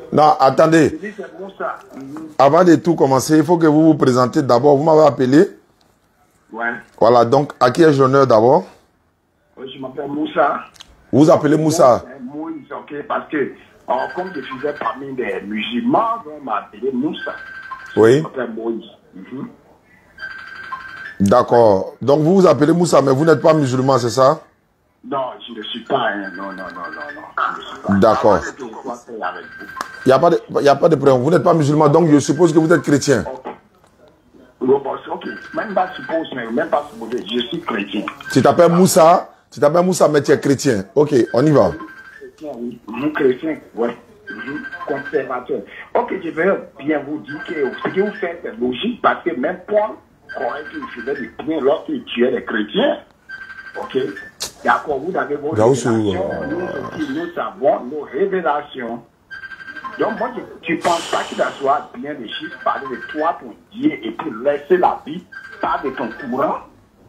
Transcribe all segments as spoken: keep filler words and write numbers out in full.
Non, attendez. Je dis c'est Moussa. Mm-hmm. Avant de tout commencer, il faut que vous vous présentez d'abord. Vous m'avez appelé. Ouais. Voilà, donc à qui ai-je l'honneur d'abord? Je m'appelle Moussa. Vous vous appelez Moussa? Moïse, ok, parce que alors, comme je faisais parmi des musulmans, on m'a appelé Moussa. Oui. Je m'appelle Moïse. Mm-hmm. D'accord. Donc vous vous appelez Moussa, mais vous n'êtes pas musulman, c'est ça? Non, je ne suis pas. Hein. Non, non, non, non, non. D'accord. Il n'y a, a pas de problème. Vous n'êtes pas musulman, donc je suppose que vous êtes chrétien. Okay. Ok, même pas suppose, même pas supposé, je suis chrétien. Tu t'appelles Moussa, tu t'appelles Moussa, mais tu es chrétien. Ok, on y va. Chrétien, oui. Mmh, chrétien, oui. Mmh, conservateur. Ok, je vais bien vous dire que ce que vous faites est logique parce que même Paul croyait qu'il faisait du bien lorsqu'il tuait les chrétiens. Ok. D'accord, vous avez vos révélations, nous aussi, nous savons nos révélations. Donc moi, tu ne penses pas qu'il soit bien de juste parler de toi pour Dieu et pour laisser la vie par de ton courant?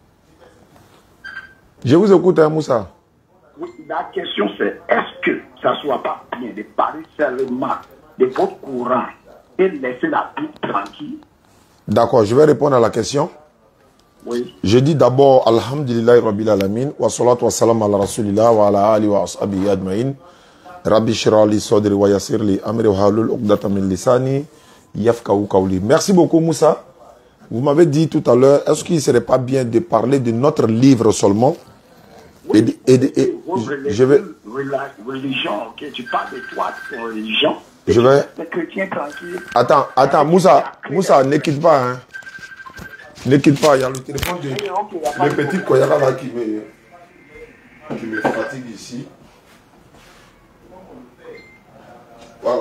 Je vous écoute, hein, Moussa. Oui, la question c'est, est-ce que ça ne soit pas bien de parler seulement de votre courant et laisser la vie tranquille? D'accord, je vais répondre à la question. Oui. Je dis d'abord, Alhamdulillah Rabbil Alamin, wa salatu wa salam ala Rasulillah wa ala ali wa ashabihi ajma'in. Rabbi shrah li sadri wa yassir li amri wa halul uqdatan min lisani yafqahu qawli. Merci beaucoup Moussa. Vous m'avez dit tout à l'heure, est-ce qu'il ne serait pas bien de parler de notre livre seulement? Oui, et, et, et, et je vais... Religion, ok, tu parles de toi, de ton religion. Je vais... Chrétien tranquille. Attends, attends, Moussa, Moussa, ne quitte pas, hein. Ne quitte pas, il y a le téléphone de... Le petit Koyala là qui me... qui me fatigue ici. Voilà.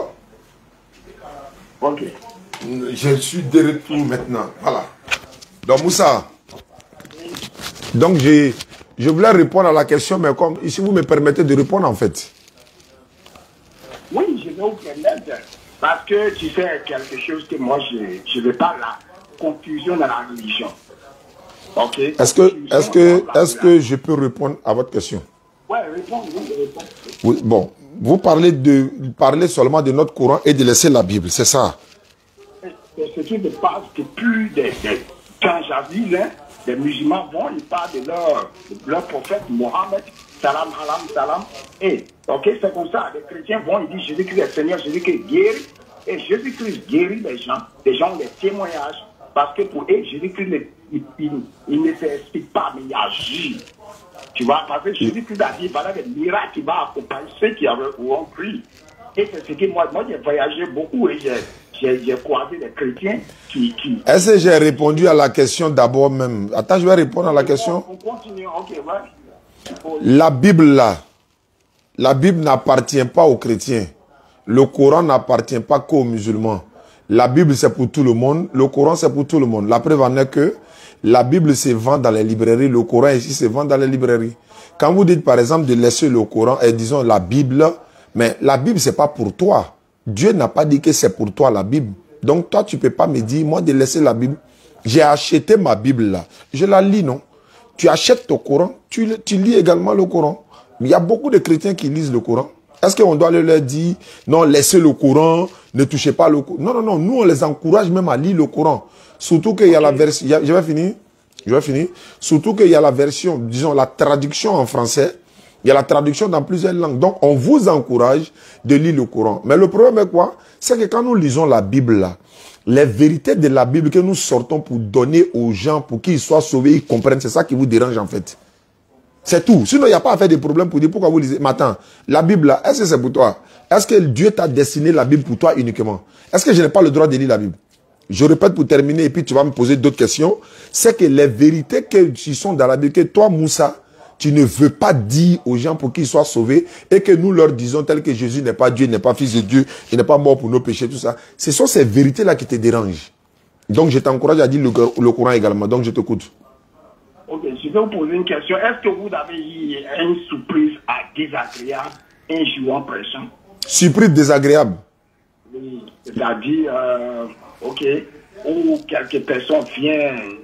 Ok. Je suis de retour maintenant. Voilà. Donc Moussa, donc je, je voulais répondre à la question, mais comme ici vous me permettez de répondre en fait. Oui, je vais vous permettre. Parce que tu fais quelque chose que moi je ne veux pas, la confusion dans la religion. Ok. Est-ce que, est-ce que, est-ce que je peux répondre à votre question? Oui, réponds, oui, réponds. Oui, bon, vous parlez, de, parlez seulement de notre Coran et de laisser la Bible, c'est ça? C'est ce qui ne passe que plus des... des quand j'avise, hein, les musulmans vont, ils parlent de leur, de leur prophète Mohammed, salam, salam, salam. Et, ok, c'est comme ça, les chrétiens vont, ils disent Jésus-Christ est Seigneur, Jésus-Christ guérit. Et Jésus-Christ guérit les gens, les gens ont des témoignages. Parce que pour eux, Jésus-Christ, il, il, il ne s'explique pas, mais il agit. Tu vois, parce que Jésus-Christ a dit, pendant des miracles qui vont accompagner ceux qui auront cru. Et c'est ce que moi, moi j'ai voyagé beaucoup et j'ai croisé des chrétiens qui... qui... Est-ce que j'ai répondu à la question d'abord même? Attends, je vais répondre à la question. On continue, ok, ouais. La Bible là, la Bible n'appartient pas aux chrétiens. Le Coran n'appartient pas qu'aux musulmans. La Bible c'est pour tout le monde, le Coran c'est pour tout le monde. La preuve en est que la Bible se vend dans les librairies, le Coran ici se vend dans les librairies. Quand vous dites par exemple de laisser le Coran et disons la Bible, mais la Bible c'est pas pour toi. Dieu n'a pas dit que c'est pour toi la Bible. Donc toi tu peux pas me dire moi de laisser la Bible. J'ai acheté ma Bible là, je la lis non. Tu achètes ton Coran, tu, tu lis également le Coran. Mais il y a beaucoup de chrétiens qui lisent le Coran. Est-ce qu'on doit leur dire, non, laissez le Coran, ne touchez pas le Coran? Non, non, non, nous on les encourage même à lire le Coran. Surtout qu'il y a la version, je vais finir, je vais finir. Surtout qu'il y a la version, disons la traduction en français, il y a la traduction dans plusieurs langues. Donc on vous encourage de lire le Coran. Mais le problème est quoi? C'est que quand nous lisons la Bible là, les vérités de la Bible que nous sortons pour donner aux gens, pour qu'ils soient sauvés, ils comprennent, c'est ça qui vous dérange en fait. C'est tout. Sinon, il n'y a pas à faire de problème pour dire pourquoi vous lisez. Mais attends, la Bible, là, est-ce que c'est pour toi? Est-ce que Dieu t'a destiné la Bible pour toi uniquement? Est-ce que je n'ai pas le droit de lire la Bible? Je répète pour terminer et puis tu vas me poser d'autres questions. C'est que les vérités qui sont dans la Bible, que toi, Moussa, tu ne veux pas dire aux gens pour qu'ils soient sauvés et que nous leur disons tel que Jésus n'est pas Dieu, n'est pas fils de Dieu, il n'est pas mort pour nos péchés, tout ça. Ce sont ces vérités-là qui te dérangent. Donc, je t'encourage à dire le, le Coran également. Donc, je t'écoute. Ok, je vais vous poser une question. Est-ce que vous avez eu une surprise désagréable un jour en prêchant? Surprise désagréable? Oui, c'est-à-dire, euh, ok, où quelques personnes viennent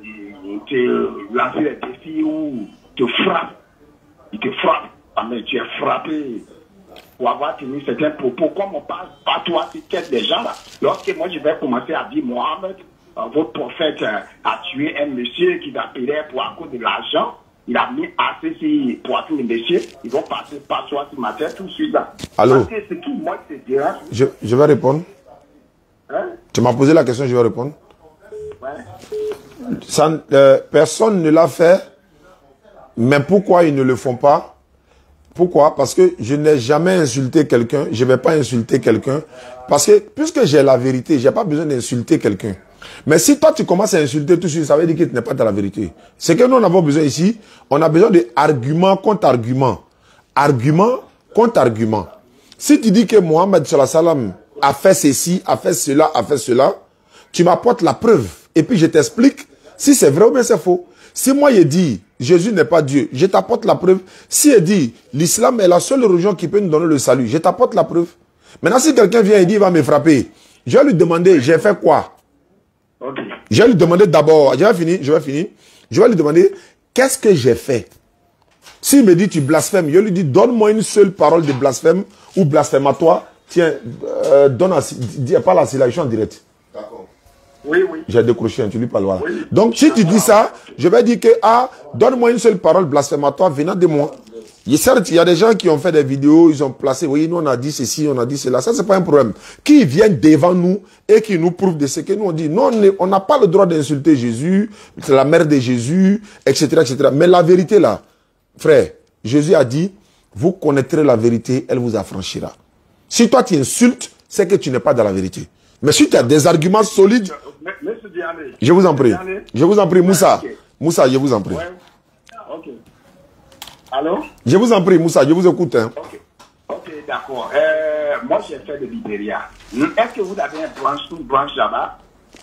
te lancer des défis ou te frappent. Ils te frappent. Ah, mais tu es frappé pour avoir tenu certains propos. Comme on parle pas toi, c'est peut-être des gens là. Lorsque moi je vais commencer à dire Mohamed, euh, votre prophète euh, a tué un monsieur qui l'appelait pour à cause de l'argent. Il a mis assez sur poitrine de monsieur. Ils vont passer par soi ce matin tout de suite là. Allô? Parce que ce qui moi se dérange. Je, je vais répondre. Hein? Tu m'as posé la question, je vais répondre. Ouais. Ça, euh, personne ne l'a fait. Mais pourquoi ils ne le font pas? Pourquoi? Parce que je n'ai jamais insulté quelqu'un. Je ne vais pas insulter quelqu'un. Parce que puisque j'ai la vérité, je n'ai pas besoin d'insulter quelqu'un. Mais si toi tu commences à insulter tout de suite, ça veut dire que tu n'es pas dans la vérité. Ce que nous on avons besoin ici, on a besoin d'argument contre argument. Argument contre argument. Si tu dis que Mohamed sallallahu alayhi wa sallam a fait ceci, a fait cela, a fait cela, tu m'apportes la preuve. Et puis je t'explique si c'est vrai ou bien c'est faux. Si moi je dis Jésus n'est pas Dieu, je t'apporte la preuve. Si je dis l'islam est la seule religion qui peut nous donner le salut, je t'apporte la preuve. Maintenant si quelqu'un vient et dit il va me frapper, je vais lui demander j'ai fait quoi? Okay. Je vais lui demander d'abord, je vais finir, je vais finir. Je vais lui demander qu'est-ce que j'ai fait? S'il me dit tu blasphèmes, je lui dis donne-moi une seule parole de blasphème ou blasphématoire. Tiens, euh, donne à, dis, pas la je suis en direct. D'accord. Oui, oui. J'ai décroché, tu lui parles. Voilà. Oui. Donc, si tu dis ça, je vais dire que, ah, donne-moi une seule parole blasphématoire venant de moi. Et certes, il y a des gens qui ont fait des vidéos, ils ont placé, oui, nous on a dit ceci, on a dit cela. Ça, c'est pas un problème. Qui viennent devant nous et qui nous prouvent de ce que nous on dit. Non, on n'a pas le droit d'insulter Jésus, c'est la mère de Jésus, et cetera, et cetera. Mais la vérité là, frère, Jésus a dit, vous connaîtrez la vérité, elle vous affranchira. Si toi tu insultes, c'est que tu n'es pas dans la vérité. Mais si tu as des arguments solides, je vous en prie. Je vous en prie, Moussa. Moussa, je vous en prie. Ok. Allô? Je vous en prie, Moussa, je vous écoute. Hein. Ok, okay, d'accord. Euh, moi, j'ai fait de Libéria. Est-ce que vous avez une branche, une branche là-bas?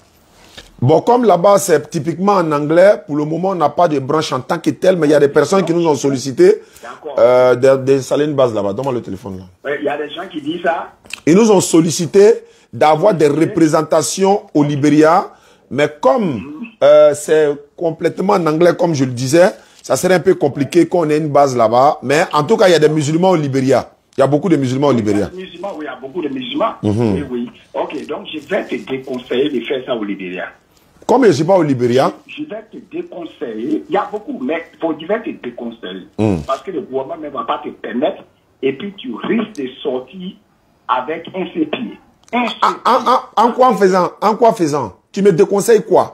Bon, comme là-bas, c'est typiquement en anglais, pour le moment, on n'a pas de branche en tant que telle, mais il y a des personnes qui nous ont sollicité euh, d'installer une base là-bas. Donne-moi le téléphone là. Oui, il y a des gens qui disent ça. Ils nous ont sollicité d'avoir des représentations au Libéria, mais comme euh, c'est complètement en anglais, comme je le disais, ça serait un peu compliqué qu'on ait une base là-bas. Mais en tout cas, il y a des musulmans au Libéria. Il y a beaucoup de musulmans au Libéria. Il y a, musulmans, oui, il y a beaucoup de musulmans. Mm-hmm. Oui, oui. Ok, donc je vais te déconseiller de faire ça au Libéria. Comme je ne suis pas au Libéria, je vais te déconseiller. Il y a beaucoup, mais faut, je vais te déconseiller. Mm. Parce que le gouvernement ne va pas te permettre. Et puis tu risques de sortir avec un sépier. Un sépier. En, en, en quoi en faisant? En quoi faisant? Tu me déconseilles quoi?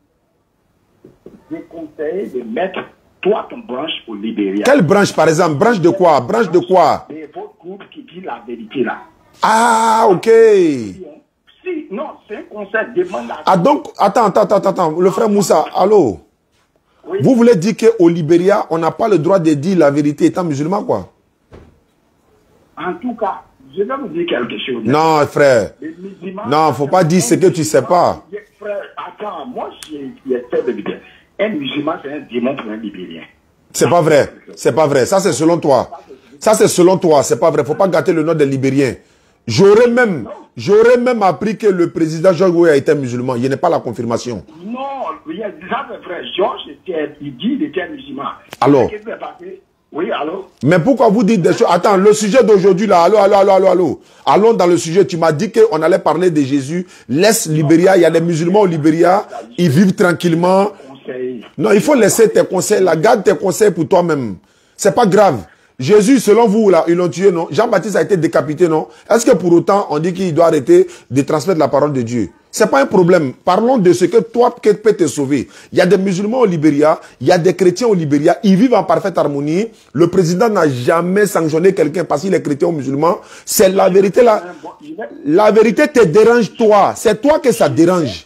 Déconseiller de mettre toi ton branche au Libéria. Quelle branche par exemple? Branche de quoi? Branche de quoi? De votre groupe qui dit la vérité là. Ah, ok. Si, non, c'est un conseil, demande à... Ah donc, attends, attends, attends, attends, le frère Moussa, allô? Oui. Vous voulez dire qu'au Libéria, on n'a pas le droit de dire la vérité étant musulman, quoi? En tout cas, je vais vous dire quelque chose. Non, frère. Non, faut pas dire ce que tu sais pas. Frère, attends, moi, j'ai fait de Libéria. Un musulman, c'est un démon pour un Libérien. C'est pas vrai. C'est pas vrai. Ça, c'est selon toi. Ça, c'est selon toi. C'est pas vrai. Faut pas gâter le nom des Libériens. J'aurais même, j'aurais même appris que le président George Weah était musulman. Il n'y a pas la confirmation. Non, ça c'est vrai. George, il dit qu'il était musulman. Alors. Oui, allô? Mais pourquoi vous dites des choses? Attends, le sujet d'aujourd'hui là, allô, allô, allô, allô, allô. Allons dans le sujet. Tu m'as dit qu'on allait parler de Jésus. Laisse Libéria. Il y a des musulmans au Libéria. Ils vivent tranquillement. Non, il faut laisser tes conseils là. Garde tes conseils pour toi-même. C'est pas grave. Jésus, selon vous, là, ils l'ont tué, non? Jean-Baptiste a été décapité, non? Est-ce que pour autant, on dit qu'il doit arrêter de transmettre la parole de Dieu? C'est pas un problème. Parlons de ce que toi, qui peut te sauver. Il y a des musulmans au Libéria, il y a des chrétiens au Libéria, ils vivent en parfaite harmonie. Le président n'a jamais sanctionné quelqu'un parce qu'il est chrétien ou musulman. C'est la vérité, là. La vérité te dérange, toi. C'est toi que ça dérange.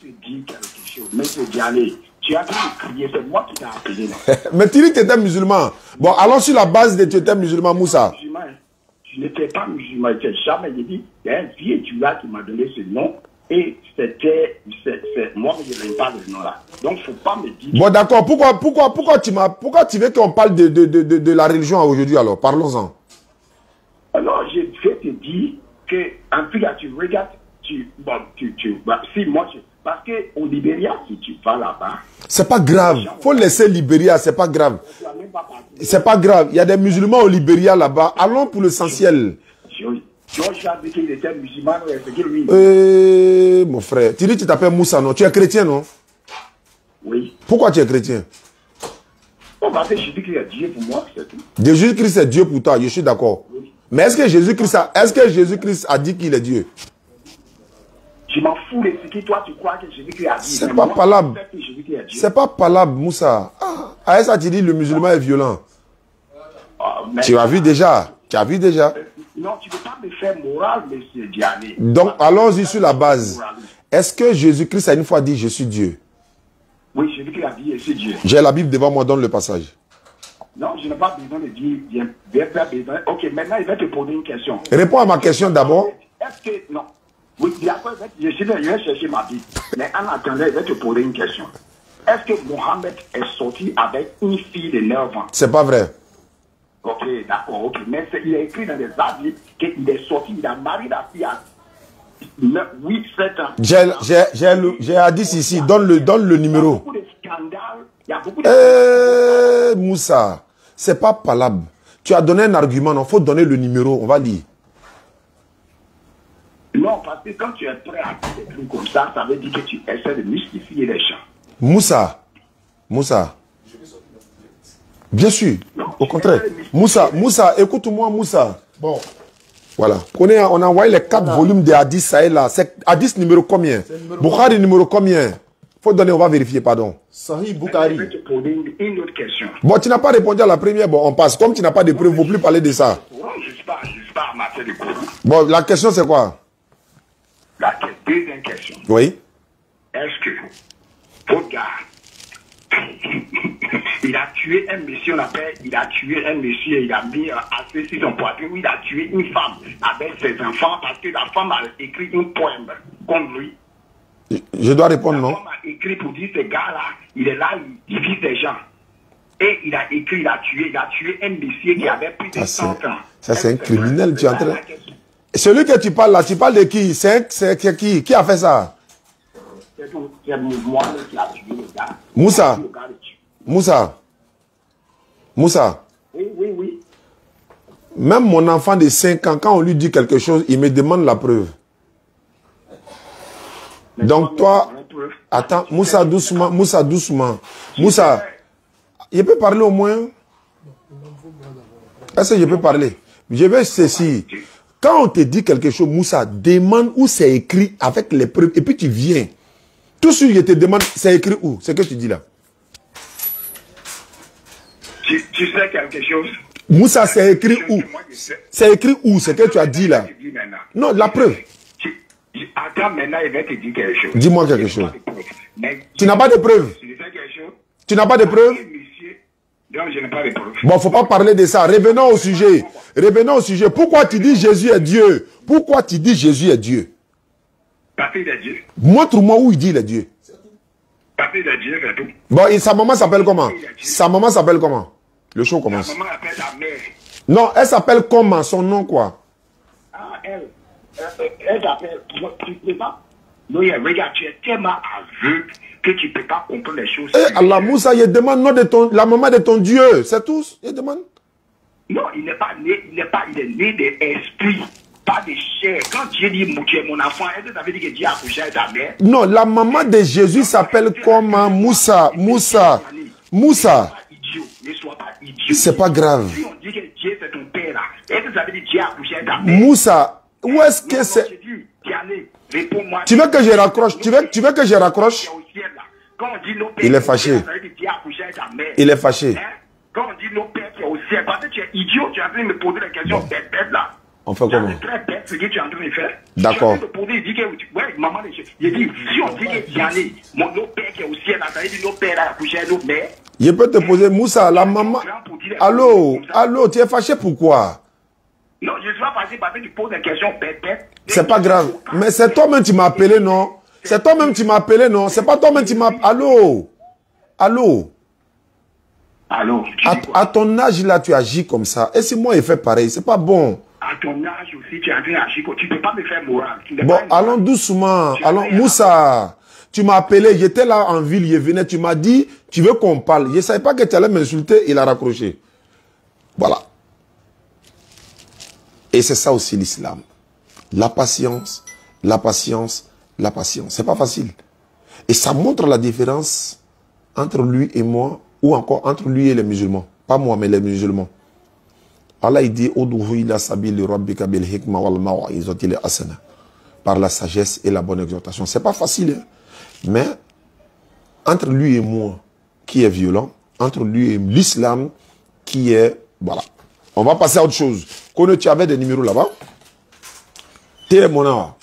Tu as crié, c'est moi qui t'ai appelé. Mais tu dis que tu étais musulman. Bon, allons sur la base de tu étais musulman, Moussa. Je n'étais pas musulman, je n'ai jamais dit. Il y a un vieux Dieu qui m'a donné ce nom. Et c'était, moi, je n'aime pas le nom là. Donc, il ne faut pas me dire. Bon, d'accord. Pourquoi, pourquoi, pourquoi tu m'as, pourquoi tu veux qu'on parle de, de, de, de, de la religion aujourd'hui alors? Parlons-en. Alors, je vais te dire que, en tout cas, tu regardes, tu, bon, tu, tu, bah, si moi, je, parce qu'au Libéria, si tu vas là-bas... C'est pas grave. Faut laisser Libéria, c'est pas grave. C'est pas grave. Il y a des musulmans au Libéria là-bas. Allons pour l'essentiel. Je George a dit qu'il était musulman, c'est que lui. Eh, mon frère, tu dis que tu t'appelles Moussa, non? Tu es chrétien, non? Oui. Pourquoi tu es chrétien? Bon, parce que Jésus-Christ est Dieu pour moi, c'est tout. Jésus-Christ est Dieu pour toi, je suis d'accord. Oui. Mais est-ce que Jésus-Christ a, est-ce que Jésus-Christ a dit qu'il est Dieu? Je m'en fous de ce que toi tu crois que Jésus-Christ a dit. C'est pas palable. C'est pas palable, Moussa. Ah, à ça, tu dis le musulman est violent. Oh, tu as vu déjà. Tu as vu déjà. Non, tu ne peux pas me faire moral, monsieur Diané. Donc, allons-y sur la base. Est-ce que Jésus-Christ a une fois dit « Je suis Dieu » ? Oui, Jésus-Christ a dit « Je suis Dieu ». J'ai la Bible devant moi, donne le passage. Non, je n'ai pas besoin de dire « Viens, viens, viens. » Ok, maintenant, il va te poser une question. Réponds à ma question d'abord. Est-ce que... Non. Oui, d'accord, je vais chercher ma Bible. Mais en attendant, il va te poser une question. Est-ce que Mohammed est sorti avec une fille de neuf ans? C'est pas vrai. Ok, d'accord, ok. Mais il a écrit dans les avis qu'il est sorti, il a marié la fille à huit, sept ans. J'ai hadith ici, donne le, donne le numéro. Il y a beaucoup de scandales. Il y a beaucoup de... Eh, Moussa, c'est pas palable. Tu as donné un argument, il faut donner le numéro, on va lire. Non, parce que quand tu es prêt à faire des trucs comme ça, ça veut dire que tu essaies de mystifier les gens. Moussa, Moussa, bien sûr, non, au contraire. Moussa, Moussa, écoute-moi, Moussa. Bon. Voilà. On, est, on a envoyé les quatre volumes de Hadith, ça est là. C'est Hadith numéro combien? Bukhari numéro combien? Faut donner, on va vérifier, pardon. Sahih Bukhari. Je vais te poser une autre question. Bon, tu n'as pas répondu à la première, bon, on passe. Comme tu n'as pas de preuves, il ne faut plus parler de ça. Non, je ne suis pas, je suis pas en matière de courant. Bon, la question c'est quoi? La deuxième question. Oui. Est-ce que votre gars, il a tué un monsieur, on appelle, il a tué un monsieur, il a mis assez sur son poitrine, il a tué une femme avec ses enfants parce que la femme a écrit un poème contre lui. Je dois répondre, non? La femme a écrit pour dire, ce gars-là, il est là, il divise les gens. Et il a écrit, il a tué, il a tué un monsieur qui avait plus de cent ans. Ça, c'est un criminel, tu es en train... Celui que tu parles là, tu parles de qui? C'est qui? Qui a fait ça? C'est moi qui a tué le gars. Moussa. Moussa. Moussa. Oui, oui, oui. Même mon enfant de cinq ans, quand on lui dit quelque chose, il me demande la preuve. Mais donc toi, attends, Moussa doucement, Moussa doucement. Moussa, je peux parler au moins? Est-ce que je peux parler? Je vais ceci. Quand on te dit quelque chose, Moussa, demande où c'est écrit avec les preuves et puis tu viens. Tout ce que je te demande, c'est écrit où? C'est ce que tu dis là. Tu, tu sais quelque chose? Moussa, c'est écrit où? C'est écrit où? C'est ce que tu as dit là. Non, la preuve. Tu, attends, maintenant, il va te dire quelque chose. Dis-moi quelque chose. Tu n'as pas de preuve? Tu n'as pas de preuve? Non, je n'ai pas de preuve. Bon, il ne faut pas parler de ça. Revenons au sujet. Revenons au sujet. Pourquoi tu dis Jésus est Dieu? Pourquoi tu dis Jésus est Dieu? Parce qu'il est Dieu. Montre-moi où il dit il est Dieu. Parce qu'il est Dieu, c'est tout. Bon, et sa maman s'appelle comment? Sa maman s'appelle comment? Le show commence. Sa maman appelle sa mère. Non, elle s'appelle comment? Son nom quoi? Ah, elle. Elle s'appelle... Tu ne peux pas? Non, regarde, tu es tellement aveugle que tu ne peux pas comprendre les choses. Eh, Allah Moussa, il demande nom de ton, la maman de ton Dieu. C'est tout? Il demande? Non, il n'est pas né, il n'est pas, il est né d'esprit, pas de chair. Quand Dieu dit, tu es mon enfant, est-ce que ça veut dire que Dieu a accouché avec ta mère? Non, la maman de Jésus s'appelle comment? Moussa, Moussa, Moussa. Ne sois pas idiot. C'est pas grave. Si on dit que Dieu c'est ton père là, est-ce que ça veut dire que Dieu a accouché avec ta mère? Moussa, où est-ce que c'est? Réponds-moi. Tu veux que je raccroche? Tu veux, tu veux que je raccroche? Il est fâché. Il est fâché. Quand on dit nos pères qui est au ciel, parce que tu es idiot, tu es en train de me poser des questions bêtes, bêtes là. On fait comment? C'est très bête ce que tu es en train de faire. D'accord. Tu es en train de poser, il dit que, ouais, maman, il dit, si on dit que Diané, mon nos pères qui est au ciel là, ça veut dire nos pères là, accouché à nos mères. Je peux te poser, Moussa, la maman. Allô, allô, tu es fâché pourquoi? Non, je suis pas fâché parce que tu poses des questions bêtes, bêtes. C'est pas grave. Mais c'est toi-même qui m'as appelé, non? C'est toi-même qui m'as appelé, non? C'est pas toi-même qui m'as... Allô? Allô? Allô? À, à ton âge, là, tu agis comme ça. Et si moi, il fait pareil, c'est pas bon. À ton âge aussi, tu es en train d'agir comme... Tu ne peux pas me faire moral. Bon, allons doucement. Allons, Moussa, tu m'as appelé, j'étais là en ville, je venais, tu m'as dit, tu veux qu'on parle. Je ne savais pas que tu allais m'insulter, il a raccroché. Voilà. Et c'est ça aussi l'islam. La patience, la patience, la patience. C'est pas facile. Et ça montre la différence entre lui et moi, ou encore entre lui et les musulmans. Pas moi, mais les musulmans. Allah il dit par la sagesse et la bonne exhortation. C'est pas facile, hein? Mais entre lui et moi, qui est violent, entre lui et l'islam, qui est... Voilà. On va passer à autre chose. Quand tu avais des numéros là-bas, t'es mon âme.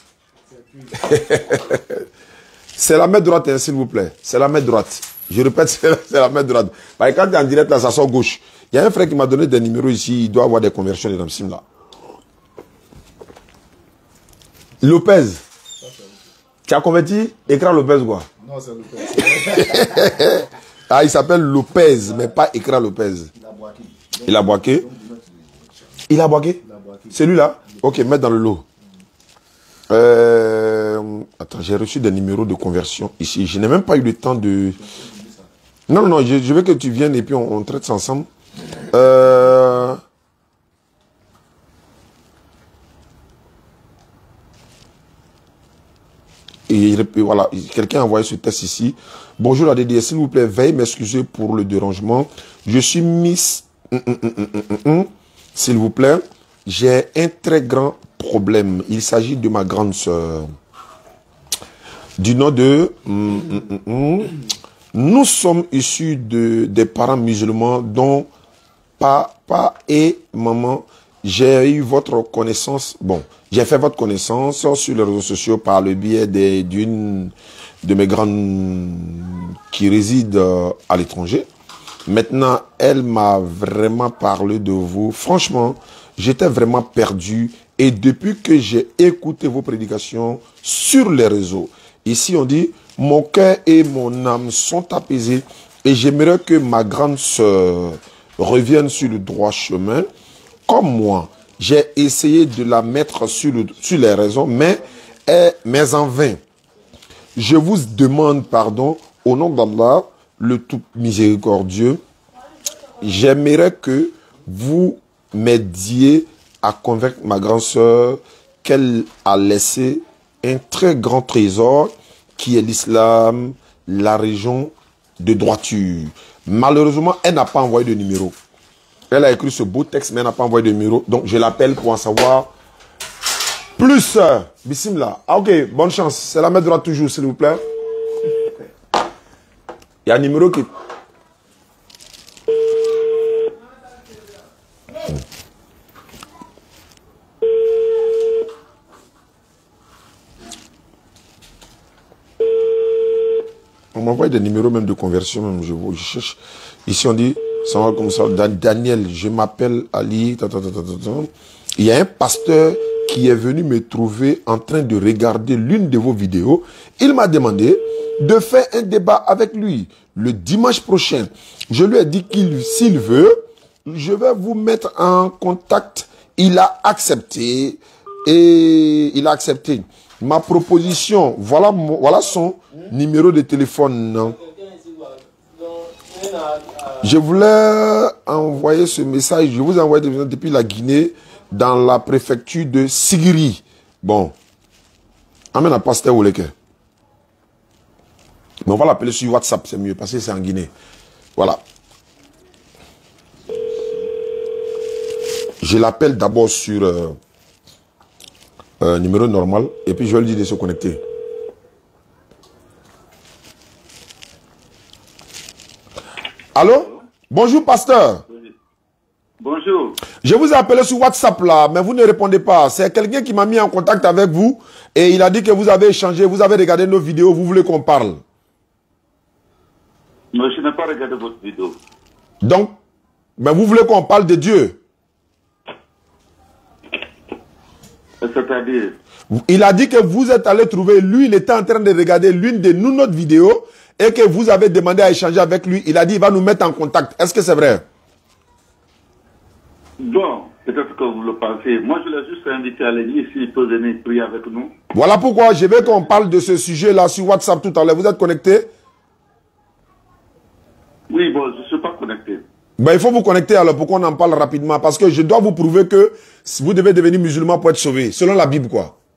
C'est la main droite, hein, s'il vous plaît. C'est la main droite. Je répète, c'est la main droite. Bah, quand tu es en direct, là, ça sort gauche. Il y a un frère qui m'a donné des numéros ici. Il doit avoir des conversions dans le sim là. Lopez. Tu as converti? Écran Lopez quoi? Non, c'est Lopez. Ah, il s'appelle Lopez, mais pas Écran Lopez. Il a boaqué. Il a boaqué? C'est lui là? Ok, mets dans le lot. Euh, attends, j'ai reçu des numéros de conversion ici. Je n'ai même pas eu le temps de... Non, non, je, je veux que tu viennes et puis on, on traite ça ensemble. Euh... Et, et voilà, quelqu'un a envoyé ce test ici. Bonjour la D D S, s'il vous plaît, veuillez m'excuser pour le dérangement. Je suis Miss... Hum, hum, hum, hum, hum, hum. S'il vous plaît, j'ai un très grand problème. Il s'agit de ma grande sœur. Du nom de... Hum, hum, hum, hum. Nous sommes issus de, des parents musulmans dont papa et maman, j'ai eu votre connaissance, bon, j'ai fait votre connaissance sur les réseaux sociaux par le biais d'une de mes grandes qui réside à l'étranger. Maintenant, elle m'a vraiment parlé de vous. Franchement, j'étais vraiment perdu et depuis que j'ai écouté vos prédications sur les réseaux, ici on dit... Mon cœur et mon âme sont apaisés et j'aimerais que ma grande sœur revienne sur le droit chemin. Comme moi, j'ai essayé de la mettre sur, le, sur les raisons, mais, mais en vain. Je vous demande pardon au nom d'Allah, le tout miséricordieux. J'aimerais que vous m'aidiez à convaincre ma grande sœur qu'elle a laissé un très grand trésor qui est l'islam, la région de droiture. Malheureusement, elle n'a pas envoyé de numéro. Elle a écrit ce beau texte, mais elle n'a pas envoyé de numéro. Donc, je l'appelle pour en savoir plus. Bismillah. Ah, ok, bonne chance. C'est la main droite toujours, s'il vous plaît. Il y a un numéro qui... On m'envoie des numéros même de conversion, même je, je cherche. Ici on dit, ça va comme ça, Daniel, je m'appelle Ali. Ta, ta, ta, ta, ta. Il y a un pasteur qui est venu me trouver en train de regarder l'une de vos vidéos. Il m'a demandé de faire un débat avec lui le dimanche prochain. Je lui ai dit qu'il, s'il veut, je vais vous mettre en contact. Il a accepté et il a accepté. Ma proposition, voilà, voilà son numéro de téléphone. Je voulais envoyer ce message, je vous ai envoyé depuis la Guinée, dans la préfecture de Sigiri. Bon, amène à pasteur Ouleke. Mais on va l'appeler sur WhatsApp, c'est mieux, parce que c'est en Guinée. Voilà. Je l'appelle d'abord sur... Euh, Euh, numéro normal, et puis je vais lui dire de se connecter. Allô? Bonjour, pasteur. Bonjour. Je vous ai appelé sur WhatsApp là, mais vous ne répondez pas. C'est quelqu'un qui m'a mis en contact avec vous, et il a dit que vous avez échangé, vous avez regardé nos vidéos, vous voulez qu'on parle. Non, je n'ai pas regardé votre vidéo. Donc, mais vous voulez qu'on parle de Dieu? C'est-à-dire? Il a dit que vous êtes allé trouver, lui, il était en train de regarder l'une de nous, notre vidéo, et que vous avez demandé à échanger avec lui. Il a dit qu'il va nous mettre en contact. Est-ce que c'est vrai? Bon, peut-être que vous le pensez. Moi, je l'ai juste invité à l'église s'il peut venir prier avec nous. Voilà pourquoi je veux qu'on parle de ce sujet-là sur WhatsApp tout à l'heure. Vous êtes connecté? Oui, bon, je ne suis pas connecté. Ben, il faut vous connecter alors pour qu'on en parle rapidement. Parce que je dois vous prouver que vous devez devenir musulman pour être sauvé. Selon la Bible, quoi.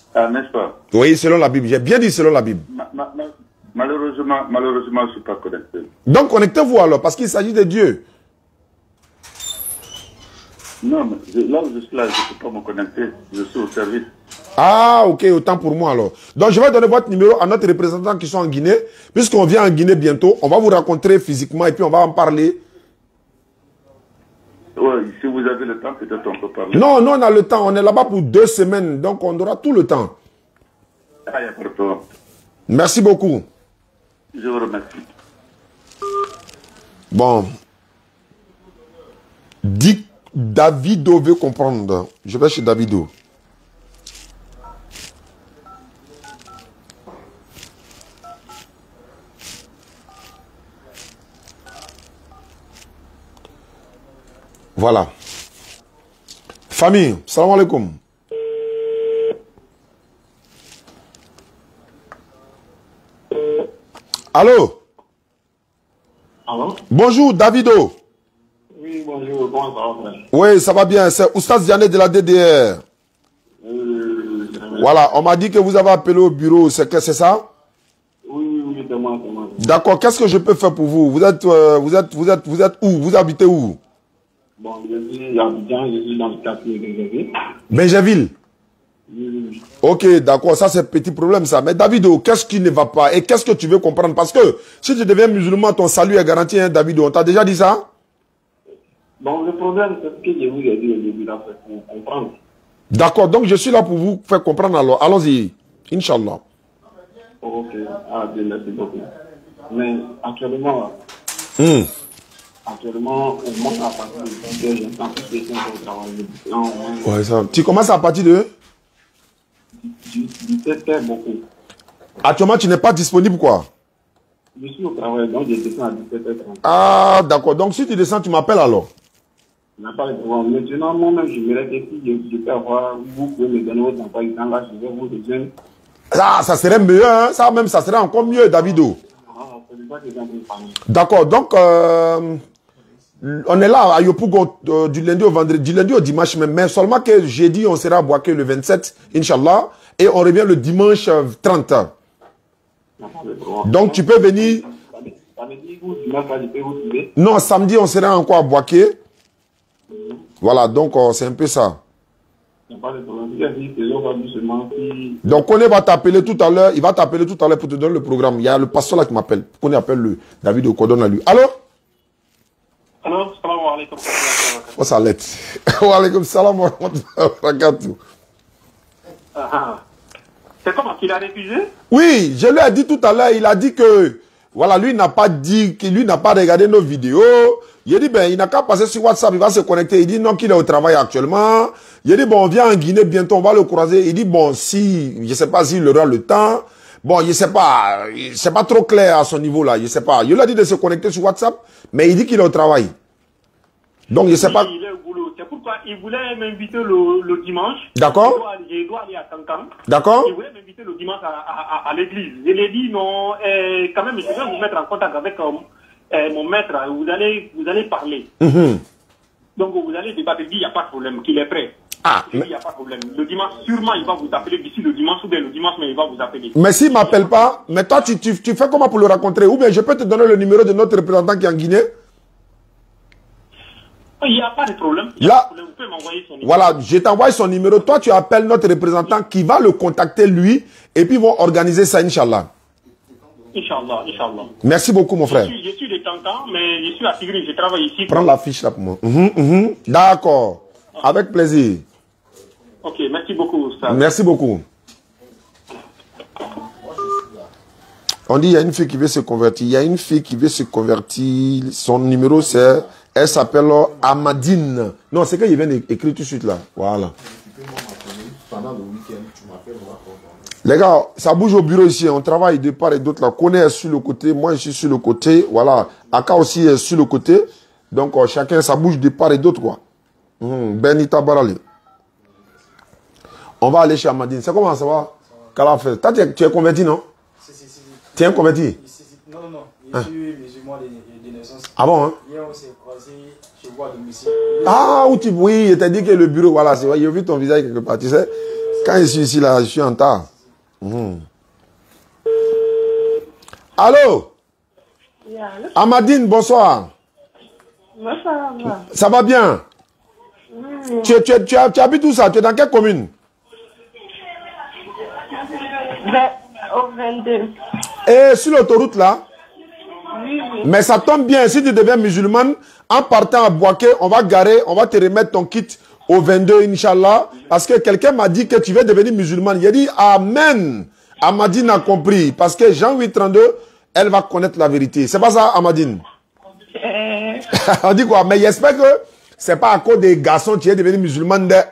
Ah, n'est-ce pas? Oui, selon la Bible. J'ai bien dit selon la Bible. Ma, ma, ma, malheureusement, malheureusement, je ne suis pas connecté. Donc connectez-vous alors, parce qu'il s'agit de Dieu. Non, mais je, là où je suis là, je ne peux pas me connecter. Je suis au service. Ah, ok, autant pour moi alors. Donc je vais donner votre numéro à notre représentant qui sont en Guinée. Puisqu'on vient en Guinée bientôt, on va vous rencontrer physiquement et puis on va en parler. Oui, si vous avez le temps, peut-être on peut parler. Non, non, on a le temps. On est là-bas pour deux semaines, donc on aura tout le temps. Ah, il n'y a pas de problème. Merci beaucoup. Je vous remercie. Bon. Dis Davido veut comprendre. Je vais chez Davido. Voilà. Famille, salam alaikum. Allô? Allô? Bonjour, Davido. Oui, bonjour, comment ça va, frère? Oui, ça va bien. C'est Oustaz Diané de la D D R. Euh, Voilà, on m'a dit que vous avez appelé au bureau. C'est que c'est ça? Oui, oui, oui, c'est moi, c'est moi. D'accord. Qu'est-ce que je peux faire pour vous? Vous êtes, euh, vous êtes, vous êtes, vous êtes où? Vous habitez où? Bon, je suis à Abidjan, je suis dans le quartier de Bézéville. Benjaville. Oui, oui. Ok, d'accord, ça c'est un petit problème ça. Mais Davido, qu'est-ce qui ne va pas et qu'est-ce que tu veux comprendre? Parce que si tu deviens musulman, ton salut est garanti, hein, Davido. On t'a déjà dit ça? Bon, le problème, c'est ce que je vous ai dit au début, là, pour comprendre. D'accord, donc je suis là pour vous faire comprendre alors. Allons-y. Inch'Allah. Ok, ah, bien, merci beaucoup. Mais actuellement, Hmm. actuellement, on monte à partir de vingt heures, j'entends plus quelqu'un au travail. Non, on- Ouais, ça. Tu commences à partir de... dix-sept heures beaucoup. Actuellement, tu n'es pas disponible quoi? Je suis au travail, donc je descends à dix-sept heures trente. Ah, d'accord. Donc si tu descends, tu m'appelles alors. Il n'y a pas de problème. Maintenant, moi-même, je me que si je, je peux avoir, vous pouvez me donner votre emploi du temps, là, je vais vous rejoindre. Ah, ça serait mieux, hein? Ça même, ça serait encore mieux, Davido. Ah, c'est ça que j'ai envie de parler. D'accord, donc euh, on est là à Yopougon euh, du lundi au vendredi, du lundi au dimanche même, mais seulement que jeudi on sera à Boaké le vingt-sept, Inch'Allah, et on revient le dimanche euh, trente. Il n'y a pas de problème. Donc tu peux venir. Ça veut dire que vous, dimanche, là, je peux vous trouver. Non, samedi on sera encore à Boaké. Voilà, donc euh, c'est un peu ça. Il n'y a pas de problème. Je dis que l'on va doucement si... Donc Kone va t'appeler tout à l'heure, il va t'appeler tout à l'heure pour te donner le programme. Il y a le pasteur là qui m'appelle. Kone appelle le David Okodon à lui. Allô? Alors, salam alaikum. Oh, ça l'est. Wa alaikum salam wa rahmatullahi wa barakatuh. Ah, ah. C'est comment qu'il a refusé? Oui, je lui ai dit tout à l'heure, il a dit que, voilà, lui n'a pas dit, que lui n'a pas regardé nos vidéos. Il a dit, ben, il n'a qu'à passer sur WhatsApp, il va se connecter. Il dit non, qu'il est au travail actuellement. Il a dit, bon, on vient en Guinée bientôt, on va le croiser. Il dit, bon, si, je sais pas s'il aura le temps. Bon, je sais pas, c'est pas trop clair à son niveau là, je sais pas. Il lui a dit de se connecter sur WhatsApp, mais il dit qu'il est au travail. Donc, je sais Oui, pas. il est au boulot. C'est pourquoi il voulait m'inviter le, le dimanche. D'accord. Je dois aller, je dois aller à Kankan. D'accord. Il voulait m'inviter le dimanche à, à, à, à l'église. Je lui ai dit non, euh, quand même, je vais vous mettre en contact avec euh, euh, mon maître. Vous allez, vous allez parler. Mhm. Donc vous allez débattre. Il dit il n'y a pas de problème, qu'il est prêt. Ah, Il dit il n'y a pas de problème. Le dimanche, sûrement, il va vous appeler d'ici le dimanche ou bien le dimanche, mais il va vous appeler. mais s'il m'appelle pas, mais toi, tu, tu, tu fais comment pour le rencontrer? Ou bien je peux te donner le numéro de notre représentant qui est en Guinée? Il n'y a pas de problème. Il y a Là, pas de problème. Vous pouvez m'envoyer son numéro. Voilà, je t'envoie son numéro. Toi, tu appelles notre représentant qui va le contacter lui et puis ils vont organiser ça, Inch'Allah. Inch'Allah, Inch'Allah. Merci beaucoup, mon frère. Je suis, je suis de Kankan, mais je suis à Tigri, je travaille ici. Prends la fiche là pour moi. Mhm, mhm. D'accord. Avec plaisir. Ok, merci beaucoup. Ça. Merci beaucoup. On dit il y a une fille qui veut se convertir. Il y a une fille qui veut se convertir. Son numéro c'est, elle s'appelle Amadine. Non, c'est qu'il vient d'écrire tout de suite là. Voilà. Pendant le week-end, tu m'appelles, on va comprendre. Les gars, ça bouge au bureau ici. On travaille de part et d'autre là. Kone est sur le côté, moi je suis sur le côté. Voilà. Aka aussi est sur le côté. Donc euh, chacun, ça bouge de part et d'autre quoi. Mmh. Benita Barale. On va aller chez Amadine. C'est comment ça va? Qu'elle a fait? Toi, tu es, tu es converti, non? Si, si, si. Tu es converti? Si, si. Non, non, non. Je Hein? suis musulman de, de naissance. Ah bon, hein? Hier, on s'est croisés chez moi à domicile. Ah, où tu... Oui, je t'ai dit que le bureau, voilà, c'est vrai, j'ai vu ton visage quelque part, tu sais. Quand je suis ici, là, je suis en retard. Mmh. Allô? Yeah, Amadine, bonsoir. bonsoir. Ça va bien? Mm. Tu, tu, tu, tu habites où ça? Tu es dans quelle commune? Au vingt-deux. Et sur l'autoroute là? Oui, oui. Mais ça tombe bien, si tu deviens musulmane, en partant à Boaké, on va garer, on va te remettre ton kit au vingt-deux, Inch'Allah. Parce que quelqu'un m'a dit que tu veux devenir musulmane. Il a dit Amen. Amadine a compris. Parce que Jean huit trente-deux, elle va connaître la vérité. C'est pas ça, Amadine? Euh... On dit quoi? Mais j'espère que c'est pas à cause des garçons que tu es devenu musulmane. De...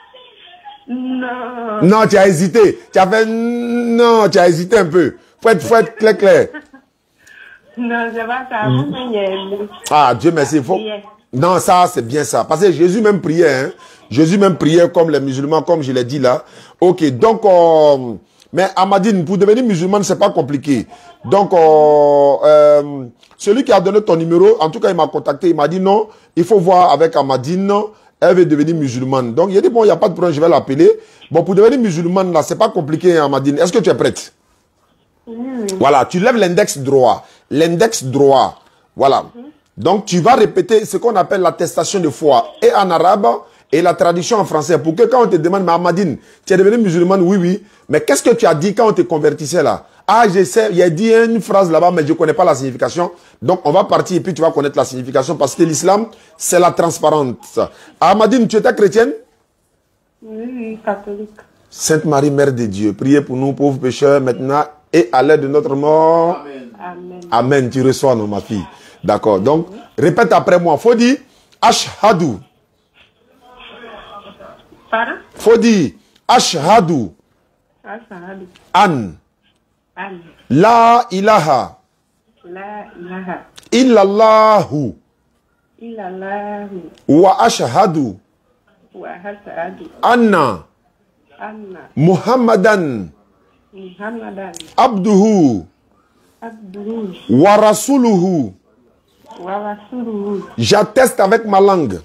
Non. Non, tu as hésité. Tu as fait... Non, tu as hésité un peu. Faut être, faut être clair, clair. Non, c'est pas ça. Vous m'aimez. Ah, Dieu merci. Il faut... Non, ça, c'est bien ça. Parce que Jésus même priait. Hein? Jésus même priait comme les musulmans, comme je l'ai dit là. Ok, donc... Euh... Mais Amadine, pour devenir musulmane, c'est pas compliqué. Donc, euh, euh, celui qui a donné ton numéro, en tout cas, il m'a contacté. Il m'a dit non, il faut voir avec Amadine. Elle veut devenir musulmane. Donc, il a dit bon, il n'y a pas de problème, je vais l'appeler. Bon, pour devenir musulmane, là, c'est pas compliqué, Amadine. Est-ce que tu es prête? Oui. Voilà, tu lèves l'index droit. L'index droit. Voilà. Donc, tu vas répéter ce qu'on appelle l'attestation de foi. Et en arabe, et la traduction en français. Pour que quand on te demande, mais Amadine, tu es devenu musulmane? Oui, oui. Mais qu'est-ce que tu as dit quand on te convertissait là? Ah, je sais, il a dit une phrase là-bas, mais je ne connais pas la signification. Donc, on va partir et puis tu vas connaître la signification parce que l'islam, c'est la transparence. Amadine, tu étais chrétienne? Oui, oui, catholique. Sainte Marie, Mère de Dieu, priez pour nous, pauvres pécheurs, maintenant et à l'heure de notre mort. Amen. Amen. Amen, tu reçois, non, ma fille. D'accord. Donc, répète après moi. Faut dire Ashhadu. Pardon? Faut dire Ashhadu. Ashhadu An. an La ilaha. la ilaha Illallahu. illallah Wa ashhadu. wa ashhadu Anna. anna Muhammadan. Muhammadan Abduhu. abduhu Wa rasuluhu. wa rasuluhu. J'atteste avec ma langue.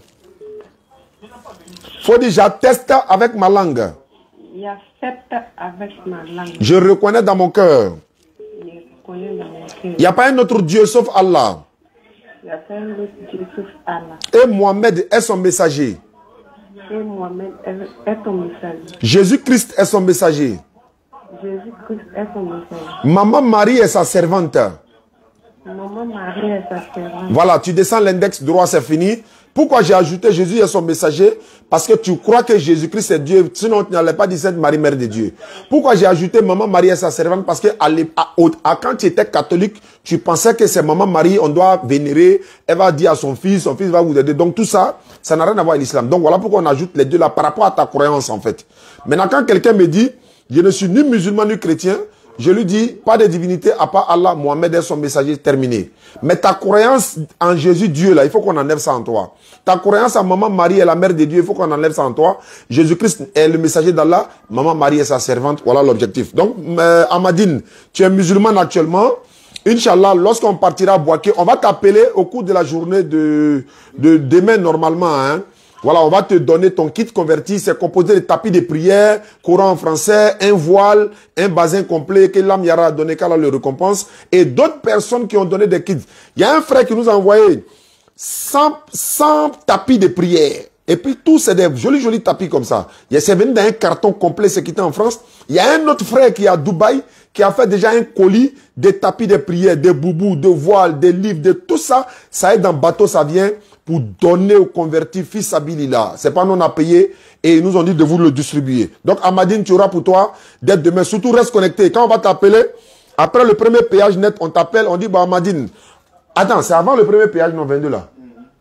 Faut dire j'atteste avec ma langue. J'accepte avec ma langue. Je reconnais dans mon cœur. Je reconnais dans mon cœur. Il n'y a pas un autre Dieu sauf Allah. Il n'y a pas un autre Dieu sauf Allah. Et Mohamed est son messager. Et Mohamed est est ton messager. Jésus-Christ est son messager. Jésus-Christ est son messager. Maman Marie est sa servante. Maman Marie est sa servante. Voilà, tu descends l'index droit, c'est fini. Pourquoi j'ai ajouté Jésus est son messager? Parce que tu crois que Jésus-Christ est Dieu. Sinon, tu n'allais pas dire Sainte Marie, Mère de Dieu. Pourquoi j'ai ajouté Maman Marie est sa servante? Parce que à à, à, quand tu étais catholique, tu pensais que c'est Maman Marie, on doit vénérer. Elle va dire à son fils, son fils va vous aider. Donc tout ça, ça n'a rien à voir avec l'islam. Donc voilà pourquoi on ajoute les deux là par rapport à ta croyance en fait. Maintenant, quand quelqu'un me dit, je ne suis ni musulman ni chrétien, je lui dis, pas de divinité à part Allah, Mohamed est son messager, terminé. Mais ta croyance en Jésus, Dieu, là, il faut qu'on enlève ça en toi. Ta croyance en Maman Marie est la mère de Dieu, il faut qu'on enlève ça en toi. Jésus-Christ est le messager d'Allah, Maman Marie est sa servante, voilà l'objectif. Donc, euh, Amadine, tu es musulman actuellement. Inch'Allah, lorsqu'on partira à Boaké, on va t'appeler au cours de la journée de, de demain normalement, hein. Voilà, on va te donner ton kit converti. C'est composé de tapis de prière, Coran en français, un voile, un bazin complet que l'âme Yara a donné, qu'Allah le récompense. Et d'autres personnes qui ont donné des kits. Il y a un frère qui nous a envoyé cent, cent tapis de prière. Et puis tous c'est des jolis jolis tapis comme ça. Il c'est venu dans un carton complet, c'est quitté en France. Il y a un autre frère qui est à Dubaï, qui a fait déjà un colis de tapis de prière, des boubous, de voiles, des livres, de tout ça. Ça est dans le bateau, ça vient pour donner aux convertis fils Abilila. C'est pas nous on a payé et ils nous ont dit de vous le distribuer. Donc Amadine, tu auras pour toi d'être demain. Surtout reste connecté. Quand on va t'appeler, après le premier péage net, on t'appelle, on dit bah Amadine. Attends, c'est avant le premier péage non vingt-deux là.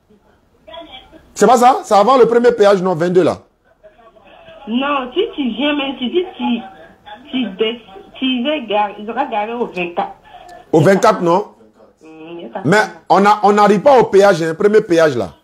C'est pas ça? C'est avant le premier péage non vingt-deux là. Non, si tu viens même, si tu tu tu des, tu vas garer, il sera garé au vingt-quatre. Au vingt-quatre non? Mm, Mais on a on n'arrive pas au péage, hein, premier péage là.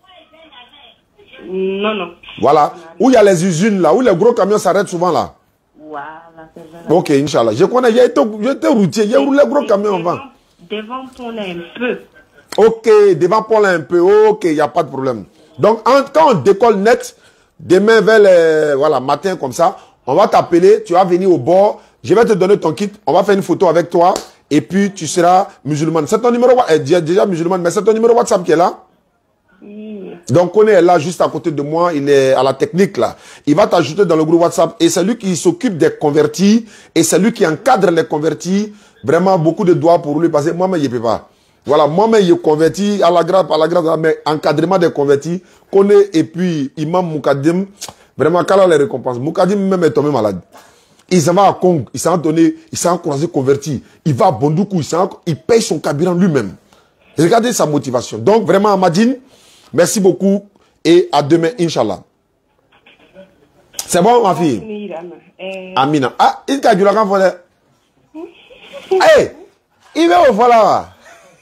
Non, non. Voilà. Où il y a les usines là, où les gros camions s'arrêtent souvent là. Voilà, c'est vrai. Ok, Inch'Allah. Je connais, j'ai été, été routier, il y a où les gros camions en vent. Devant pour un peu. Ok, devant Paul un peu. Ok, il n'y a pas de problème. Donc, en, quand on décolle net, demain vers le voilà, matin comme ça, On va t'appeler, tu vas venir au bord. Je vais te donner ton kit. On va faire une photo avec toi. Et puis, tu seras musulmane. C'est ton numéro, eh, déjà musulmane, mais c'est ton numéro WhatsApp qui est là. Oui. Donc, on est là, juste à côté de moi. Il est à la technique, là. Il va t'ajouter dans le groupe WhatsApp. Et c'est lui qui s'occupe des convertis. Et c'est lui qui encadre les convertis. Vraiment, beaucoup de doigts pour lui. Parce que moi-même, je ne peux pas. Voilà, moi-même, je convertis à la grâce, à la grâce, mais encadrement des convertis. Connaît, et puis, Imam Moukadim. Vraiment, quelle les récompenses? Moukadim même est tombé malade. Il s'en va à Kong, il s'est donné, il s'est encouragé, converti. Il va à Bondoukou, il, il paye son carburant lui-même. Regardez sa motivation. Donc, vraiment, Amadine, merci beaucoup et à demain, Inch'Allah. C'est bon, ma fille? Amina. Ah, il t'a dit la grande. Hey, il va au voilà.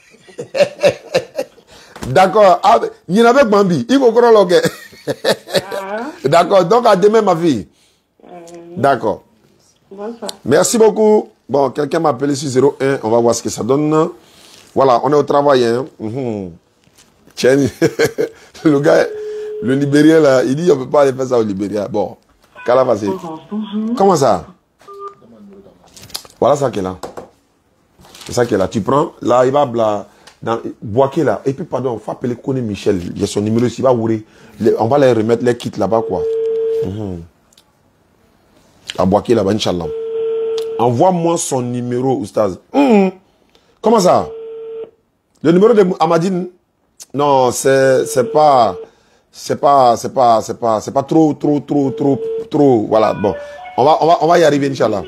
D'accord. Il y en avait Bambi. Il faut qu'on le D'accord. Donc, à demain, ma fille. D'accord. Bonsoir. Merci beaucoup. Bon, quelqu'un m'a appelé sur zéro un. On va voir ce que ça donne. Voilà, on est au travail. Hein. Mm-hmm. Tiens, le gars, le Libérien, là, il dit on ne peut pas aller faire ça au Libéria. Bon, qu'est-ce va passer? Comment ça? Voilà ça qui est là. C'est ça qui est là. Tu prends, là, il va là, dans Boaké là. Et puis, pardon, il faut appeler Kone Michel. Il y a son numéro ici, il va ouvrir. On va les remettre les kits là-bas, quoi. Mm-hmm. À Boaké là-bas, Inch'Allah. Envoie-moi son numéro, Oustaz. Mmh. Comment ça? Le numéro de Amadine? Non, c'est c'est pas c'est pas c'est pas c'est pas c'est pas trop trop trop trop trop voilà. Bon, on va on va on va y arriver, Inch'Allah.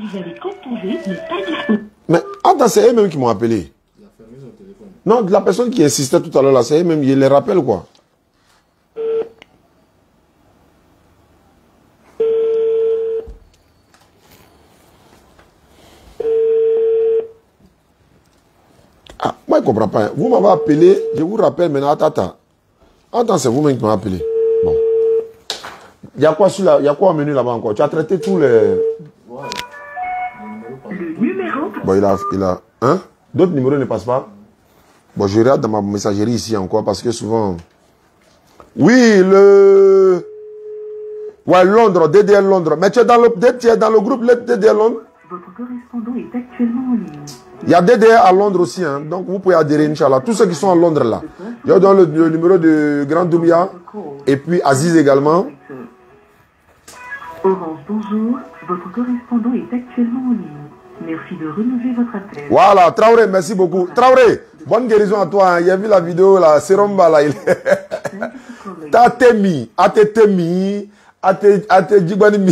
Mais attends, c'est eux-mêmes qui m'ont appelé. Non, la personne qui insistait tout à l'heure là, c'est eux-mêmes, ils les rappellent quoi. Ah, moi, je ne comprends pas. Vous m'avez appelé, je vous rappelle maintenant. Attends, attends. Attends, c'est vous-même qui m'avez appelé. Bon. Il y a quoi sur la, il y a quoi au menu là-bas encore? Tu as traité tous les... Ouais. Le numéro. Bon, il a... Il a hein? D'autres numéros ne passent pas? Bon, je regarde dans ma messagerie ici encore parce que souvent... Oui, le... Ouais, Londres, D D L Londres. Mais tu es dans le, tu es dans le groupe D D L Londres? Votre correspondant est actuellement en ligne. Il y a D D R à Londres aussi, hein. Donc vous pouvez adhérer, Inch'Allah. Tous ceux qui sont à Londres là. Il y a dans le, le numéro de Grand Doumia et puis Aziz également. Orange, bonjour. Votre correspondant est actuellement en ligne. Merci de renouveler votre appel. Voilà, Traoré, merci beaucoup. Traoré, bonne guérison à toi. Hein. Il a vu la vidéo là, Seromba là. Il... T'as temi, a te temi, a te a te djibani.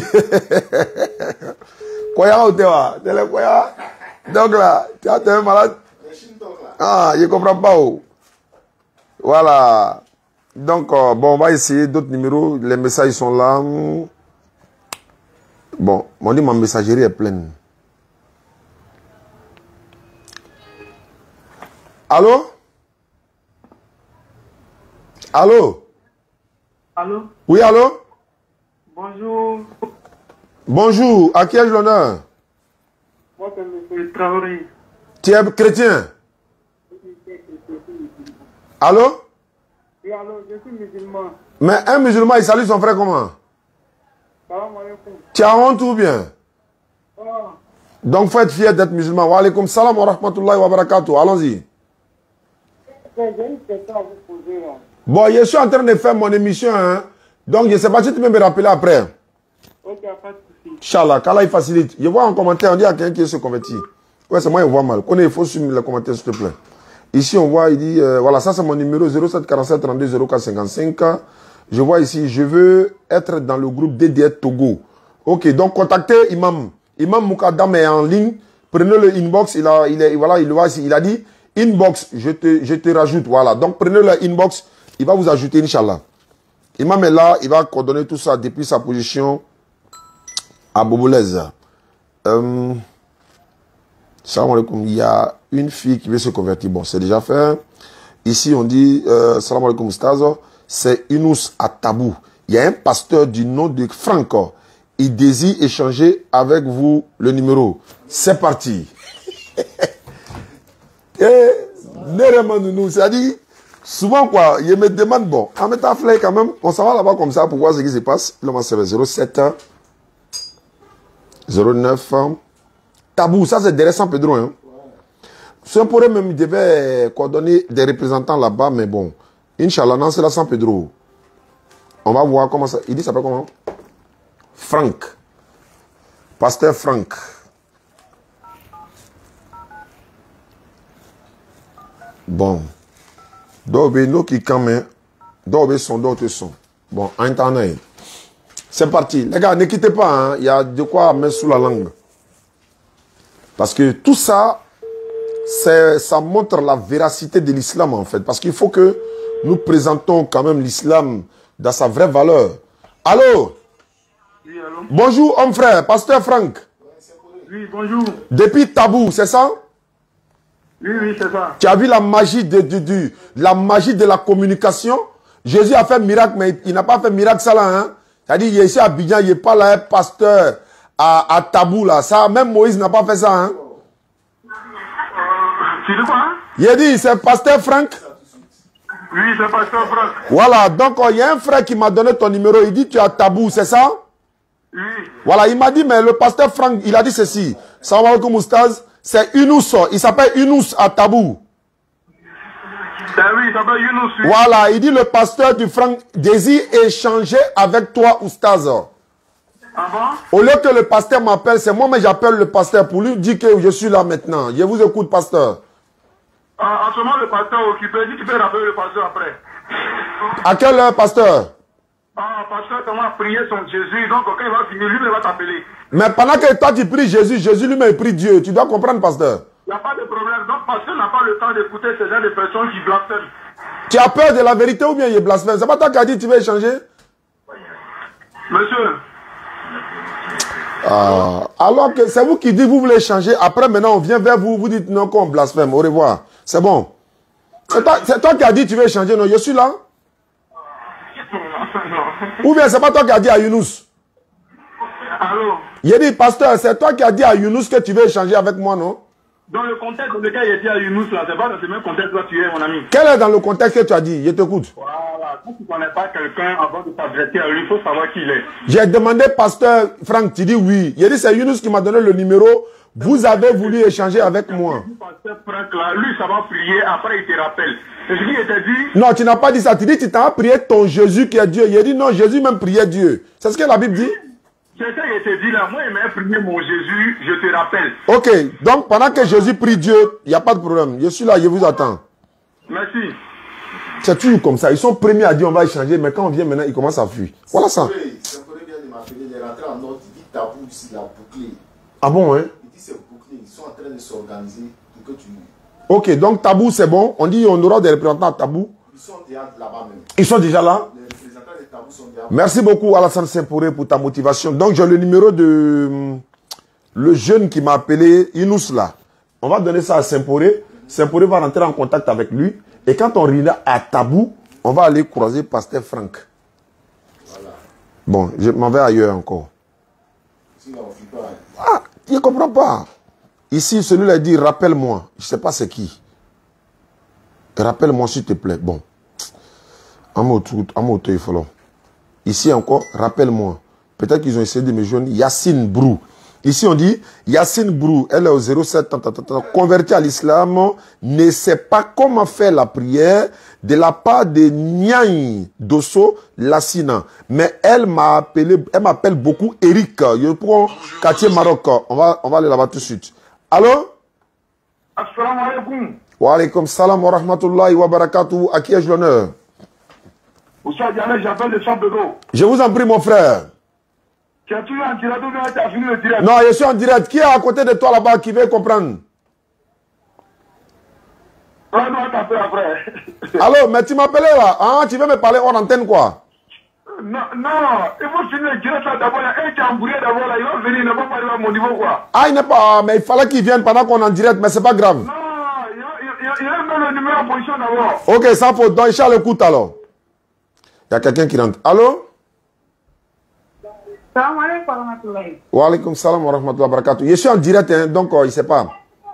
Koya ou tewa, tele koya. Donc là, tu as un malade. Ah, je ne comprends pas. Oh. Voilà. Donc, euh, bon, on va essayer d'autres numéros. Les messages sont là. Bon, on dit ma messagerie est pleine. Allô? Allô? Allô? Oui, allô? Bonjour. Bonjour. À qui ai-je l'honneur? Moi, c'est M. Traoré. Tu es chrétien? Allô? Oui, allô, je suis musulman. Mais un musulman, il salue son frère comment? Salam alaikum. Tu as honte ou bien? Oh. Donc, faut être fier d'être musulman. Wa alaikum salam wa rahmatullahi wa barakatuh. Allons-y. J'ai une question à vous poser là. Bon, je suis en train de faire mon émission. Hein. Donc, je ne sais pas si tu peux me rappeler après. Ok, pas de souci. Inch'Allah, qu'Allah il facilite. Je vois un commentaire, on dit à quelqu'un qui se convertit. Ouais, c'est moi, il voit mal. Connais, il faut suivre les commentaires, s'il te plaît. Ici, on voit, il dit, euh, voilà, ça c'est mon numéro zéro sept quarante-sept trente-deux zéro quatre cinquante-cinq. Je vois ici, je veux être dans le groupe D D R Togo. Ok, donc contactez Imam. Imam Moukadam est en ligne. Prenez le inbox, il a, il est, voilà, il voit ici, il a dit, inbox, je te, je te rajoute, voilà. Donc prenez le inbox, il va vous ajouter, Inch'Allah. Imam est là, il va coordonner tout ça depuis sa position à Bobolez. Euh, salam alaikum. Il y a une fille qui veut se convertir. Bon, c'est déjà fait. Ici, on dit euh, salam alaikum Stazo. C'est Inous Atabou. Il y a un pasteur du nom de Franco. Il désire échanger avec vous le numéro. C'est parti. Et, c'est-à-dire, souvent, quoi, il me demande, bon, en mettant fleur quand même, on s'en va là-bas comme ça pour voir ce qui se passe. Le c'est zéro sept zéro neuf. Tabou, ça c'est derrière San Pedro. Hein. Saint-Poré même devait coordonner des représentants là-bas, mais bon. Inch'Allah, non, c'est là San Pedro. On va voir comment ça... Il dit ça s'appelle comment? Franck. Pasteur Franck. Bon. D'où nous qui quand même. D'où sont, d'autres sont. Bon, internet. C'est parti. Les gars, ne quittez pas. Hein. Il y a de quoi mettre sous la langue. Parce que tout ça, ça montre la véracité de l'islam en fait. Parce qu'il faut que nous présentons quand même l'islam dans sa vraie valeur. Allô? Oui, allô? Bonjour, homme frère, pasteur Franck. Oui, bonjour. Depuis Tabou, c'est ça? Oui, oui, c'est ça. Tu as vu la magie de, de, de, la magie de la communication? Jésus a fait miracle, mais il n'a pas fait miracle ça là. Hein? C'est-à-dire, il est ici à Abidjan, il n'est pas là, un pasteur à, à Tabou là. Ça, même Moïse n'a pas fait ça. Hein? Tu dis quoi? Il a dit, c'est pasteur Franck. Oui, c'est pasteur Franck. Voilà, donc il y a un frère qui m'a donné ton numéro. Il dit, tu as Tabou, c'est ça? Oui. Voilà, il m'a dit, mais le pasteur Franck, il a dit ceci. Salam alaikum oustaz. C'est Younous, il s'appelle Younous à Tabou. Ben oui, il s'appelle Younous. Oui. Voilà, il dit le pasteur du Franck désire échanger avec toi, oustaz. Ah bon? Au lieu que le pasteur m'appelle, c'est moi, mais j'appelle le pasteur pour lui dire que je suis là maintenant. Je vous écoute, pasteur. Ah, en ce moment, le pasteur est occupé. Dis, tu peux rappeler le pasteur après. À quelle heure, pasteur? Ah, pasteur, comment prier son Jésus. Donc, quand il va finir, lui, il va t'appeler. Mais pendant que toi, tu pries Jésus, Jésus lui-même prie Dieu. Tu dois comprendre, pasteur. Il n'y a pas de problème. Donc, pasteur n'a pas le temps d'écouter ces gens de personnes qui blasphèment. Tu as peur de la vérité ou bien il est blasphème? C'est pas toi qui as dit que tu veux échanger? Monsieur. Ah, alors que c'est vous qui dites que vous voulez changer. Après, maintenant, on vient vers vous. Vous dites non, qu'on blasphème. Au revoir. C'est bon. C'est toi, toi qui as dit que tu veux changer. Non, je suis là. Ou bien c'est pas toi qui as dit à Younous. Allô? Il a dit, pasteur, c'est toi qui as dit à Younous que tu veux échanger avec moi, non? Dans le contexte dans lequel il a dit à Younous, là, c'est pas dans ce même contexte là tu es, mon ami. Quel est dans le contexte que tu as dit? Je t'écoute. Voilà. Quand tu ne connais pas quelqu'un avant de t'adresser à lui, il faut savoir qui il est. J'ai demandé, pasteur Franck, tu dis oui. Il a dit, c'est Younous qui m'a donné le numéro. Vous avez voulu échanger avec moi. Pasteur Franck, là, lui, ça va prier, après il te rappelle. Et je lui ai dit... Non, tu n'as pas dit ça. Tu dis, tu t'as prié ton Jésus qui est Dieu. Il a dit, non, Jésus même priait Dieu. C'est ce que la Bible dit? C'est ça qu'il te dit là. Moi, il m'a prié mon Jésus, je te rappelle. Ok, donc pendant que Jésus prie Dieu, il n'y a pas de problème. Je suis là, je vous attends. Merci. C'est toujours comme ça. Ils sont premiers à dire on va échanger, mais quand on vient maintenant, ils commencent à fuir. Voilà ça. C'est pour bien de m'appeler, il est rentré en ordre, il dit Tabou ici, la bouclée. Ah bon, hein? Il dit c'est bouclé, ils sont en train de s'organiser pour que tu... Ok, donc Tabou c'est bon. On dit on aura des représentants à Tabou. Ils sont déjà là-bas même. Ils sont déjà là? Les représentants de Tabou sont déjà là. Merci beaucoup Alassane Saint-Poré pour ta motivation. Donc j'ai le numéro de le jeune qui m'a appelé, Younous là. On va donner ça à Saint-Poré. Saint-Poré va rentrer en contact avec lui. Et quand on rira à Tabou, on va aller croiser pasteur Franck. Voilà. Bon, je m'en vais ailleurs encore. Ici, là, on ne fuit pas. Ah, je ne comprends pas. Ici, celui-là dit, rappelle-moi. Je ne sais pas c'est qui. Rappelle-moi s'il te plaît. Bon. Ici encore, rappelle-moi. Peut-être qu'ils ont essayé de me joindre. Yacine Brou. Ici, on dit, Yacine Brou, elle est au zéro sept, convertie à l'islam, ne sait pas comment faire la prière de la part de Niaï Dosso Lassina. Mais elle m'a appelé, elle m'appelle beaucoup Eric. Je prends quartier Maroc. On va, on va aller là-bas tout de suite. Allô? Assalamu alaikum. Wa alaikum salam wa rahmatullahi wa barakatuh. À qui ai-je l'honneur? Oustaz Dialé, j'appelle de San Pedro. Je vous en prie, mon frère. Tu as toujours en direct ou bien tu as fini le direct? Non, je suis en direct. Qui est à côté de toi là-bas qui veut comprendre? Ah non, t'as fait après. Allô, mais tu m'appelais là. Hein? Tu veux me parler hors antenne quoi? Non, non, il faut finir le direct là d'abord. Et tu as embrouillé d'abord là. Il va venir, il ne va pas arriver à mon niveau quoi. Ah, il n'est pas. Mais il fallait qu'il vienne pendant qu'on est en direct, mais c'est pas grave. Non, il a, il a, il a mis le numéro en position d'abord. Ok, sans faute. Donc, Charles écoute alors. Il y a quelqu'un qui rentre. Allô? Salam alaikum wa rahmatullahi. Wa alaikum salam wa rahmatullahi wa barakatuh. Je suis en direct, hein, donc euh, il ne sait pas.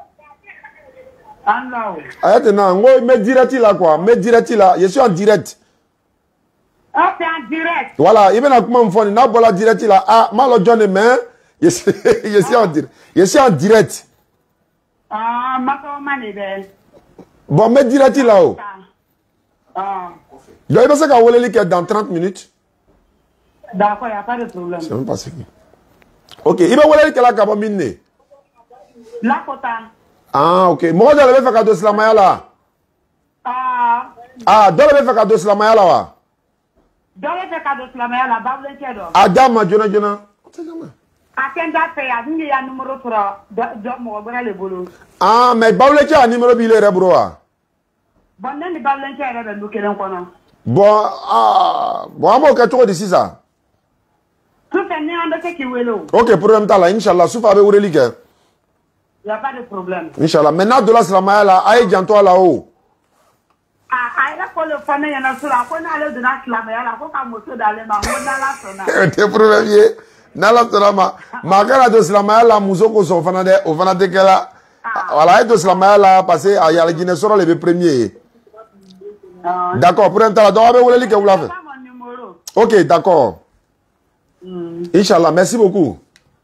Allah. Arrête, non, moi, mets direct là, quoi. Mets direct là. Je suis en direct. Ah, c'est en direct. Voilà, il vient à comment me faire. Il n'a pas la direct là. Ah, malo John, mais Je suis, je suis en direct. Je suis en direct. Ah, ma commande est belle. Bon, mais direct là-haut. Ah. Il y a pensé qu'à Woleli qui est dans trente minutes. D'accord, il n'y a pas de problème. C'est même pas ce qui. Ok, il va Woleli qui est là, Kabon Mine. La kota. Ah, ok. Moi, je vais faire cadeau Slamaya là. Ah. Ah, donc je vais faire cadeau Slamaya là. Donc, je vais faire cadeau Slamaya là, Babou Tiado. Adama, Jona, Jona. Akenda fait, il y a un numéro pour le boulot. Ah, mais Babou a un numéro billet, bro. Bon, n'est pas l'intérêt de nous qui l'on connaît. Bon, ah, bon, on va faire d'ici ça. Tout est né en de ce qui est là. Ok, problème là, Inch'Allah, souffle avec Aurélie. Il n'y a pas de problème. Inch'Allah, maintenant de la Slamaya là, aïe, j'entends là-haut. Ah, il faut le faire, il y en a sur la fois, on a de la Slamaya là, il faut qu'on monte dans les mains, on a la sona. T'es problème, Nala Slamaya, ma cara de Slamaya là, Mouzoko sont fanade, au fanade que là. Voilà, et de Slamaya là, passé à Yala Guinée sera les premiers. D'accord, pour un temps, donc, avec Aurélie, que vous l'avez fait. Ok, d'accord. Inch'Allah, merci beaucoup.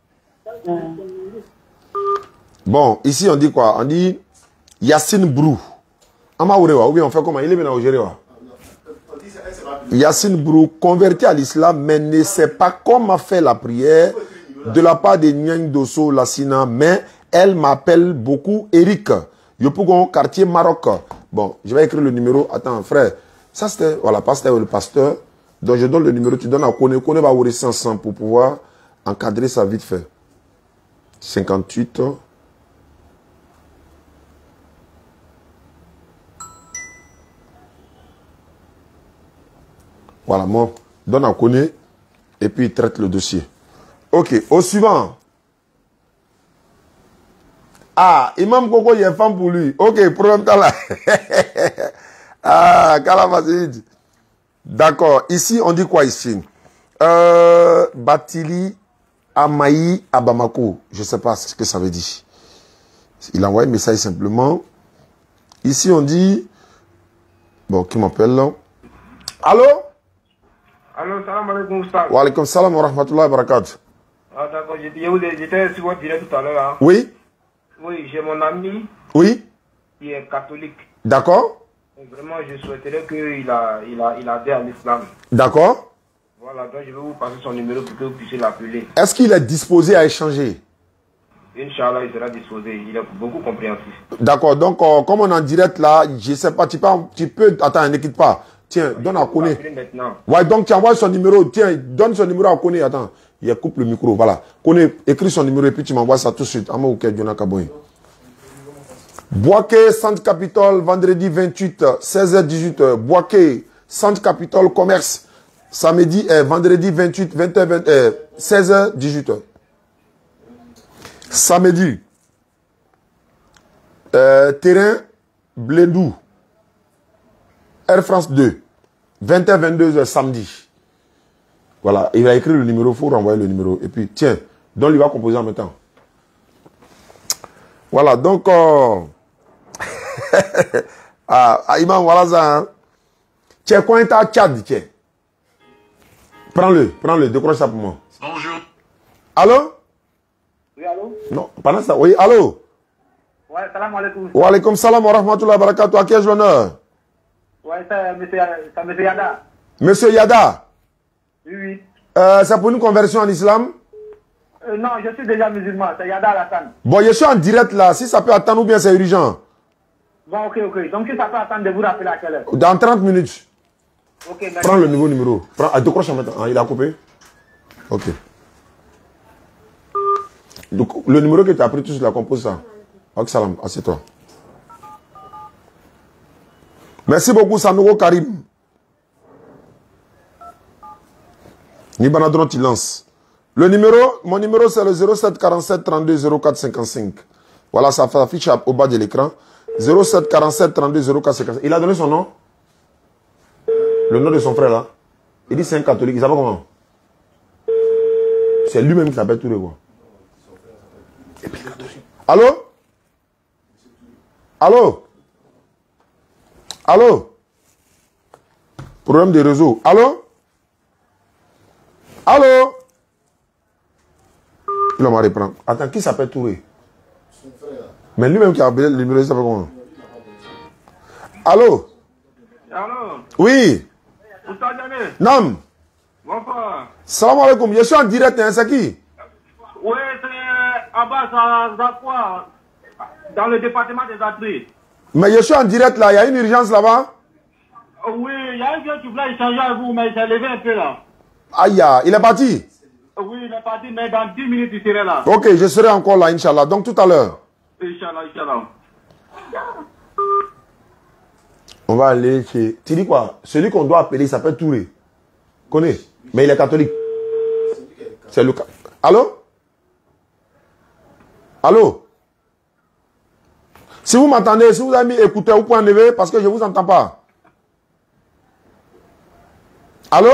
Bon, ici on dit quoi? On dit Yassine Brou. Ou bien on fait comment? Il est bien au Géréwa. Yassine Brou, converti à l'islam, mais ne sait pas comment faire la prière de la part de Nyang Dosso Lassina, mais elle m'appelle beaucoup Eric. Yopougon, quartier Maroc. Bon, je vais écrire le numéro. Attends, frère. Ça, c'était, voilà, pasteur le pasteur. Donc, je donne le numéro. Tu donnes à Kone. Kone va ouvrir cinq cents pour pouvoir encadrer ça vite fait. cinquante-huit. Voilà, moi, donne à Kone. Et puis, il traite le dossier. Ok, au suivant. Ah, Imam Koko, il y a une femme pour lui. Ok, problème là. Ah, Kalamasid. D'accord. Ici, on dit quoi ici? euh, Batili Amaï à Bamako. Je ne sais pas ce que ça veut dire. Il a envoyé un message simplement. Ici, on dit... Bon, qui m'appelle là? Allô? Allô, salam alaikum, Oustaz. Wa alaikum salam wa rahmatullahi wa barakatuh. Ah, d'accord, j'étais sur votre direct tout à l'heure. Hein. Oui? Oui, j'ai mon ami. Oui? Qui est catholique. D'accord? Vraiment, je souhaiterais qu'il a, il a, il adhère à l'islam. D'accord? Voilà, donc je vais vous passer son numéro pour que vous puissiez l'appeler. Est-ce qu'il est disposé à échanger? Inch'Allah, il sera disposé. Il est beaucoup compréhensif. D'accord, donc euh, comme on est en direct là, je ne sais pas, tu peux, tu peux, attends, ne quitte pas. Tiens, donne à Kone. Ouais, donc tu envoies son numéro, tiens, donne son numéro à Kone, attends, il coupe le micro, voilà. Kone, écris son numéro et puis tu m'envoies ça tout de suite. Boaké, Centre Capitole, vendredi vingt-huit, seize heures dix-huit. Boaké, Centre Capitole, commerce, samedi, euh, vendredi vingt-huit, vingt heures vingt, euh, seize heures dix-huit. Samedi, euh, terrain, Blédou, Air France deux, vingt heures vingt-deux heures samedi. Voilà, il va écrire le numéro, il faut renvoyer le numéro. Et puis, tiens, donc il va composer en même temps. Voilà, donc... Euh... ah, Imam, voilà ça. Hein. Tiens, quand tu as Tchad, tiens. Prends-le, prends-le, décroche ça pour moi. Bonjour. Allô? Oui, allô? Non, pendant ça, oui, allô? Ouais, salam alaikum. Wa alaikum salam wa rahmatullahi wa barakatuh. À qui ai-je l'honneur? Ouais, c'est monsieur Yada. Monsieur Yada? Oui, oui. Euh, c'est pour une conversion en islam? Euh, non, je suis déjà musulman, c'est Yada Alassane. Bon, je suis en direct là. Si ça peut attendre ou bien c'est urgent. Bon, ok, ok. Donc si ça peut attendre de vous rappeler à quelle heure? Dans trente minutes. Ok, merci. Prends le nouveau numéro. Prends, ah, décroche en même temps. Ah, il a coupé? Ok. Donc, le numéro que tu as pris, tu la composes ça. Ok, salam, assieds-toi. Merci beaucoup, Sanogo Karim. Nibanadron, tu lances. Le numéro, mon numéro, c'est le zéro sept quarante-sept trente-deux zéro quatre cinquante-cinq. Voilà, ça s'affiche au bas de l'écran. zéro sept quarante-sept trente-deux zéro quatre cinquante-cinq. Il a donné son nom? Le nom de son frère, là. Il dit c'est un catholique. Il s'appelle comment? C'est lui-même qui s'appelle Touré, quoi. Et puis, catholique. Allô? Allô? Allô? Problème de réseau. Allô? Allô? Il va me reprendre. Attends, qui s'appelle Touré? Son frère. Mais lui-même qui a appelé le numéro, il s'appelle comment? Allô? Allô? Oui. Nam. Bonsoir. Salam alaikum. Je suis en direct, hein, c'est qui? Oui, c'est Abbas Zakwa, dans le département des Atris. Mais je suis en direct là, il y a une urgence là-bas? Oui, il y a un gars qui voulait échanger avec vous, mais il s'est levé un peu là. Aïe, il est parti? Oui, il est parti, mais dans dix minutes, il serait là. Ok, je serai encore là, Inch'Allah. Donc tout à l'heure. Inch'Allah, Inch'Allah. On va aller chez... Tu dis quoi? Celui qu'on doit appeler, il s'appelle Touré. Connais? Mais il est catholique. C'est le... Allô? Allô? Si vous m'entendez, si vous avez mis écouteur, vous pouvez enlever parce que je ne vous entends pas. Allô?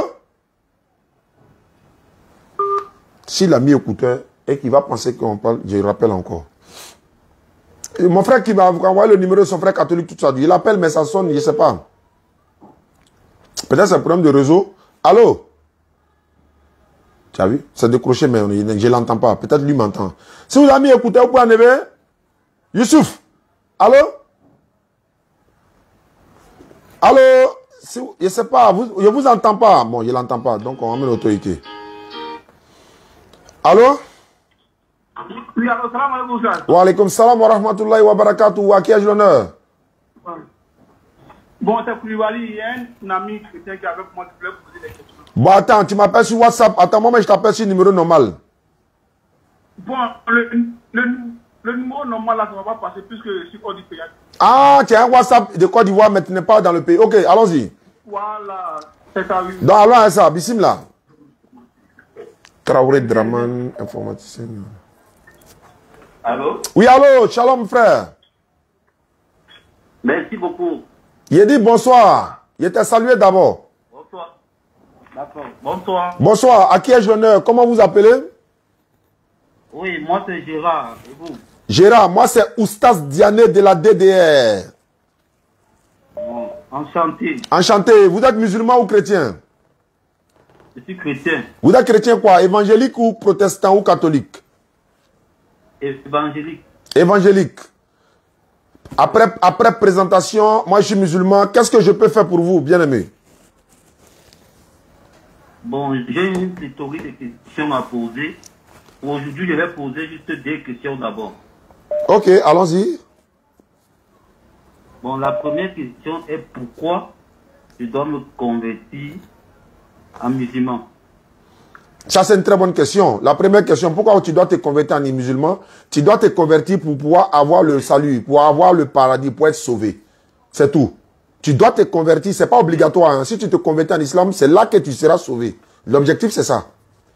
S'il a mis écouteur et qu'il va penser qu'on parle, je rappelle encore. Et mon frère qui m'a envoyé le numéro de son frère catholique, tout ça, il appelle mais ça sonne, je ne sais pas. Peut-être c'est un problème de réseau. Allô? Tu as vu? C'est décroché mais je ne l'entends pas. Peut-être lui m'entend. Si vous avez mis écouteur, vous pouvez enlever. Youssouf? Allô? Allô? Si, je ne sais pas, vous, je ne vous entends pas. Bon, je ne l'entends pas, donc on va mettre l'autorité. Allô? Oui, allô, salam alaikum, ça. Wa alaikum salam wa rahmatullahi wa barakatuh. À qui ai-je l'honneur? Bon, c'est Koulibaly, il y a un ami chrétien qui est avec moi qui voulait poser des questions. Bon, attends, tu m'appelles sur WhatsApp. Attends, moi, je t'appelle sur le numéro normal. Bon, le, le, le numéro normal là, ça ne va pas passer puisque je suis hors du pays. Ah, tu as un WhatsApp de Côte d'Ivoire, mais tu n'es pas dans le pays. Ok, allons-y. Voilà, c'est ça, oui. Donc, allons à ça, bismillah. Traoré Draman, informaticien. Allô? Oui, allô, shalom, frère. Merci beaucoup. Il dit bonsoir. Il t'a salué d'abord. Bonsoir. D'accord. Bonsoir. Bonsoir, à qui ai-je l'honneur? Comment vous appelez? Oui, moi c'est Gérard. Et vous? Gérard, moi c'est Oustas Diané de la D D R. Bon, enchanté. Enchanté. Vous êtes musulman ou chrétien? Je suis chrétien. Vous êtes chrétien quoi? Évangélique ou protestant ou catholique? Évangélique. Évangélique. Après, après présentation, moi je suis musulman. Qu'est-ce que je peux faire pour vous, bien-aimé? Bon, j'ai une pléthorique de questions à poser. Aujourd'hui, je vais poser juste deux questions d'abord. Ok, allons-y. Bon, la première question est pourquoi je dois me convertir en musulman? Ça, c'est une très bonne question. La première question, pourquoi tu dois te convertir en musulman? Tu dois te convertir pour pouvoir avoir le salut, pour avoir le paradis, pour être sauvé. C'est tout. Tu dois te convertir, ce n'est pas obligatoire. Hein. Si tu te convertis en islam, c'est là que tu seras sauvé. L'objectif, c'est ça.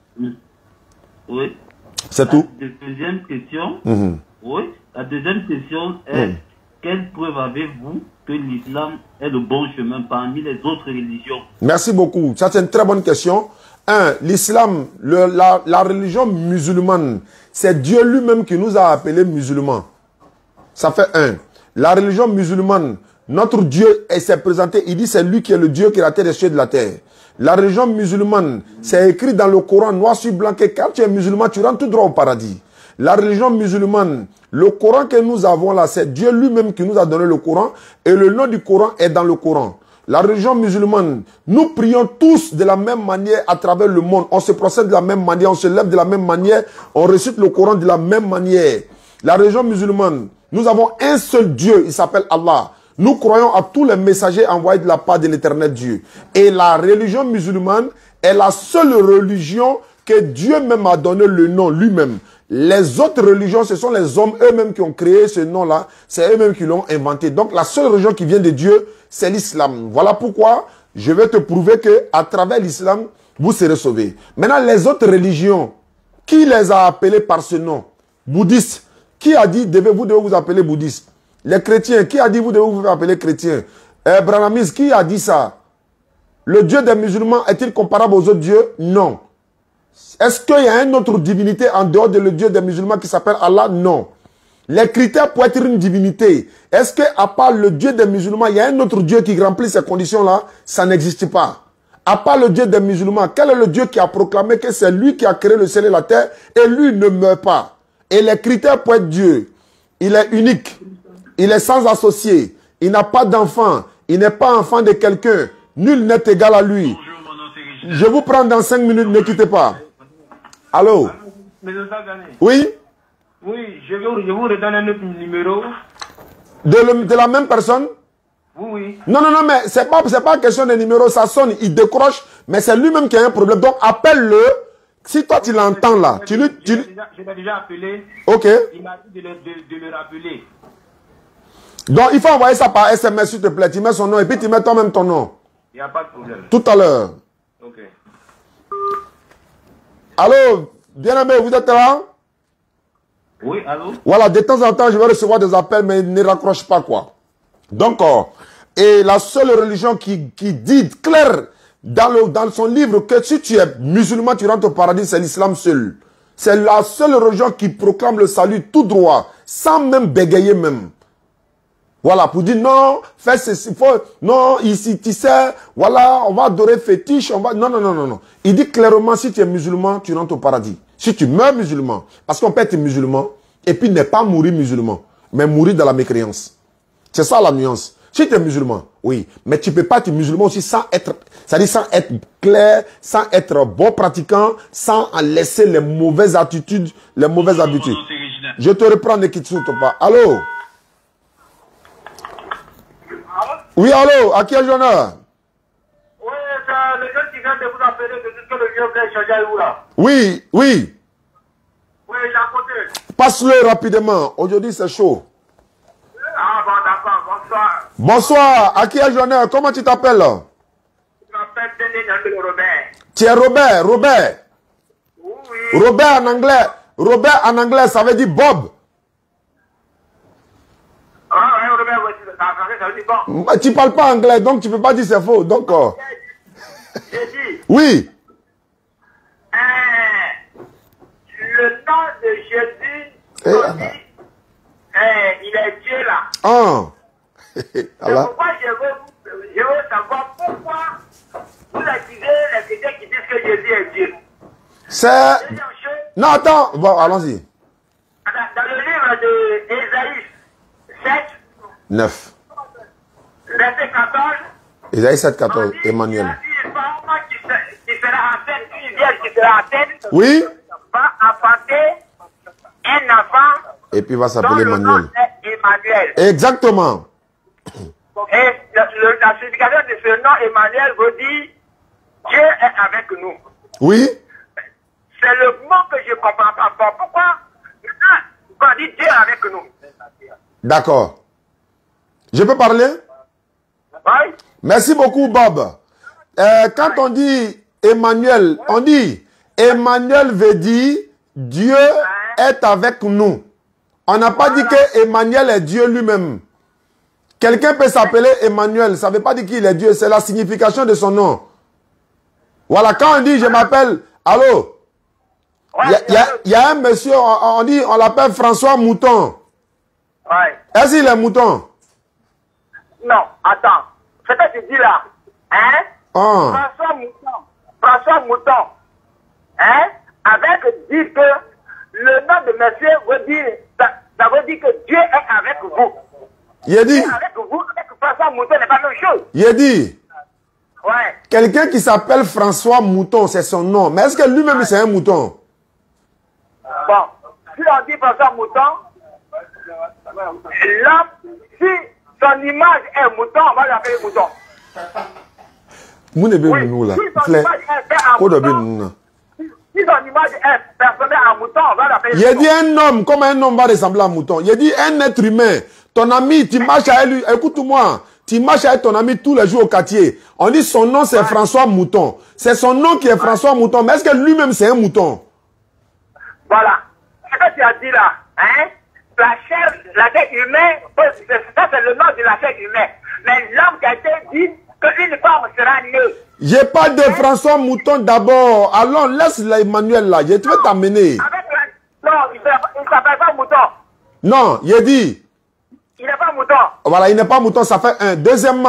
Oui. C'est tout. La deuxième question, Mm-hmm. oui. La deuxième question est, Mm. quelle preuve avez-vous que l'islam est le bon chemin parmi les autres religions? Merci beaucoup. Ça, c'est une très bonne question. Un, l'islam, le, la, la religion musulmane, c'est Dieu lui-même qui nous a appelés musulmans. Ça fait un. La religion musulmane, notre Dieu s'est présenté, il dit c'est lui qui est le Dieu qui est la terre des cieux de la terre. La religion musulmane, c'est écrit dans le Coran, noir sur blanc, que quand tu es musulman, tu rentres tout droit au paradis. La religion musulmane, le Coran que nous avons là, c'est Dieu lui-même qui nous a donné le Coran, et le nom du Coran est dans le Coran. La religion musulmane, nous prions tous de la même manière à travers le monde. On se procède de la même manière, on se lève de la même manière, on récite le Coran de la même manière. La religion musulmane, nous avons un seul Dieu, il s'appelle Allah. Nous croyons à tous les messagers envoyés de la part de l'éternel Dieu. Et la religion musulmane est la seule religion que Dieu même a donné le nom lui-même. Les autres religions, ce sont les hommes eux-mêmes qui ont créé ce nom-là. C'est eux-mêmes qui l'ont inventé. Donc la seule religion qui vient de Dieu, c'est l'islam. Voilà pourquoi je vais te prouver que à travers l'islam, vous serez sauvés. Maintenant, les autres religions, qui les a appelées par ce nom? Bouddhistes. Qui a dit, devez, vous devez vous appeler bouddhiste? Les chrétiens. Qui a dit, vous devez vous appeler chrétien? Eh, Branamis, qui a dit ça? Le Dieu des musulmans est-il comparable aux autres dieux? Non. Est-ce qu'il y a une autre divinité en dehors de le Dieu des musulmans qui s'appelle Allah? Non. Les critères pour être une divinité, est-ce qu'à part le Dieu des musulmans, il y a un autre Dieu qui remplit ces conditions-là? Ça n'existe pas. à part le Dieu des musulmans, quel est le Dieu qui a proclamé que c'est lui qui a créé le ciel et la terre et lui ne meurt pas? Et les critères pour être Dieu, il est unique, il est sans associé, il n'a pas d'enfant, il n'est pas enfant de quelqu'un, nul n'est égal à lui. Je vous prends dans cinq minutes, ne quittez pas. Allô? Oui? Oui, je, vais, je vous redonne un autre numéro. De, le, de la même personne? Oui, oui. Non, non, non, mais c'est pas, c'est pas question de numéro, ça sonne, il décroche, mais c'est lui-même qui a un problème. Donc appelle-le. Si toi tu l'entends là, tu lui... Tu... Je l'ai déjà appelé. Ok. Il m'a dit de le, de, de le rappeler. Donc il faut envoyer ça par S M S s'il te plaît. Tu mets son nom et puis tu mets toi-même ton nom. Il n'y a pas de problème. Tout à l'heure. Ok. Allô, bien-aimé, vous êtes là? Oui, allô? Voilà, de temps en temps, je vais recevoir des appels, mais ne raccroche pas, quoi. Donc, euh, et la seule religion qui, qui dit clair dans, le, dans son livre que si tu es musulman, tu rentres au paradis, c'est l'islam seul. C'est la seule religion qui proclame le salut tout droit, sans même bégayer même. Voilà, pour dire non, fais ceci, faut, non, ici, tu sais, voilà, on va adorer fétiche, on va, non, non, non, non, non. Il dit clairement, si tu es musulman, tu rentres au paradis. Si tu meurs musulman, parce qu'on peut être musulman, et puis ne pas mourir musulman, mais mourir dans la mécréance. C'est ça la nuance. Si tu es musulman, oui, mais tu ne peux pas être musulman aussi sans être, c'est-à-dire sans être clair, sans être bon pratiquant, sans laisser les mauvaises attitudes, les mauvaises habitudes. Je te reprends, ne quitte surtout pas. Allô? Oui, allô, à qui est l'honneur? Oui, c'est le gars qui vient de vous appeler, de dire que le vieux frère changeait où là? Oui, oui. Oui, j'ai à côté. Passe-le rapidement. Aujourd'hui, c'est chaud. Ah, bon, d'accord, bonsoir. Bonsoir, à qui est l'honneur? Comment tu t'appelles? Je m'appelle Denis Robert. Tu es Robert, Robert. Oui, oui. Robert en anglais. Robert en anglais, ça veut dire Bob. Ah, oui, Robert, oui, en français, ça veut dire bon. Tu ne parles pas anglais, donc tu ne peux pas dire c'est faux. Donc, euh... J'ai dit. oui. Euh, le nom de Jésus, Eh, on dit, euh, il est Dieu là. Ah. C'est Alors. pourquoi je veux, je veux savoir pourquoi vous accusez les chrétiens qui disent que Jésus est Dieu. C'est... Deuxième chose, Non, attends. Bon, allons-y. dans le livre de Ésaïe sept, neuf. verset quatorze, Ésaïe sept, on quatorze. dit, Emmanuel. il y a une femme qui, se- qui sera enceinte, une vierge qui sera enceinte, Oui. va enfanter un enfant Et puis il va dont s'appeler le nom Emmanuel. est Emmanuel. Exactement. Et le- le- la signification de ce nom Emmanuel veut dire Dieu est avec nous. Oui. C'est le mot que je ne comprends pas. Bon, pourquoi maintenant, on dit Dieu est avec nous? D'accord. Je peux parler? Oui? Merci beaucoup, Bob. Euh, quand on dit Emmanuel, on dit Emmanuel veut dire Dieu est avec nous. On n'a pas dit que Emmanuel est Dieu lui-même. Quelqu'un peut s'appeler Emmanuel, ça ne veut pas dire qu'il est Dieu, c'est la signification de son nom. Voilà, quand on dit je m'appelle, allô, il y, a- y a- y a un monsieur, on, on dit, on l'appelle François Mouton. Ouais. Est-ce qu'il est mouton? Non, attends. Ce que tu dis là, hein? Ah. François Mouton. François Mouton. Hein? Avec dire que le nom de monsieur veut dire, ça, ça veut dire que Dieu est avec vous. Il a dit, Dieu est avec vous, avec François Mouton n'est pas la même chose. il a dit, Ouais. quelqu'un qui s'appelle François Mouton, c'est son nom. Mais est-ce que lui-même c'est un mouton? Bon, si on dit François Mouton, l'homme, si son image est mouton, on va l'appeler mouton. Vous ne Oui. nous là. Si son Fleur. image est faite en Quoi de bien, mouton, nous, là? si son image est personnée en mouton, on va l'appeler Il a mouton. dit un homme, comme un homme va ressembler à un mouton. Il a dit un être humain. Ton ami, tu marches avec lui. Écoute-moi. Tu marches avec ton ami tous les jours au quartier. On dit son nom c'est François Mouton. C'est son nom qui est François Mouton. Mais est-ce que lui-même c'est un mouton? Voilà. Ce que tu as dit là, hein, la chair, la chair humaine, ça c'est le nom de la chair humaine. Mais l'homme qui a été dit qu'une femme sera née. J'ai pas de François Mouton d'abord. Allons, laisse l'Emmanuel là. Je vais t'amener. Avec la... Non, il ne s'appelle pas mouton. Non, il a dit. Il n'est pas mouton. Voilà, il n'est pas mouton, ça fait un. Deuxièmement,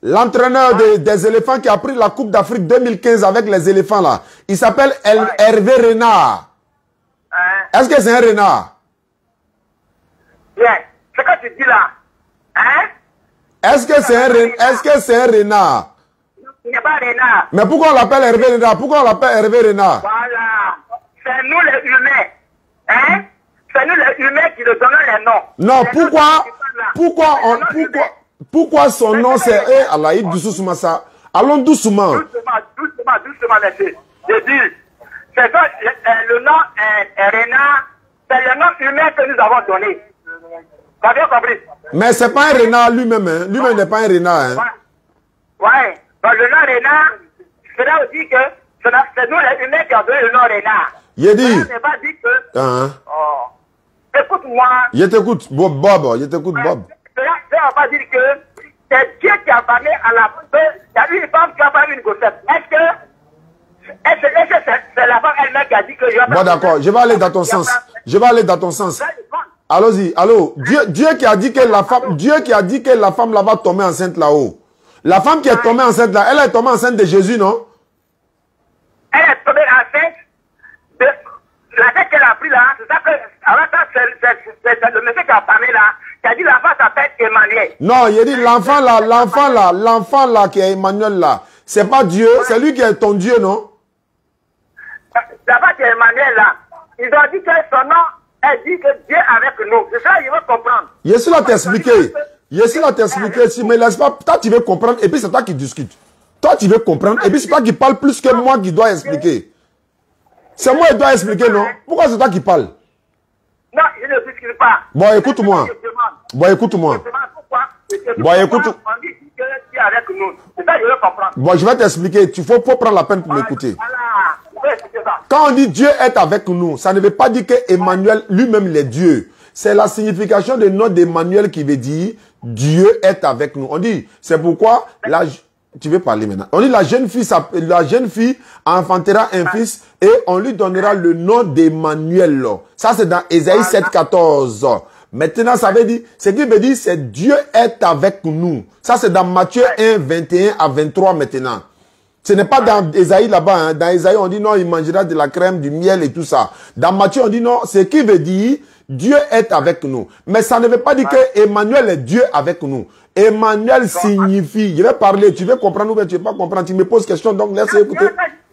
L'entraîneur de, des éléphants qui a pris la Coupe d'Afrique deux mille quinze avec les éléphants là. Il s'appelle ouais. Hervé Renard. Hein? Est-ce que c'est un renard? Bien. Ce que tu dis là. Hein? Est-ce que c'est un, est-ce que c'est un renard? Il n'est pas renard. Mais pourquoi on l'appelle Hervé Renard? Pourquoi on l'appelle Hervé Renard? Voilà. C'est nous les humains. Hein? C'est nous les humains qui nous donnons les noms. Non, pourquoi, pourquoi, on, pourquoi, pourquoi son nom c'est eh, Allah, doucement ça. Allons doucement. Doucement, doucement, doucement, monsieur. Je dis, c'est ça, le, le nom est, est renard. C'est le nom humain que nous avons donné. Vous avez compris? Mais c'est pas un renard lui-même, hein. Lui-même n'est pas un renard, hein. Ouais. Ouais. Donc, le nom renard, cela aussi que c'est nous les humains qui avons donné le nom renard. Il a dit. Je n'ai pas dit que. Hein? Oh. Écoute-moi. Je t'écoute, Bob, Bob, je t'écoute, Bob. Cela ne va pas dire que c'est Dieu qui a parlé à la femme. Il y a une femme qui a parlé une grossesse. Est-ce que est-ce que c'est la femme elle-même qui a dit que je vais. Bon, d'accord, je vais aller dans ton sens. Je vais aller dans ton sens. Allons-y, allô. Dieu, Dieu qui a dit que la femme, Dieu qui a dit que la femme là-bas tombée enceinte là-haut. La femme qui est tombée enceinte là, elle est tombée enceinte de Jésus, non? Elle est tombée enceinte de la tête qu'elle a pris là. C'est ça que, avant ça, c'est le monsieur qui a parlé là, qui a dit l'enfant s'appelle Emmanuel. Non, il a dit l'enfant là, l'enfant là, l'enfant là qui est Emmanuel là. C'est pas Dieu, c'est lui qui est ton Dieu, non? L'enfant qui est Emmanuel là, ils ont dit que son nom, elle dit que Dieu est avec nous. C'est ça, il veut comprendre. Je suis là t'expliquer. Je suis là t'expliquer. Si me laisse pas, toi tu veux comprendre et puis c'est toi qui discute. Toi tu veux comprendre et puis c'est toi qui parle plus que moi qui dois expliquer. C'est moi qui dois expliquer, non? Pourquoi c'est toi qui parle? Non, je ne discute pas. Bon, écoute-moi. Bon, écoute-moi. Bon, écoute. Bon, je vais t'expliquer. Il faut, faut prendre la peine pour m'écouter. Quand on dit Dieu est avec nous, ça ne veut pas dire que Emmanuel lui-même il est Dieu. C'est la signification du nom d'Emmanuel qui veut dire Dieu est avec nous. On dit, c'est pourquoi la, tu veux parler maintenant. On dit la jeune fille, la jeune fille enfantera un fils et on lui donnera le nom d'Emmanuel. Ça c'est dans Ésaïe sept, quatorze. Maintenant, ça veut dire, ce qui veut dire, c'est Dieu est avec nous. Ça c'est dans Matthieu un, vingt et un à vingt-trois maintenant. Ce n'est pas dans Ésaïe là-bas. Hein. Dans Ésaïe, on dit non, il mangera de la crème, du miel et tout ça. Dans Matthieu, on dit non, ce qui veut dire, Dieu est avec nous. Mais ça ne veut pas dire que Emmanuel est Dieu avec nous. Emmanuel signifie, je vais parler, tu veux comprendre ou bien tu ne veux pas comprendre, tu me poses question, donc laisse écouter.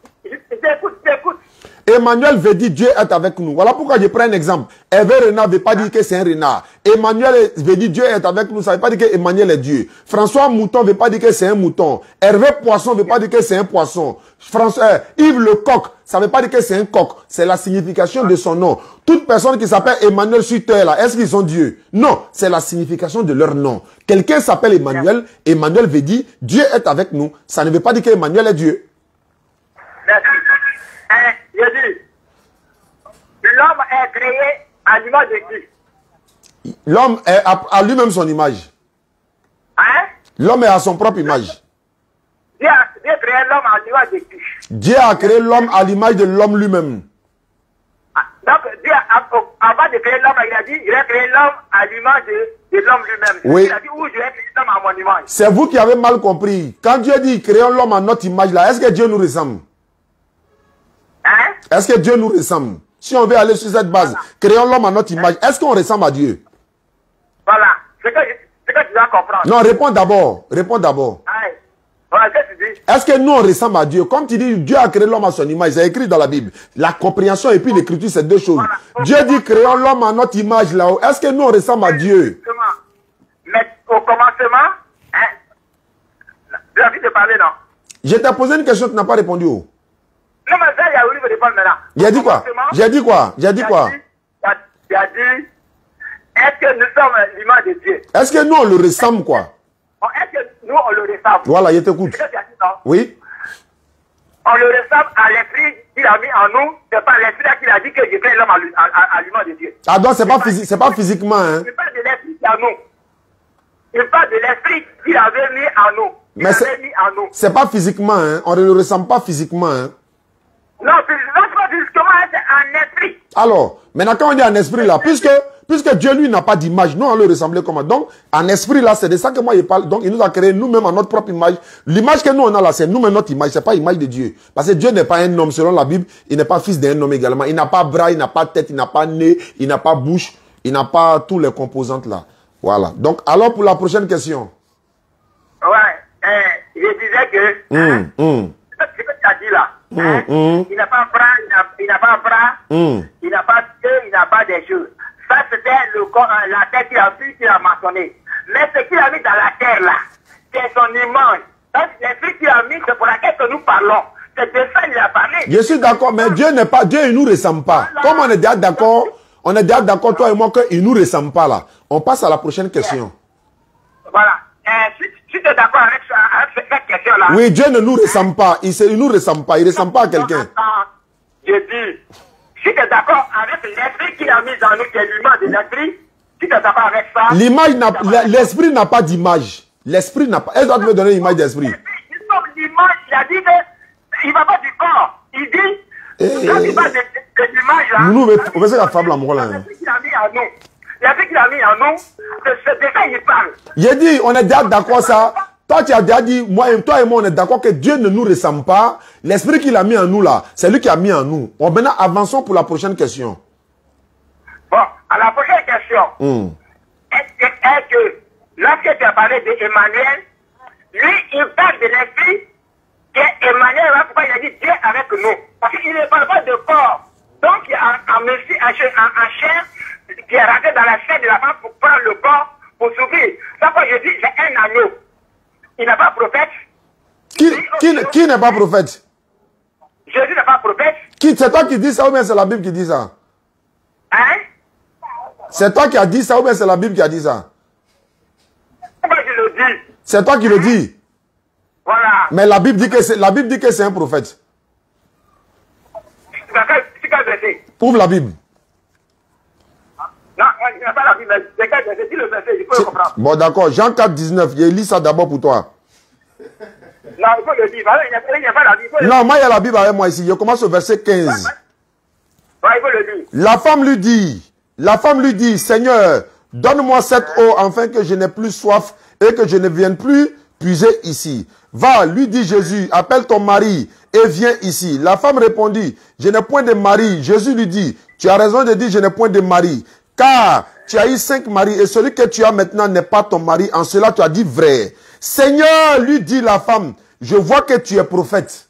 Emmanuel veut dire Dieu est avec nous. Voilà pourquoi je prends un exemple. Hervé Renard ne veut pas dire que c'est un renard. Emmanuel veut dire Dieu est avec nous. Ça ne veut pas dire que Emmanuel est Dieu. François Mouton ne veut pas dire que c'est un mouton. Hervé Poisson ne veut pas dire que c'est un poisson. François, euh, Yves le coq, ça ne veut pas dire que c'est un coq. C'est la signification de son nom. Toute personne qui s'appelle Emmanuel sur terre là, est-ce qu'ils sont Dieu? Non, c'est la signification de leur nom. Quelqu'un s'appelle Emmanuel. Emmanuel veut dire Dieu est avec nous. Ça ne veut pas dire que Emmanuel est Dieu. Merci. Hein, je dis, l'homme est créé à l'image de qui? L'homme est à, à lui-même son image. Hein? L'homme est à son propre image. Dieu a, Dieu a créé l'homme à l'image de qui? Dieu a créé l'homme à l'image de l'homme lui-même. Ah, donc, Dieu, a, avant de créer l'homme, il a dit, il a créé l'homme à l'image de, de l'homme lui-même. Oui. Il a dit, où je vais créer l'homme à mon image. C'est vous qui avez mal compris. Quand Dieu dit, créons l'homme à notre image, là, est-ce que Dieu nous ressemble? Hein? Est-ce que Dieu nous ressemble? Si on veut aller sur cette base, voilà. Créons l'homme à notre image, est-ce qu'on ressemble à Dieu? Voilà. C'est que, que tu dois comprendre. Non, réponds d'abord. Réponds d'abord. Voilà, qu'est-ce que tu dis? Est-ce que nous, on ressemble à Dieu? Comme tu dis, Dieu a créé l'homme à son image. C'est écrit dans la Bible. La compréhension et puis l'écriture, c'est deux choses. Voilà. Dieu dit, créons l'homme à notre image là-haut. Est-ce que nous, on ressemble à Dieu? Mais au commencement, hein, j'ai envie de parler, non? Je t'ai posé une question, tu n'as pas répondu. Oh. Non, mais ça, il a voulu me répondre maintenant. J'ai dit quoi? J'ai dit quoi? J'ai dit quoi? Il a dit, est-ce que nous sommes l'image de Dieu? Est-ce que nous, on le ressemble, quoi? Est-ce que nous, on le ressemble? Voilà, je t'écoute. Oui? On le ressemble à l'esprit qu'il a mis en nous. C'est pas l'esprit qu'il a dit que je crée l'homme à, à, à l'image de Dieu. Ah, donc c'est pas, physi pas, pas physiquement, hein? Il parle de l'esprit qui est en nous. Il parle de l'esprit qu'il avait mis en nous. Il Mais c'est pas physiquement, hein? On ne le ressemble pas physiquement, hein? Non, c'est pas physiquement, c'est en esprit. Alors, maintenant quand on dit en esprit là, puisque, Puisque Dieu, lui, n'a pas d'image, nous, on le ressemblait comment? Donc, en esprit, là, c'est de ça que moi, il parle. Donc, il nous a créé nous-mêmes à notre propre image. L'image que nous, on a là, c'est nous-mêmes notre image. C'est pas l'image de Dieu. Parce que Dieu n'est pas un homme, selon la Bible. Il n'est pas fils d'un homme également. Il n'a pas bras, il n'a pas tête, il n'a pas nez, il n'a pas bouche, il n'a pas tous les composantes là. Voilà. Donc, alors, pour la prochaine question. Ouais, euh, je disais que, Mmh, hein, mmh, ce que tu as dit là, mmh, hein, mmh, il n'a pas bras, il n'a- il n'a pas bras, mmh. il n'a pas pied, il n'a pas des choses. Ça, c'était le corps, euh, la terre qu'il a vu, qu'il a mentionné. Mais ce qu'il a mis dans la terre là, c'est son image. Donc, l'esprit qu'il a mis, c'est pour laquelle que nous parlons. C'est de ça qu'il a parlé. Je suis d'accord, mais Dieu n'est pas, Dieu, il nous ressemble pas. Comme on est déjà d'accord, on est déjà d'accord, toi et moi, qu'il nous ressemble pas là. On passe à la prochaine question. Voilà. Euh, si si tu es d'accord avec, ça- avec cette- cette question-là. Oui, Dieu ne nous ressemble pas. Il ne nous ressemble pas. Il ne ressemble pas à quelqu'un. Je dis, si tu es d'accord avec l'esprit qu'il a mis dans nous, qui est l'image de l'esprit, si tu es d'accord avec ça. L'image n'a, l'esprit n'a pas d'image. L'esprit n'a pas. Est-ce que tu veux donner l'image d'esprit? L'image, il a dit qu'il ne va pas du corps. Il dit, Eh, quand il parle de, de, de l'image là. Nous, on va essayer la fable en là. L'esprit qu'il a mis en nous. L'esprit qu'il a mis en nous, c'est c'est de ça qu'il parle. J'ai dit, on est déjà d'accord ça. Toi, tu as déjà dit, moi et toi et moi, on est d'accord que Dieu ne nous ressemble pas. L'esprit qu'il a mis en nous là, c'est lui qui a mis en nous. Bon, maintenant, avançons pour la prochaine question. Bon, à la prochaine question. Hum. Est-ce que, est que lorsque tu as parlé d'Emmanuel, lui, il parle de l'esprit que Emmanuel, voilà pourquoi il a dit Dieu avec nous. Parce qu'il ne parle pas de corps. Donc, il y a un, un monsieur, un, chair- un, un chair qui est rentré dans la chair de la femme pour prendre le corps, pour s'ouvrir. Ça, quand je dis, c'est un agneau. Il n'est pas prophète. Qui, qui, qui n'est pas prophète? Jésus n'est pas prophète. Qui, c'est toi qui dis ça ou bien c'est la Bible qui dit ça? Hein? C'est toi qui as dit ça ou bien c'est la Bible qui a dit ça? Pourquoi je le dis? C'est toi qui le dis. Voilà. Mais la Bible dit que c'est, la Bible dit que c'est un prophète. Dans quel, c'est quel verset? Ouvre la Bible. Non, il n'y a pas la Bible, mais c'est quel verset? Dis le verset, il faut le comprendre. Bon, d'accord. Jean quatre, dix-neuf. Je lis ça d'abord pour toi. Non, il faut le dire. Voilà, il n'y a, il n'y a pas la Bible. Il faut le Non, moi, il y a la Bible avec moi ici. Je commence au verset quinze. Ouais, il faut le dire. La femme lui dit, la femme lui dit, Seigneur, donne-moi cette eau afin que je n'ai plus soif et que je ne vienne plus puiser ici. Va, lui dit Jésus, appelle ton mari et viens ici. La femme répondit, je n'ai point de mari. Jésus lui dit, tu as raison de dire, je n'ai point de mari. Car tu as eu cinq maris et celui que tu as maintenant n'est pas ton mari. En cela, tu as dit vrai. Seigneur, lui dit la femme, je vois que tu es prophète.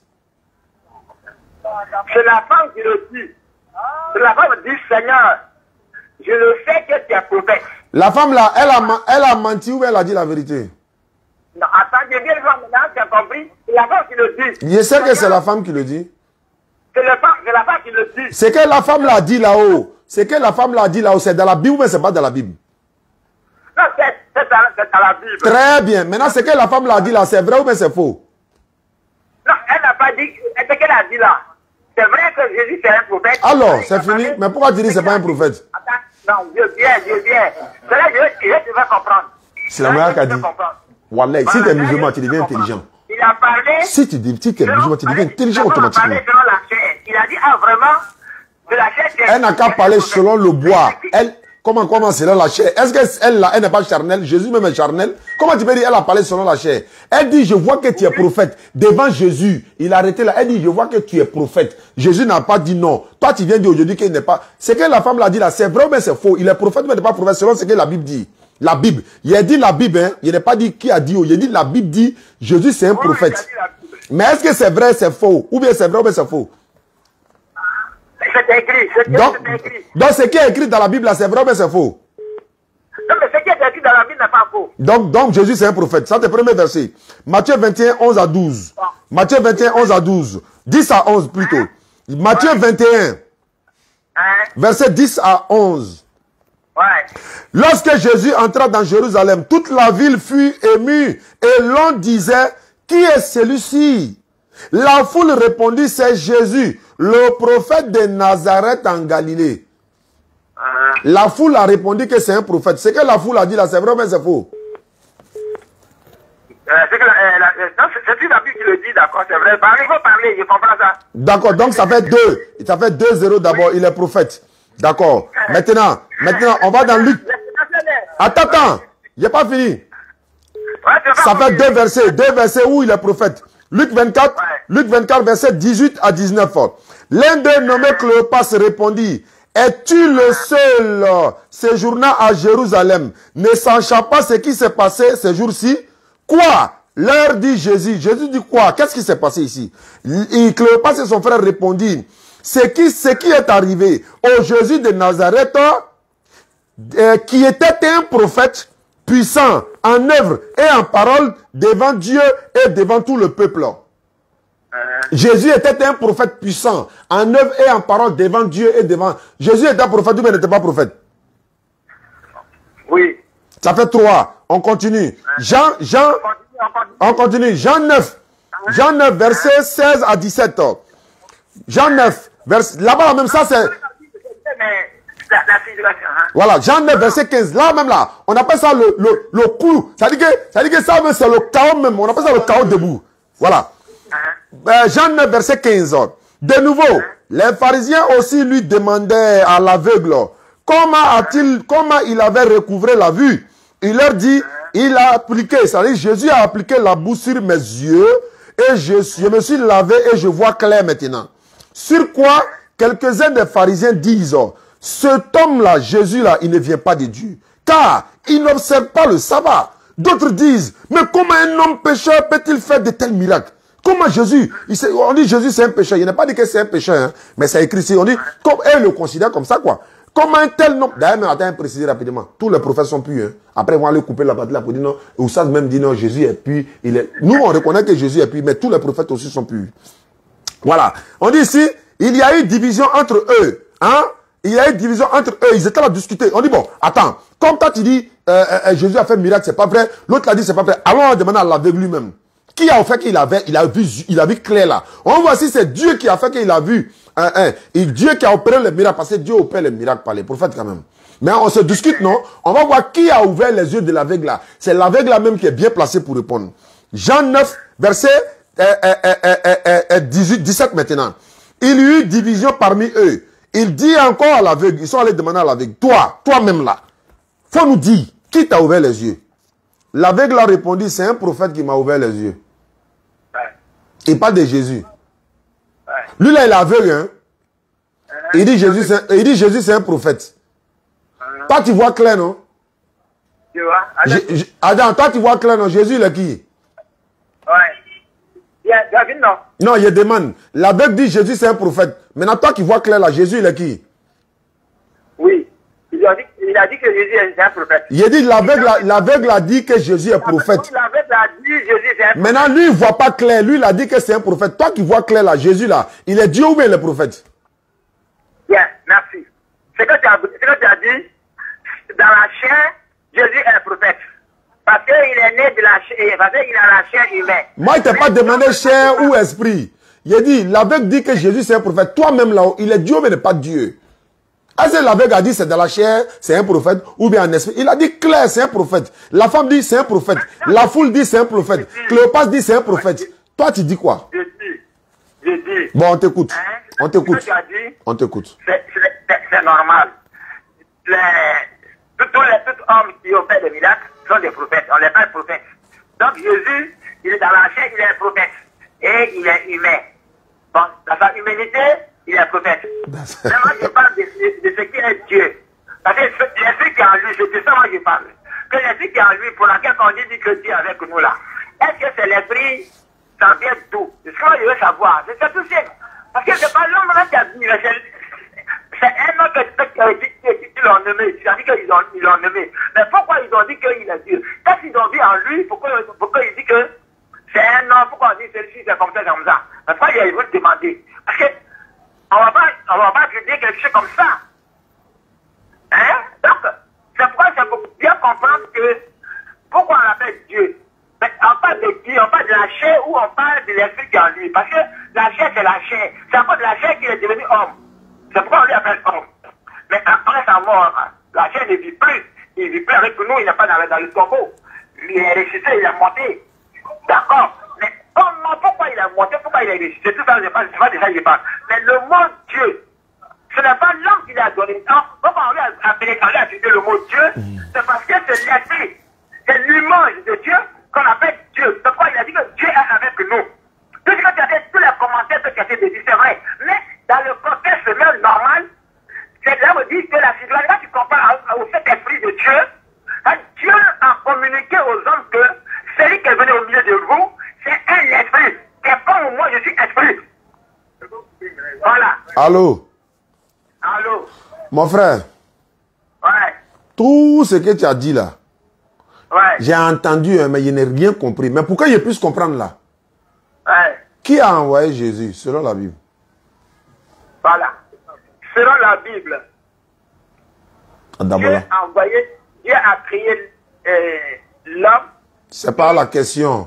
C'est la femme qui le dit. C'est la femme qui dit, Seigneur, je le sais que tu es prophète. La femme là, elle a, elle a menti ou elle a dit la vérité? Non, attends, j'ai bien le voir maintenant, tu as compris. C'est la femme qui le dit. Je sais que c'est la femme qui le dit. C'est la femme, c'est la femme qui le dit. Ce que la femme l'a dit là-haut, ce que la femme l'a dit là-haut, c'est dans la Bible ou c'est pas dans la Bible? Non, c'est c'est dans, c'est dans la Bible. Très bien. Maintenant, ce que la femme l'a dit là, c'est vrai ou bien c'est faux? Non, elle n'a pas dit ce qu'elle a dit là. C'est vrai que Jésus c'est un prophète. Alors, c'est fini. Mais pourquoi tu dis que c'est pas un prophète? Attends, non, je viens, je viens. C'est là que je, je te fais comprendre. C'est la meilleure qui a dit. Wallah, si tu es musulman, tu deviens intelligent. Il a parlé. Si tu dis, si tu es musulman, tu deviens intelligent automatiquement. Il a parlé selon la chair. Il a dit, ah vraiment, de la chair. Elle n'a qu'à parler selon le bois. Elle, comment, comment selon la chair? Est-ce qu'elle là, elle n'est pas charnelle? Jésus même est charnel. Comment tu peux dire, elle a parlé selon la chair? Elle dit, je vois que tu es prophète. Devant Jésus, il a arrêté là. Elle dit, je vois que tu es prophète. Jésus n'a pas dit non. Toi, tu viens dire aujourd'hui qu'il n'est pas. Ce que la femme l'a dit là, c'est vrai ou bien c'est faux? Il est prophète, mais il n'est pas prophète selon ce que la Bible dit. La Bible. Il a dit la Bible, hein. Il n'a pas dit qui a dit. Il a dit la Bible dit, Jésus c'est un prophète. Mais est-ce que c'est vrai, c'est faux? Ou bien c'est vrai ou bien c'est faux? C'est écrit. C'est Donc, écrit. donc ce qui est écrit dans la Bible là, c'est vrai ou bien c'est faux? Non, mais ce qui est écrit dans la Bible n'est pas faux. Donc, donc Jésus c'est un prophète. Ça c'est le premier verset. Matthieu vingt et un, onze à douze. Matthieu vingt et un, onze à douze. dix à onze plutôt. Matthieu vingt et un. Hein? Verset dix à onze. Ouais. Lorsque Jésus entra dans Jérusalem, toute la ville fut émue et l'on disait, qui est celui-ci? La foule répondit, c'est Jésus, le prophète de Nazareth en Galilée. Hein? La foule a répondu que c'est un prophète. Ce que la foule a dit là, c'est vrai mais c'est faux? Euh, c'est que la, euh, la, euh, non, c'est c'est la Bible qui le dit, d'accord, c'est vrai. Bah, il faut parler, je comprends ça. D'accord, donc ça fait deux. Ça fait deux zéro d'abord, il est prophète. D'accord. Maintenant, maintenant, on va dans Luc. Attends, attends. Il n'est pas fini. Ça fait deux versets. Deux versets où il est prophète. Luc vingt-quatre, Luc vingt-quatre, verset dix-huit à dix-neuf. L'un d'eux nommé Cléopas répondit, es-tu le seul séjournant à Jérusalem, ne sachant pas ce qui s'est passé ces jours-ci? Quoi? Leur dit Jésus. Jésus dit quoi? Qu'est-ce qui s'est passé ici? Et Cléopas et son frère répondirent, ce qui, ce qui est arrivé au Jésus de Nazareth, euh, qui était un prophète puissant en œuvre et en parole devant Dieu et devant tout le peuple. Jésus était un prophète puissant en œuvre et en parole devant Dieu et devant... Jésus était un prophète ou bien n'était pas prophète? Oui. Ça fait trois. On continue. Jean, Jean, on continue. Jean neuf. Jean neuf, verset seize à dix-sept. Jean neuf, verset... Là-bas, même ça, c'est... Voilà, Jean neuf, verset quinze. Là, même là, on appelle ça le, le, le clou. Ça dit que, ça dit que ça, c'est le chaos même. On appelle ça le chaos debout. Voilà. Euh, Jean neuf, verset quinze. De nouveau, les pharisiens aussi lui demandaient à l'aveugle comment a-t-il, comment il avait recouvré la vue. Il leur dit, il a appliqué, c'est-à-dire Jésus a appliqué la boue sur mes yeux et je, je me suis lavé et je vois clair maintenant. Sur quoi, quelques-uns des pharisiens disent, cet homme-là, Jésus-là, il ne vient pas de Dieu, car il n'observe pas le sabbat. D'autres disent, mais comment un homme pécheur peut-il faire de tels miracles? Comment Jésus, il on dit Jésus c'est un pécheur, il n'a pas dit que c'est un pécheur, hein, mais c'est écrit ici, on dit, comme elle le considère comme ça, quoi. Comment un tel nom, d'ailleurs, attends, préciser rapidement, tous les prophètes sont purs, hein. Après, ils vont aller couper la partie là pour dire non, ou ça même dit non, Jésus est pur, il est, nous on reconnaît que Jésus est pur, mais tous les prophètes aussi sont purs. Voilà. On dit ici, il y a eu division entre eux, hein. Il y a eu division entre eux, ils étaient là à discuter. On dit bon, attends, comme toi tu dis, euh, euh, Jésus a fait un miracle, c'est pas vrai, l'autre l'a dit c'est pas vrai, allons demander à l'aveugle lui-même. Qui a fait qu'il avait, il a vu, il a vu clair là. On voit si c'est Dieu qui a fait qu'il a vu, hein, hein, et Dieu qui a opéré le miracle, parce que Dieu opère les miracles par les prophètes quand même. Mais on se discute, non? On va voir qui a ouvert les yeux de l'aveugle là. C'est l'aveugle là même qui est bien placé pour répondre. Jean neuf, verset euh, euh, euh, euh, euh, dix-huit, dix-sept maintenant. Il y eut division parmi eux. Il dit encore à l'aveugle, ils sont allés demander à l'aveugle, toi, toi-même là, faut nous dire, qui t'a ouvert les yeux? L'aveugle a répondu, c'est un prophète qui m'a ouvert les yeux. Ouais. Il parle de Jésus. Ouais. Lui là, il est aveugle, hein. Euh, il dit Jésus, c'est, il dit Jésus, c'est un prophète. Euh, toi, tu vois clair, non? Tu vois? Adam. Je, je, Adam, toi, tu vois clair, non? Jésus, il est qui? Ouais. Yeah, David, non? Non, il demande. L'aveugle dit Jésus, c'est un prophète. Maintenant, toi qui vois clair là, Jésus, il est qui? Oui. Il a dit, il a dit que Jésus est un prophète. Il a dit, l'aveugle a dit que Jésus est prophète. L'aveugle a dit Jésus est un prophète. Maintenant, lui, il ne voit pas clair. Lui, il a dit que c'est un prophète. Toi qui vois clair là, Jésus là, il est Dieu ou bien il est prophète? Bien, merci. Ce que tu as, as dit, dans la chair, Jésus est un prophète. Parce qu'il est né de la chair, parce qu'il a la chair humaine. Moi, il ne t'a pas demandé chair ou esprit. Il a dit, l'aveugle dit que Jésus c'est un prophète. Toi-même là, il est Dieu mais il n'est pas Dieu. Est-ce que l'aveugle a dit c'est dans la chair, c'est un prophète, ou bien en esprit? Il a dit clair, c'est un prophète. La femme dit c'est un prophète. La foule dit c'est un prophète. Cléopas dit c'est un prophète. Toi, tu dis quoi? Je dis, je dis. Bon, on t'écoute. Hein? On t'écoute. On t'écoute. C'est normal. Les, tous les tout hommes qui ont fait des miracles sont des prophètes. On n'est pas des prophètes. Donc Jésus, il est dans la chair, il est un prophète. Et il est humain. Bon, dans sa humanité, il est prophète. Mais moi, je parle de, de, de ce qui est Dieu. Parce que l'esprit qui est en lui, c'est de ça moi je parle. Que l'esprit qui est en lui, pour laquelle on dit que Dieu est avec nous là. Est-ce que c'est l'esprit, ça vient d'où? C'est ce que moi je veux savoir. C'est tout simple. Parce que c'est pas l'homme là qui a dit, c'est un homme qui l'ont nommé. C'est-à-dire qu'ils l'ont ils l'ont nommé. Mais pourquoi ils ont dit qu'il est Dieu? Qu'est-ce qu'ils ont dit en lui? Pourquoi, pourquoi ils disent que c'est un homme? Pourquoi on dit celui-ci c'est comme ça, comme ça? Mais pourquoi ils vont demander? Parce que on va pas, on va pas dire quelque chose comme ça. Hein? Donc, c'est pourquoi c'est pour bien comprendre que pourquoi on appelle Dieu. Mais on parle de Dieu, on parle de la chair ou on parle de l'esprit qui est en lui. Parce que la chair, c'est la chair. C'est à cause de la chair qu'il est devenu homme. C'est pourquoi on lui appelle homme. Mais après sa mort, la chair ne vit plus. Il ne vit plus avec nous, il n'est pas dans, dans le tombeau. Il est ressuscité, il est monté. D'accord? Mais comment, pourquoi il est monté, pourquoi il est ressuscité? Tout ça, je ne sais pas de ça que je parle. Mais le mot Dieu, Ce n'est pas l'homme qui l'a donné. Pourquoi on lui a appelé, on lui a utilisé le mot Dieu? C'est parce que c'est l'esprit, c'est l'image de Dieu qu'on appelle Dieu. C'est pourquoi il a dit que Dieu est avec nous. Tout ce que tu as fait, tous les commentaires que tu as fait, c'est vrai. Mais dans le contexte même normal, c'est là me dit que la situation, là tu compares au Saint-Esprit de Dieu, Dieu a communiqué aux hommes que celui qui est venu au milieu de vous, c'est un esprit. Et comme moi, je suis esprit. Voilà. Allô? Allô? Mon frère. Ouais. Tout ce que tu as dit là, ouais. J'ai entendu, hein, mais je n'ai rien compris. Mais pour que je puisse comprendre là, ouais. Qui a envoyé Jésus selon la Bible? Voilà. Selon la Bible, Dieu a envoyé, Dieu a créé euh, l'homme. C'est pas la question.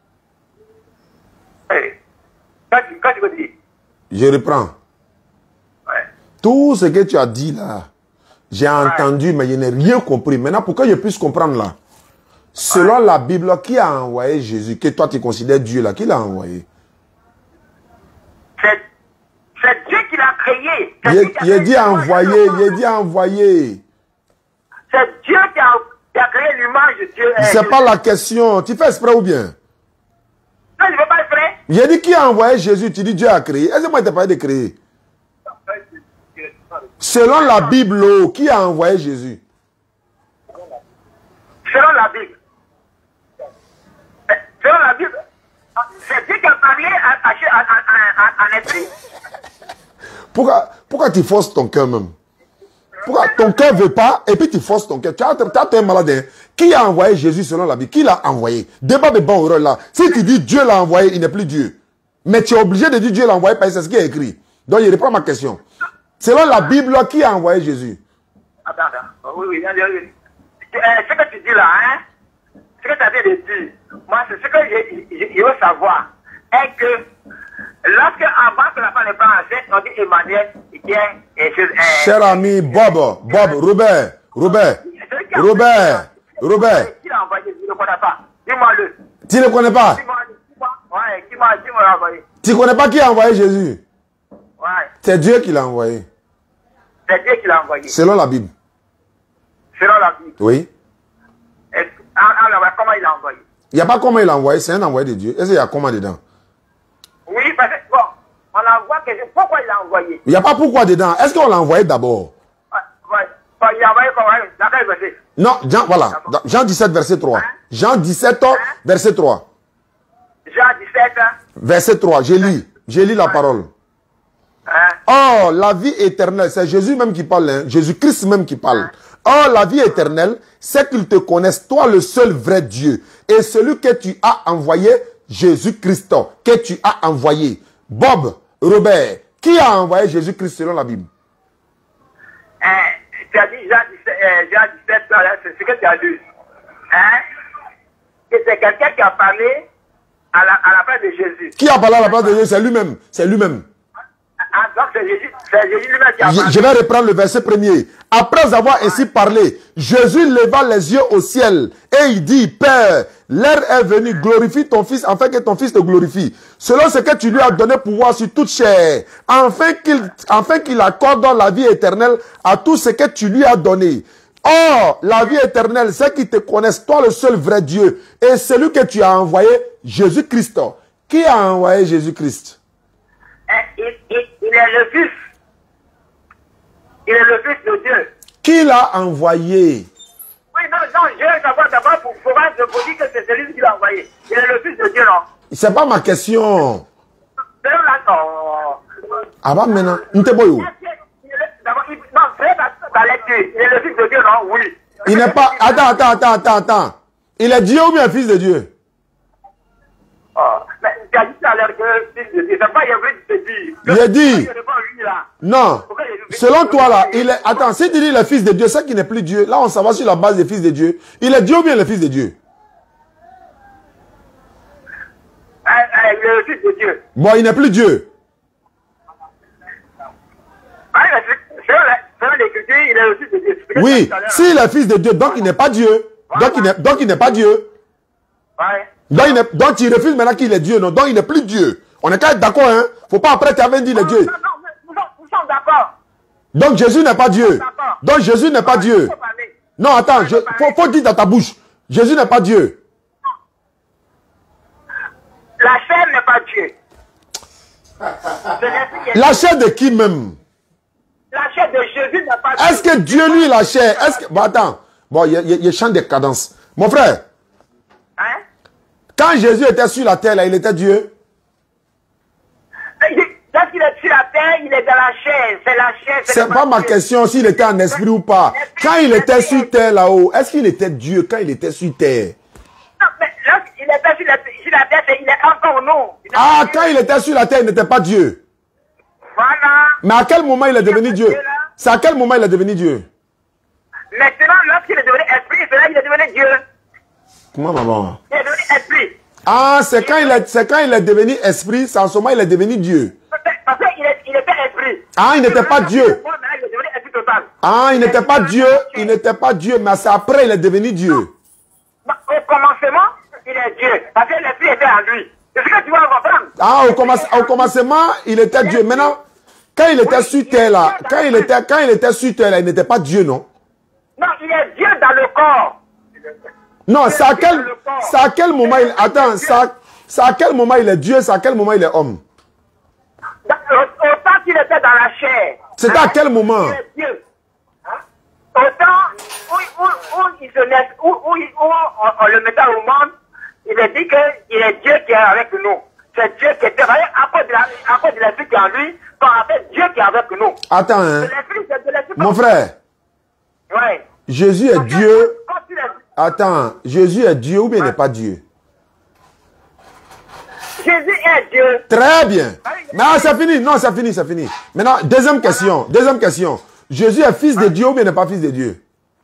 Ouais. Quand tu, quand tu veux dire? Je reprends. Ouais. Tout ce que tu as dit là, j'ai ouais. entendu, mais je n'ai rien compris. Maintenant, pour que je puisse comprendre là, selon ouais. la Bible, qui a envoyé Jésus, que toi tu considères Dieu là, qui l'a envoyé? C'est Dieu qui l'a créé. Il a dit envoyer, il a dit envoyer. C'est Dieu qui a, qui a créé l'image de Dieu. C'est pas la question. Tu fais exprès ou bien? Non, je ne fais pas exprès. Il a dit qui a envoyé Jésus, tu dis Dieu a créé. Est-ce que moi je t'ai parlé de créer? Selon la Bible, qui a envoyé Jésus? Selon la Bible. Selon la Bible. C'est Dieu qui a parlé en esprit. Pourquoi, pourquoi tu forces ton cœur même? Pourquoi ton cœur ne veut pas et puis tu forces ton cœur? Tu as, tu as un malade. Hein? Qui a envoyé Jésus selon la Bible? Qui l'a envoyé? Débat de bon horreur là. Si tu dis Dieu l'a envoyé, il n'est plus Dieu. Mais tu es obligé de dire Dieu l'a envoyé parce que c'est ce qui est écrit. Donc je reprends ma question. Selon la Bible, qui a envoyé Jésus? Attends, attends. Oui, oui, oui. oui. Euh, ce que tu dis là, hein? Ce que tu as dit de dire, moi, c'est ce que je, je, je veux savoir. Est que lorsque avant que la femme n'est pas enceinte, on dit Emmanuel, il vient et je. Euh, Cher ami Bob, Bob, Robert, Robert, Robert, Robert. Qui l'a envoyé? Je ne le connais pas. Dis-moi-le. Tu ne le connais pas? Dis-moi, dis-moi. Ouais, qui m'a, qui m'a envoyé? Tu ne connais pas qui a envoyé Jésus? Ouais. C'est Dieu qui l'a envoyé. C'est Dieu qui l'a envoyé. Selon la Bible. Selon la Bible. Oui. Et, alors, comment il l'a envoyé? Il n'y a pas comment il l'a envoyé, c'est un envoyé de Dieu. Est-ce qu'il y a comment dedans? Oui, parce que, bon, on envoie que pourquoi il l'a envoyé? Il n'y a pas pourquoi dedans. Est-ce qu'on l'a envoyé d'abord? Ouais, ouais. Bon, il l'a envoyé comment? Dans quel verset? Non, Jean, voilà. Jean dix-sept, verset trois. Hein? Jean dix-sept, hein? verset trois. Jean dix-sept, hein? Verset trois. Je lis. Je lis la parole. Hein? Oh, la vie éternelle, c'est Jésus même qui parle, hein? Jésus-Christ même qui parle. Hein? Oh, la vie éternelle, c'est qu'ils te connaissent, toi le seul vrai Dieu, et celui que tu as envoyé, Jésus-Christ, que tu as envoyé. Bob, Robert, qui a envoyé Jésus-Christ selon la Bible? Euh, tu as dit Jean dix-sept, euh, Jean dix-sept, c'est ce que tu as lu. Hein? Que c'est quelqu'un qui a parlé à la, à la place de Jésus. Qui a parlé à la place de Jésus? C'est lui-même. C'est lui-même. Ah, donc c'est Jésus, c'est Jésus lui-même qui a parlé. Je, je vais reprendre le verset premier. Après avoir ainsi parlé, Jésus leva les yeux au ciel et il dit, Père, l'heure est venue, glorifie ton fils afin que ton fils te glorifie. Selon ce que tu lui as donné pouvoir sur toute chair, afin qu'il, afin qu'il accorde la vie éternelle à tout ce que tu lui as donné. Or, la vie éternelle, c'est qu'ils te connaissent, toi le seul vrai Dieu, et celui que tu as envoyé, Jésus-Christ. Qui a envoyé Jésus-Christ? Il, il, il est le Fils. Il est le Fils de Dieu. Qui l'a envoyé? Oui, non, non, je vais savoir d'abord pour pouvoir te dire que c'est celui qui l'a envoyé. Il est le Fils de Dieu, non? C'est pas ma question. C'est là, non. Ah bah maintenant, Nteboyo. D'abord, non, c'est dans lecture. Il est le Fils de Dieu, non? Oui. Il n'est pas... Attends, attends, attends, attends, attends. Il est Dieu ou bien Fils de Dieu? Oh, mais tu as dit tout à l'heure que Fils de Dieu, c'est pas il veut te dire. Il a dit. Non. Selon toi là, il est... Attends, si tu dis le Fils de Dieu, c'est qu'il n'est plus Dieu. Là, on s'en va sur la base des Fils de Dieu. Il est Dieu ou bien le Fils de Dieu? Euh, euh, il est le Fils de Dieu. Bon, il n'est plus Dieu. Selon l'Écriture, il est le Fils de Dieu. Oui, s'il est Fils de Dieu, donc il n'est pas Dieu. Donc il n'est, donc il n'est pas Dieu. Ouais. Donc, il est, donc tu refuses maintenant qu'il est Dieu, non? Donc il n'est plus Dieu. On est quand même d'accord, hein? Faut pas après tu avais dit le Dieu. Non, non, nous sommes, nous sommes d'accord. Donc Jésus n'est pas Dieu. Donc Jésus n'est pas Dieu. Non, attends, il faut, faut dire dans ta bouche. Jésus n'est pas Dieu. La chair n'est pas Dieu. La chair de qui même? La chair de Jésus n'est pas Dieu. Est-ce que Dieu, lui, la chair? Est-ce que... Bon, attends. Bon, il y, y, y a chant des cadences. Mon frère. Hein? Quand Jésus était sur la terre, là, il était Dieu. Lorsqu'il est sur la terre, il est dans la chair. C'est la chair. C'est pas ma question s'il était en esprit ou pas. Quand il était sur terre là-haut, est-ce qu'il était Dieu quand il était sur terre? Non, mais lorsqu'il était sur la, sur la terre, il est encore non. Ah, quand il était sur la terre, il n'était pas Dieu. Voilà. Mais à quel moment il est devenu Dieu? C'est à quel moment il est devenu Dieu? Maintenant, lorsqu'il est devenu esprit, c'est là qu'il est devenu Dieu. Comment, maman? Il est devenu esprit. Ah, c'est quand, il est, c'est quand il est devenu esprit, c'est en ce moment il est devenu Dieu. Parce qu'il il était esprit. Ah, il n'était pas Dieu. Il est devenu esprit total. Ah, il n'était pas Dieu, il n'était pas Dieu, mais c'est après il est devenu Dieu. Au commencement, il est Dieu. Parce que l'esprit était en lui. C'est ce que tu vas comprendre. Ah, au, commence, au commencement, il était Dieu. Maintenant, quand il était sur terre là, quand il était, quand il était sur terre là, il n'était pas Dieu, non? Non, il est Dieu dans le corps. Non, c'est à quel, c'est à quel moment il, attends, c'est à quel moment il est Dieu, c'est à quel moment il est homme? Autant qu'il était dans la chair. C'était à quel moment? Il est Dieu. Autant où, où, où il se naît, où, où, où on, on le mettait au monde, il a dit qu'il est Dieu qui est avec nous. C'est Dieu qui est à cause de la, à cause de l'esprit qui est en lui, qu'on appelle Dieu qui est avec nous. Attends, hein. De l'esprit, c'est de l'esprit. Mon frère. Ouais. Jésus est Donc, Dieu. quand il est- Attends, Jésus est Dieu ou bien il n'est pas Dieu? Jésus est Dieu. Très bien. Non, c'est fini. Non, c'est fini, c'est fini. Maintenant, deuxième question. Deuxième question. Jésus est fils de Dieu ou bien il n'est pas fils de Dieu?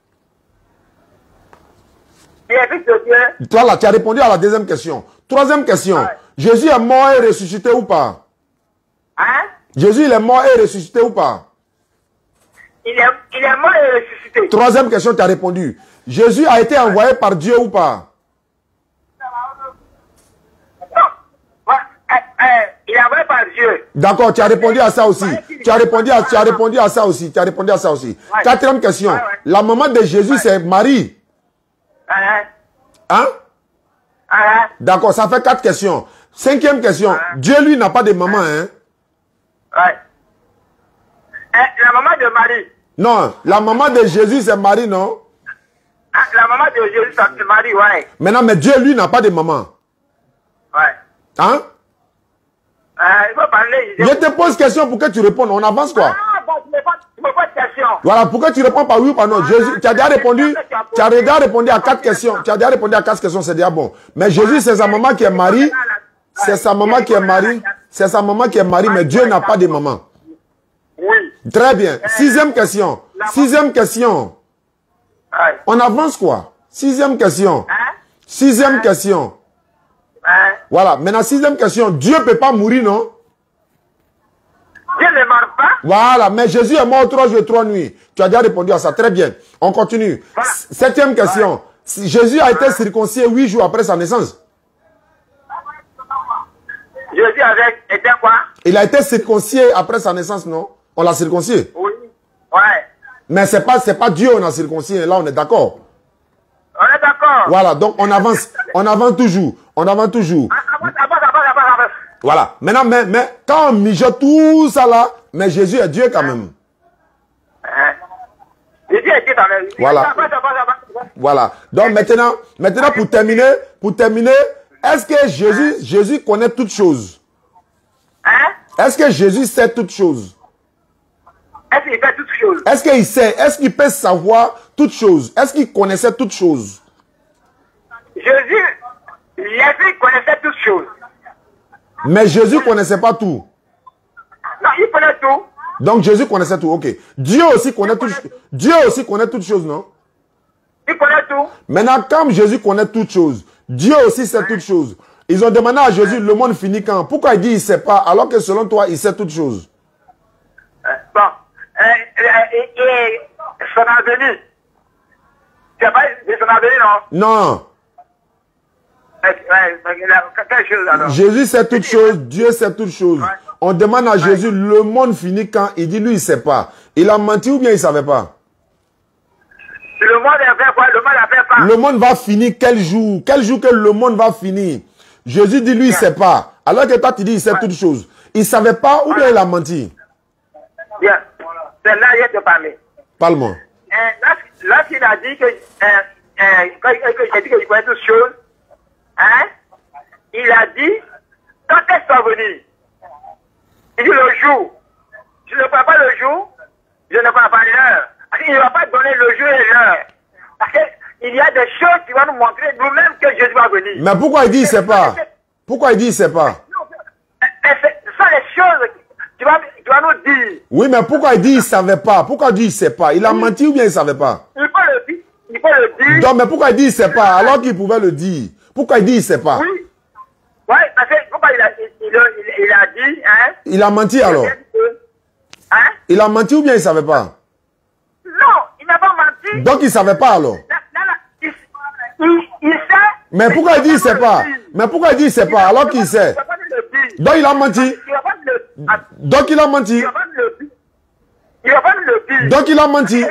Il est fils de Dieu. Toi là, tu as répondu à la deuxième question. Troisième question. Ouais. Jésus est mort et ressuscité ou pas? Hein? Jésus, il est mort et ressuscité ou pas? Il est, il est mort et ressuscité. Troisième question, tu as répondu. Jésus a été envoyé par Dieu ou pas? Non. Ouais, euh, euh, il est envoyé par Dieu. D'accord, tu as répondu à ça aussi. Tu as répondu à, tu as répondu à ça aussi. Tu as répondu à ça aussi. Ouais. Quatrième question. Ouais, ouais. La maman de Jésus, c'est Marie. Hein? Hein? Hein? D'accord, ça fait quatre questions. Cinquième question. Dieu, lui, n'a pas de maman, hein? Ouais. Euh, la maman de Marie. Non, la maman de Jésus, c'est Marie, non? Ah, la maman de Jésus, c'est Marie, ouais. Maintenant, mais Dieu, lui, n'a pas de maman. Ouais. Hein? Euh, il faut parler. Je te pose question pour que tu répondes. On avance quoi? Ah, bon, tu me poses, tu me poses de question. Voilà, pourquoi tu réponds par oui ou par non? Jésus, tu as déjà répondu, tu as déjà répondu à quatre questions. Tu as déjà répondu à quatre questions, c'est déjà bon. Mais Jésus, c'est sa maman qui est Marie. C'est sa maman qui est Marie. C'est sa maman qui est Marie, mais Dieu n'a pas de maman. Oui. Très bien. Sixième question. Sixième question. Ouais. On avance quoi? Sixième question. Hein? Sixième question. Hein? Voilà. Maintenant, sixième question. Dieu ne peut pas mourir, non? Dieu ne meurt pas. Voilà. Mais Jésus est mort trois jours et trois nuits. Tu as déjà répondu à ça. Très bien. On continue. S- Septième question. Si Jésus a été circoncis huit jours après sa naissance. Jésus avec, était quoi? Il a été circoncis après sa naissance, non? On l'a circoncis. Oui. Ouais. Mais c'est pas, c'est pas Dieu on a circoncis. Là, on est d'accord. On est d'accord. Voilà. Donc, on avance. On avance toujours. On avance toujours. Avance, avance, avance, avance, avance. Voilà. Maintenant, mais, mais quand on mijote tout ça là, mais Jésus est Dieu quand même. Hein? Jésus était dans le... Voilà. Avance, avance, avance. Voilà. Donc maintenant, maintenant pour terminer, pour terminer, est-ce que Jésus, Jésus connaît toutes choses? Hein? Est-ce que Jésus sait toutes choses? Est-ce qu'il fait toutes choses? Est-ce qu'il sait? Est-ce qu'il peut savoir toutes choses? Est-ce qu'il connaissait toutes choses? Jésus, l'esprit connaissait toutes choses. Mais Jésus ne connaissait pas tout. Non, il connaît tout. Donc Jésus connaissait tout. Ok. Dieu aussi connaît toutes choses. Dieu aussi connaît toutes choses, non? Il connaît tout. Maintenant, comme Jésus connaît toutes choses, Dieu aussi sait toutes choses. Ils ont demandé à Jésus, le monde finit quand? Pourquoi il dit il ne sait pas, alors que selon toi, il sait toutes choses? Euh, bon. Euh, euh, et, et son avenir. Tu n'as pas dit son avenir, non? Non. Euh, euh, quelle chose alors? Jésus sait toutes choses, Dieu sait toutes choses. On demande à Jésus, le monde finit quand? Il dit, lui, il ne sait pas. Il a menti ou bien il ne savait pas? Le monde a fait quoi? Le monde a fait pas. Le monde va finir quel jour? Quel jour que le monde va finir? Jésus dit, lui, il ne sait pas. Alors que toi, tu dis, il sait toutes choses. Il ne savait pas ou bien il a menti? Bien. C'est là que je te parlais. Parle-moi. Lorsqu'il a dit que, euh, euh, que, que j'ai dit que je connais toutes choses, hein, il a dit, quand est-ce qu'on va venir? Il dit le jour. Je ne connais pas le jour, je ne connais pas l'heure. Il ne va pas donner le jour et l'heure. Parce qu'il y a des choses qui vont nous montrer nous-mêmes que Jésus va venir. Mais pourquoi il dit il ne sait pas? Pourquoi il dit il ne sait pas? Ce sont les choses qui vont, qui vont nous dire. Oui, mais pourquoi il dit il ne savait pas? Pourquoi il dit il ne sait pas? Il a menti ou bien il ne savait pas? Il peut le dire. Il peut le dire. Donc, mais pourquoi il dit il ne sait pas alors qu'il pouvait le dire? Pourquoi il dit il ne sait pas? Oui. Oui, parce que pourquoi il a, il, il, il, il a dit, hein? Il a menti alors? Hein? Il a menti ou bien il ne savait pas? Non, il n'a pas menti. Donc il ne savait pas alors? Non, non, non. Il, il, il sait. Mais pourquoi il dit il ne sait pas? Mais pourquoi il dit il ne sait pas alors qu'il sait? Donc il a menti. Donc il a menti. Il va pas nous le dire. Donc il a menti.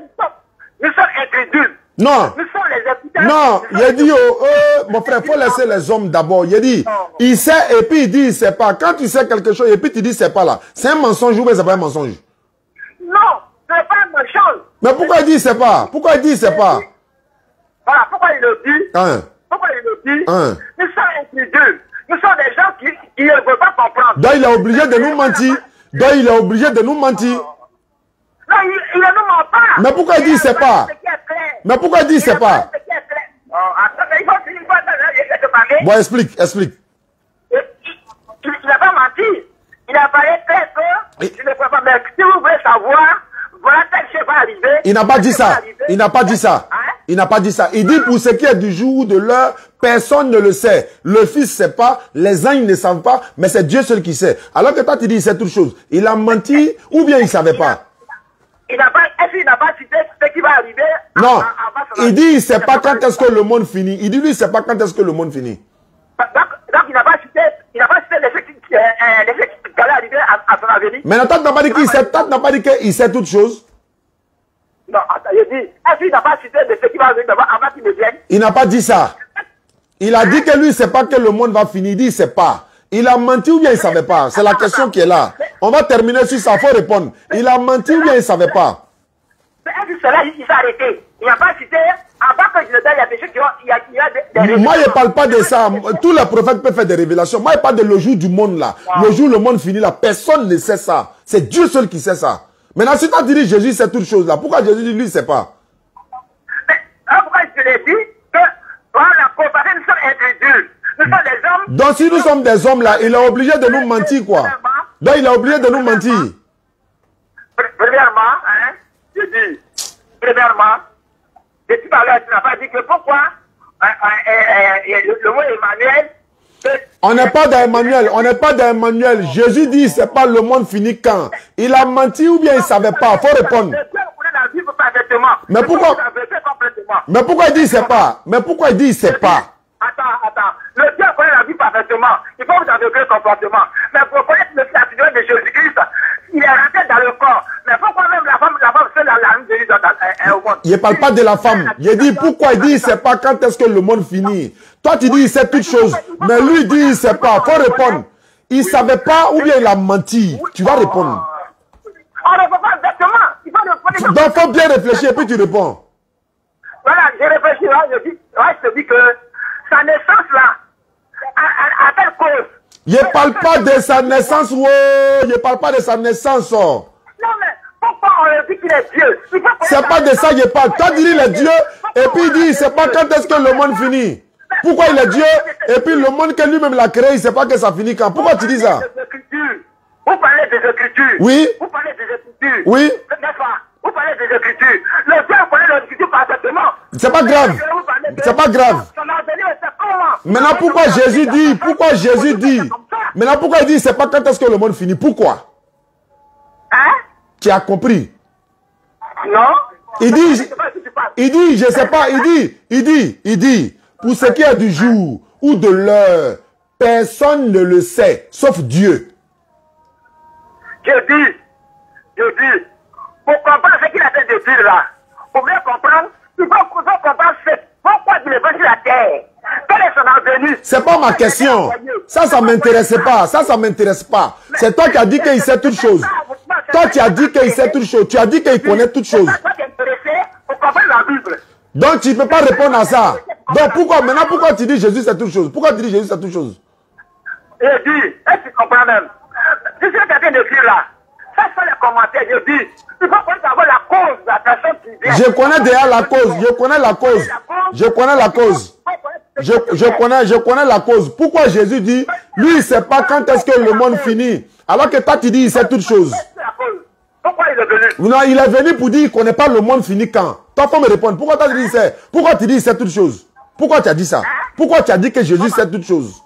Nous sommes incrédules. Non. Nous sommes les écouteurs. Non, il a dit, oh, oh, mon frère, il faut laisser les hommes d'abord. Il a dit, il sait et puis il dit, il ne sait pas. Quand tu sais quelque chose et puis tu dis, c'est pas là. C'est un mensonge ou bien c'est pas un mensonge? Non, ce n'est pas un mensonge. Mais pourquoi il dit, c'est pas? Pourquoi il dit, c'est pas? Voilà, pourquoi il le dit? Hein? Pourquoi il le dit? Hein? Nous sommes incrédules. Nous sommes des gens qui, qui ne veulent pas comprendre. Donc il est obligé de nous mentir. Donc il est obligé de nous mentir. Non, il, il ne nous ment pas. Mais pourquoi il dit c'est pas? Mais pourquoi il dit c'est pas? Oh, attends, il faut, il faut, il faut te parler. Bon, explique, explique. Il n'a pas menti. Il a parlé très peu. Je ne peux pas. Mais si vous voulez savoir, voilà tel chose va arriver. Il n'a pas dit ça. Il n'a pas dit ça. Il n'a pas dit ça. Il dit pour ce qui est du jour ou de l'heure, personne ne le sait. Le Fils ne sait pas, les anges ne savent pas, mais c'est Dieu seul qui sait. Alors que toi tu dis il sait toutes choses. Il a menti ou bien il ne savait pas? Il n'a pas, est-ce qu'il n'a pas cité ce qui va arriver? Non. Il dit il ne sait pas quand est-ce que le monde finit. Il dit lui il ne sait pas quand est-ce que le monde finit. Donc, donc il n'a pas cité, il n'a pas cité les faits qui, euh, les faits qui allaient arriver à, à son avenir. Mais Nathan n'a pas dit qu'il sait, n'a pas dit qu'il sait toutes choses. Non, attends, il dit, est-ce qu'il n'a pas cité de ce qui va arriver avant qu'il ne vienne? Il n'a pas dit ça. Il a dit que lui, il ne sait pas que le monde va finir. Il dit, il ne sait pas. Il a menti ou bien il ne savait pas? C'est la question qui est là. On va terminer sur ça, il faut répondre. Il a menti ou bien il ne savait pas? Mais est-ce que cela, il s'est arrêté? Il n'a pas cité, avant que je le donne, il y a des choses qui ont, il y a, il y a des, des Moi, je ne parle pas de ça. Tous les prophètes peuvent faire des révélations. Moi, je parle de le jour du monde là. Le jour où le monde finit là. Personne ne sait ça. C'est Dieu seul qui sait ça. Maintenant, si tu as dit Jésus sait toutes choses là, pourquoi Jésus dit lui, il ne sait pas? Mais, pourquoi je l'ai dit que, voilà, comparé, nous sommes incrédules. Nous sommes des hommes. Donc, si nous sommes des hommes là, il est obligé de nous mentir, quoi. Donc, il est obligé de nous mentir. Premièrement, hein, je dis, premièrement, depuis tout à l'heure, tu n'as pas dit que pourquoi euh, euh, euh, euh, le, le mot Emmanuel. On n'est pas dans Emmanuel, on n'est pas dans Emmanuel. Jésus dit, c'est pas le monde finit quand. Il a menti ou bien il ne savait pas? Il faut répondre. Mais pourquoi? Mais pourquoi il dit c'est pas? Mais pourquoi il dit c'est pas? Attends, attends. Le Dieu connaît la vie parfaitement. Il faut vous aveugler le comportement. Mais pour connaître le fils de Jésus-Christ, il est rentré dans le corps. Mais pourquoi même la femme, la femme, c'est la larme de Jésus au monde? Il ne parle pas de la femme. Il dit pourquoi il dit il ne sait pas quand est-ce que le monde finit. Toi tu dis il sait toutes choses. Mais lui il dit il ne sait pas. Il faut répondre. Il ne savait pas ou bien il a menti. Tu vas répondre. On ne répond pas exactement. Il faut répondre. Donc il faut bien réfléchir et puis tu réponds. Voilà, je réfléchis là. Je, dis, ouais, je te dis que sa naissance là, à, à, à quelle cause? Il ne parle pas de sa naissance. Oh, il ne parle pas de sa naissance. Oh. Non mais pourquoi on lui dit qu'il est Dieu? C'est pas de ça qu'il parle. Toi tu dis il est Dieu et puis il dit il ne sait pas quand est-ce que le monde finit. Pourquoi il est Dieu et puis le monde que lui-même l'a créé, il ne sait pas que ça finit quand? Pourquoi tu dis ça? Vous parlez des Écritures. Oui. Vous parlez des Écritures. Oui. N'est-ce pas? Vous parlez des Écritures. Le Dieu connaît les Écritures parfaitement. C'est pas grave. C'est pas grave. Maintenant pourquoi Jésus dit, pourquoi Jésus dit, maintenant pourquoi il dit c'est pas quand est-ce que le monde finit? Pourquoi? Hein? Tu as compris? Non. Il dit, il dit, je sais pas, il dit, il dit, il dit, pour ce qui est du jour ou de l'heure, personne ne le sait, sauf Dieu. Je dis, je dis, pour comprendre ce qu'il a fait de dire là, pour bien comprendre, il faut, faut comprendre ce, pourquoi il est venu sur la terre. Quel est son avenir? C'est pas ma question. Ça, ça m'intéressait pas. Ça, ça m'intéresse pas. C'est toi qui as dit qu'il sait toutes choses. Toi, tu as dit qu'il sait toutes choses. Tu as dit qu'il connaît toutes choses. Toi, tu es intéressé pour comprendre la Bible. Donc, tu ne peux pas répondre à ça. Donc, pourquoi, maintenant, pourquoi tu dis Jésus sait toutes choses? Pourquoi tu dis Jésus sait toutes choses? Je dis, est-ce que tu comprends même? Si c'est quelqu'un de dire là, ça sont les commentaires, je dis, il faut savoir la cause de la personne qui vient. Je connais déjà la cause. Je connais la cause. Je connais la cause. Je, je, connais, je connais la cause. Pourquoi Jésus dit, lui, il ne sait pas quand est-ce que le monde finit. Alors que toi, tu dis, il sait toutes choses. Pourquoi il est venu? Non, il est venu pour dire qu'il ne connaît pas le monde fini quand. Toi, faut me répondre. Pourquoi tu dis il sait? Pourquoi tu dis il sait toutes choses? Pourquoi tu as dit ça? Pourquoi tu as dit que Jésus sait toutes choses?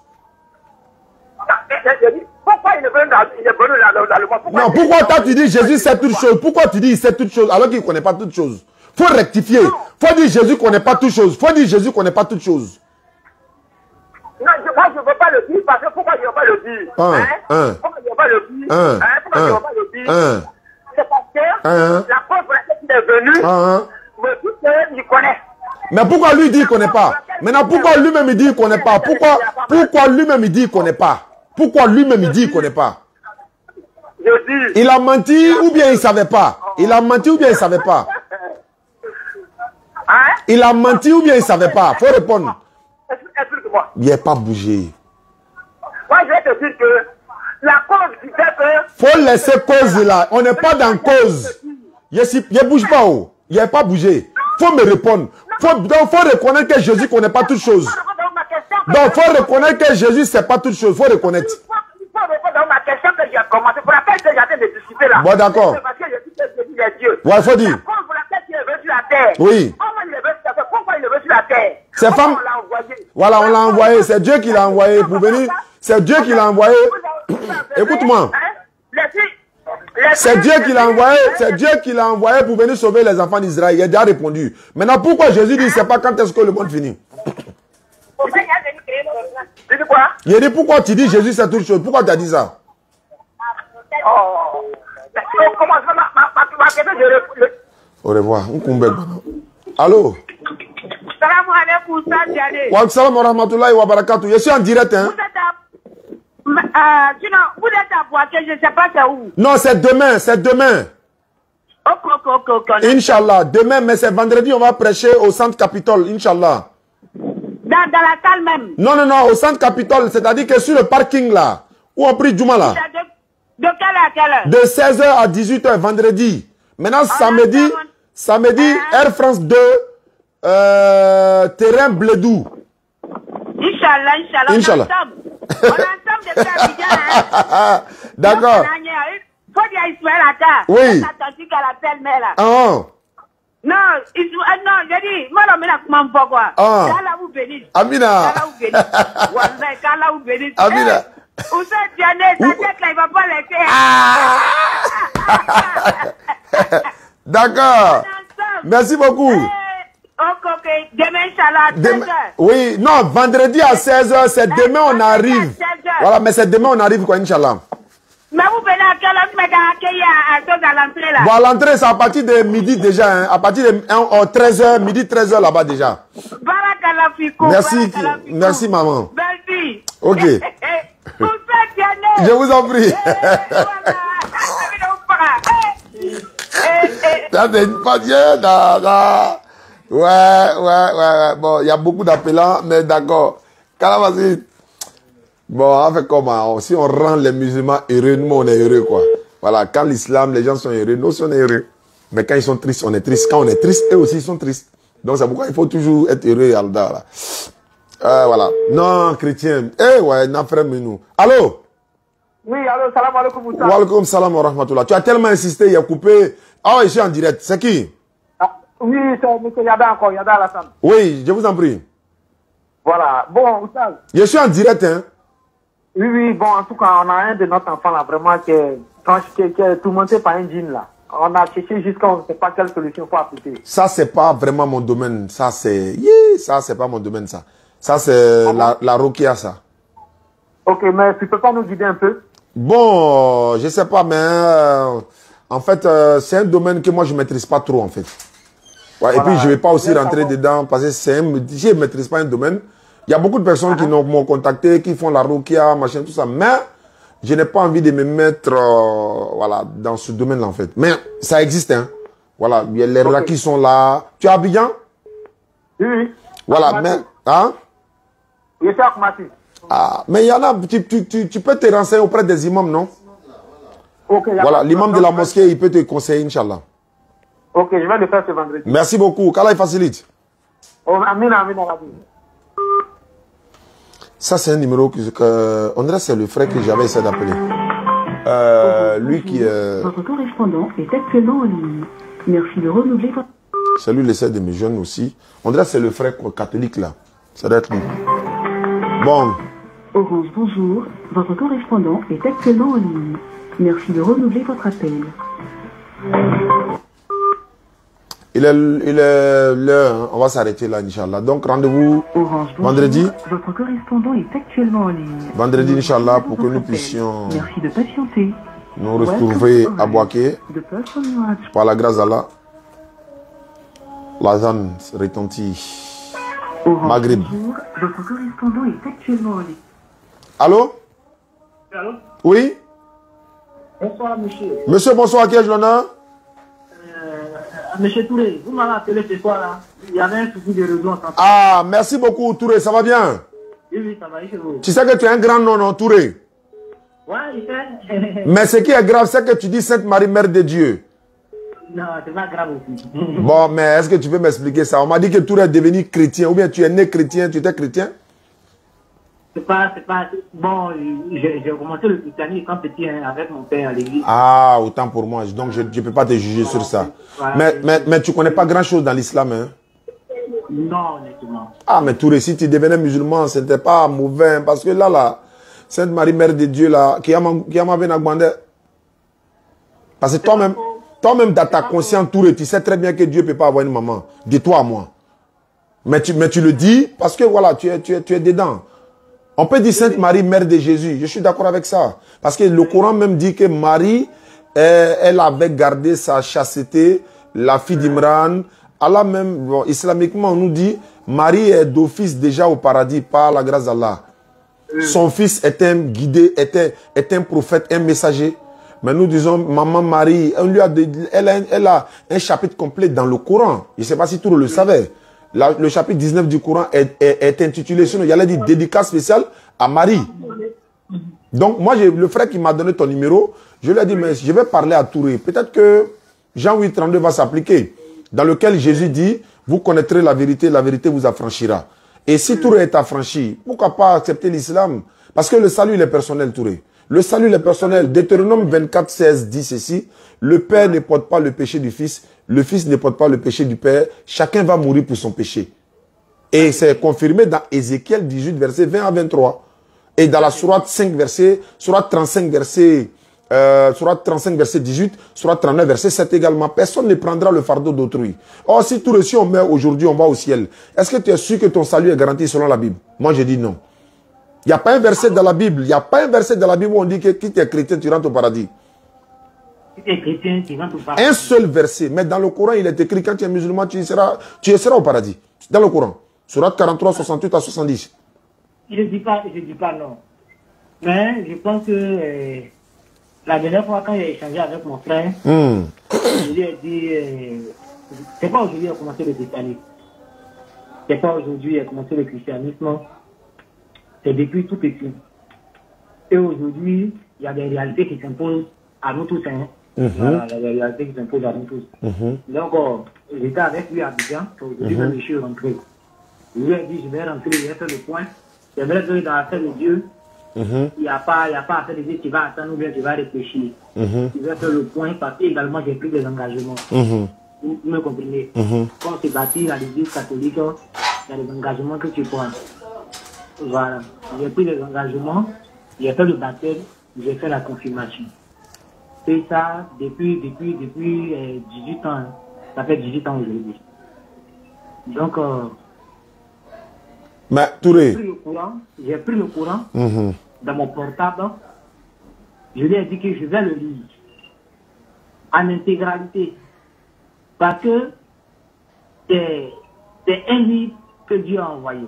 Pourquoi il est venu dans, il est venu dans, dans le monde? Non, pourquoi toi tu dis Jésus sait toutes choses? Pourquoi tu dis il sait toutes choses alors qu'il ne connaît pas toutes choses? Faut rectifier. Faut dire Jésus ne connaît pas toutes choses. Faut dire Jésus ne connaît pas toutes choses. Non, je, moi je ne veux pas le dire parce que pourquoi je ne veux pas le dire? Un, hein? un, pourquoi je ne veux pas le dire? un, hein? Pourquoi un, je ne veux pas le dire? un, C'est parce que un, la cause pour laquelle il est venu, un. me dit qu'il connaît. Mais pourquoi lui dit qu'il ne connaît pas? Maintenant, pourquoi lui-même il dit qu'il ne connaît pas? Pourquoi, pourquoi lui-même il dit qu'il ne connaît pas? Pourquoi lui-même il dit qu'il ne connaît pas? Je dis. Il a menti ou bien il ne savait pas? Il a menti ou bien il ne savait pas? Hein? Il a menti ou bien il ne savait pas? Faut répondre. Explique-moi. Il n'est pas bougé. Moi, je vais te dire que la cause qui fait que... Faut laisser cause là. On n'est pas dans cause. Il ne bouge pas. Oh. Il n'est pas bougé. Faut me répondre. Faut, donc, faut reconnaître que Jésus ne connaît pas toutes choses. Donc, faut reconnaître que Jésus ne sait pas toutes choses. Faut reconnaître. Il faut répondre à ma question que j'ai commencé. Pour laquelle j'ai en train de discuter là. Bon, d'accord. Parce que je dis que Jésus est Dieu. Ouais, faut dire. La cause pour laquelle il est venu sur la terre. Oui. Comment il est venu sur la terre? Pourquoi il est venu sur la terre? Ces femmes. On l'a envoyé. Voilà, on l'a envoyé. C'est Dieu qui l'a envoyé pour venir. C'est Dieu qui l'a envoyé. Écoute-moi. C'est Dieu qui l'a envoyé. C'est Dieu qui l'a envoyé pour venir sauver les enfants d'Israël. Il a déjà répondu. Maintenant, pourquoi Jésus dit, c'est pas quand est-ce que le monde finit? Tu dis quoi? Il a dit, pourquoi tu dis Jésus c'est toute chose? Pourquoi tu as dit ça? Oh. Comment ça ma, ma, ma, ma question, je... Au revoir. Allô? Salam alaikum, Sadiane. Wa salam wa rahmatullahi wa barakatuh. Je suis en direct, hein? Vous êtes à... Euh, sinon, vous êtes à Boaké, je ne sais pas c'est où. Non, c'est demain, c'est demain. Ok, ok, ok, ok. Inch'Allah, demain, mais c'est vendredi, on va prêcher au centre Capitole, Inch'Allah. Dans, dans la salle même? Non, non, non, au centre Capitole, c'est-à-dire que sur le parking là, où on prie Juma là. De, de quelle heure à quelle heure? De seize heures à dix-huit heures, vendredi. Maintenant, oh, samedi, samedi, hein? Air France deux, euh, terrain Blédou. Inch'Allah, Inch'Allah. Inch'Allah. On est ensemble depuis Abidjan, hein? D'accord. Faut dire Ismaël Ata. Oui. Attention qu'elle appelle mais là. Ah. Non, Ismaël, non, je dis, moi, l'homme, il a comment faire quoi? Ah. Qu'Allah vous bénisse. Amina. Qu'Allah vous bénisse. Wallah, qu'Allah vous bénisse. Amina. Où c'est Diané, sa tête là, il va pas laisser. Ah. D'accord. Merci beaucoup. Ok, ok. Demain, Inch'Allah, à seize heures. Oui, non, vendredi à seize heures, c'est demain on arrive. Voilà, mais c'est demain on arrive quoi, Inch'Allah. Mais vous venez à quelle heure tu m'as accueilli à, à, à l'entrée là? Bon, à l'entrée, c'est à partir de midi déjà, hein, à partir de treize heures, midi treize heures là-bas déjà. Barakallah Fiko. Merci, merci maman. Belle fille. Ok. Vous faites bien. Je vous en prie. Ça c'est une patience, là, là. Ouais, ouais, ouais, ouais. Bon, il y a beaucoup d'appelants, mais d'accord. Calamasi. Bon, on fait comment? Si on rend les musulmans heureux, nous, on est heureux, quoi. Voilà, quand l'islam, les gens sont heureux, nous, on est heureux. Mais quand ils sont tristes, on est triste. Quand on est triste, eux aussi, ils sont tristes. Donc, c'est pourquoi il faut toujours être heureux, Alda, là. Euh, voilà. Non, chrétien. Eh, ouais, n'a frère, nous. Allô? Oui, allô, salam alaikum, Moussa. Wa alaikum salam wa rahmatullah. Tu as tellement insisté, il a coupé. Ah, je suis en direct. C'est qui? Oui, c'est M. Yada encore, Yada Alassane. Oui, je vous en prie. Voilà. Bon, Oustaz. Je suis en direct, hein. Oui, oui, bon, en tout cas, on a un de notre enfant là, vraiment, qui est, qui est, qui est tourmenté par un djinn là. On a cherché jusqu'à on ne sait pas quelle solution il faut appliquer. Ça, c'est pas vraiment mon domaine. Ça, c'est. Yeah, ça, c'est pas mon domaine, ça. Ça, c'est ah, la, la Rokia, ça. Ok, mais tu peux pas nous guider un peu? Bon, je sais pas, mais euh, en fait, euh, c'est un domaine que moi je maîtrise pas trop en fait. Ouais, voilà. Et puis je vais pas aussi rentrer dedans parce que c'est un, je ne maîtrise pas un domaine. Il y a beaucoup de personnes ah. qui m'ont contacté, qui font la ruqya, machin, tout ça, mais je n'ai pas envie de me mettre euh, voilà, dans ce domaine-là en fait. Mais ça existe, hein. Voilà, il y a les okay. qui sont là. Tu es à Abidjan? Oui, oui. Voilà, mais... Hein? Je suis à Kumasi. Ah, mais il y en a, tu, tu, tu, tu peux te renseigner auprès des imams, non? Ok. Voilà, l'imam de la mosquée, il peut te conseiller, Inch'Allah. Ok, je vais le faire ce vendredi. Merci beaucoup. Qu'Allah facilite. Oh, amin, amin, amin. Ça, c'est un numéro que, que on dirait que c'est le frère que j'avais essayé d'appeler. Euh, lui qui... Euh... Votre correspondant est actuellement en ligne. Merci de renouveler votre... C'est lui, il essaie de me joindre aussi. On dirait que c'est le frère catholique, là. Ça doit être lui. Bon. Orange, bonjour. Votre correspondant est actuellement en ligne. Merci de renouveler votre appel. Il est, il est l'heure, on va s'arrêter là, Inch'Allah. Donc, rendez-vous vendredi. Votre correspondant est actuellement en ligne. Vendredi, Inch'Allah, pour que nous puissions Merci de patienter. nous retrouver à Boaké. Par la grâce d'Allah. L'azan retentit. Maghrib. Votre correspondant est actuellement en ligne. Allô? Allô? Oui? Bonsoir, monsieur. Monsieur, bonsoir, à qui ai-je l'honneur? Monsieur Touré, vous m'avez appelé ce soir là. Il y avait un souci de réseau en temps. Ah, merci beaucoup, Touré, ça va bien? Oui, oui, ça va, chez vous. Tu sais que tu es un grand nom, non, Touré? Ouais, il fait. Mais ce qui est grave, c'est que tu dis Sainte Marie, Mère de Dieu. Non, c'est pas grave aussi. Bon, mais est-ce que tu peux m'expliquer ça? On m'a dit que Touré est devenu chrétien, ou bien tu es né chrétien, tu étais chrétien? C'est pas, c'est pas, bon, j'ai commencé le christianisme quand petit hein, avec mon père à l'église. Ah, autant pour moi, donc je ne peux pas te juger sur ça. Voilà. Mais, mais, mais tu ne connais pas grand-chose dans l'islam, hein? Non, honnêtement. Ah, mais Touré, si tu devenais musulman, ce n'était pas mauvais, hein, parce que là, là, Sainte Marie, Mère de Dieu, là, qui a m'avait n'agbandé. Parce que toi-même, toi-même, dans ta conscience, Touré, tu sais très bien que Dieu ne peut pas avoir une maman. De toi à moi. Mais tu, mais tu le dis parce que, voilà, tu es, tu es, tu es dedans. On peut dire Sainte Marie, Mère de Jésus. Je suis d'accord avec ça. Parce que le Coran même dit que Marie, elle, elle avait gardé sa chasteté, la fille d'Imran. Allah même, bon, islamiquement, on nous dit, Marie est d'office déjà au paradis par la grâce d'Allah. Son fils est un guidé, est un, est un prophète, un messager. Mais nous disons, maman Marie, elle, lui a, elle, a, elle a un chapitre complet dans le Coran. Je ne sais pas si tout le savait. La, le chapitre dix-neuf du Coran est, est, est intitulé, sinon il y a dit dédicace spéciale à Marie. Donc moi, le frère qui m'a donné ton numéro, je lui ai dit, mais je vais parler à Touré. Peut-être que Jean huit trente-deux va s'appliquer, dans lequel Jésus dit, vous connaîtrez la vérité, la vérité vous affranchira. Et si Touré est affranchi, pourquoi pas accepter l'islam? Parce que le salut il est personnel, Touré. Le salut il est personnel. Deutéronome vingt-quatre, seize dit ceci, le Père ne porte pas le péché du Fils, le Fils ne porte pas le péché du Père, chacun va mourir pour son péché. Et c'est confirmé dans Ézéchiel dix-huit, verset vingt à vingt-trois. Et dans la sourate cinq, verset, sourate trente-cinq, verset, euh, sourate trente-cinq, verset dix-huit, sourate trente-neuf, verset sept également. Personne ne prendra le fardeau d'autrui. Or, si tout reçu on meurt aujourd'hui, on va au ciel. Est-ce que tu es sûr que ton salut est garanti selon la Bible? Moi, je dis non. Il n'y a pas un verset dans la Bible, il n'y a pas un verset dans la Bible où on dit que si tu es chrétien, tu rentres au paradis. Un seul verset. Mais dans le Coran, il est écrit quand tu es musulman, tu seras, tu seras au paradis. Dans le Coran. Sourate quarante-trois, soixante-huit à soixante-dix. Je ne dis pas, je dis pas non. Mais je pense que euh, la dernière fois quand j'ai échangé avec mon frère, mm. je lui ai dit, euh, c'est pas aujourd'hui qu'il a commencé le christianisme. C'est pas aujourd'hui qu'il a commencé le christianisme. C'est depuis tout petit. Et aujourd'hui, il y a des réalités qui s'imposent à nous tous. Hein. Mm-hmm. Voilà, il y a des réalités qui s'imposent à nous tous. Mm-hmm. Donc, euh, j'étais avec lui à Abidjan. Aujourd'hui, mm-hmm. je suis rentré. Je lui ai dit, je vais rentrer, je vais faire le point. J'aimerais que dans la tête de Dieu, mm-hmm. il n'y a pas à faire des dire tu vas attendre ou bien tu vas réfléchir. Mm-hmm. Je vais faire le point parce que également j'ai pris des engagements. Mm-hmm. Vous, vous me comprenez? Mm-hmm. Quand on s'est bâti à l'église catholique, il y a des engagements que tu prends. Voilà. J'ai pris des engagements, j'ai fait le baptême, j'ai fait la confirmation. Et ça depuis, depuis, depuis euh, dix-huit ans. Ça fait dix-huit ans aujourd'hui. Donc, euh, mais, Touré. J'ai pris le courant, j'ai pris le courant mm-hmm. dans mon portable. Je lui ai dit que je vais le lire en intégralité. Parce que c'est un livre que Dieu a envoyé.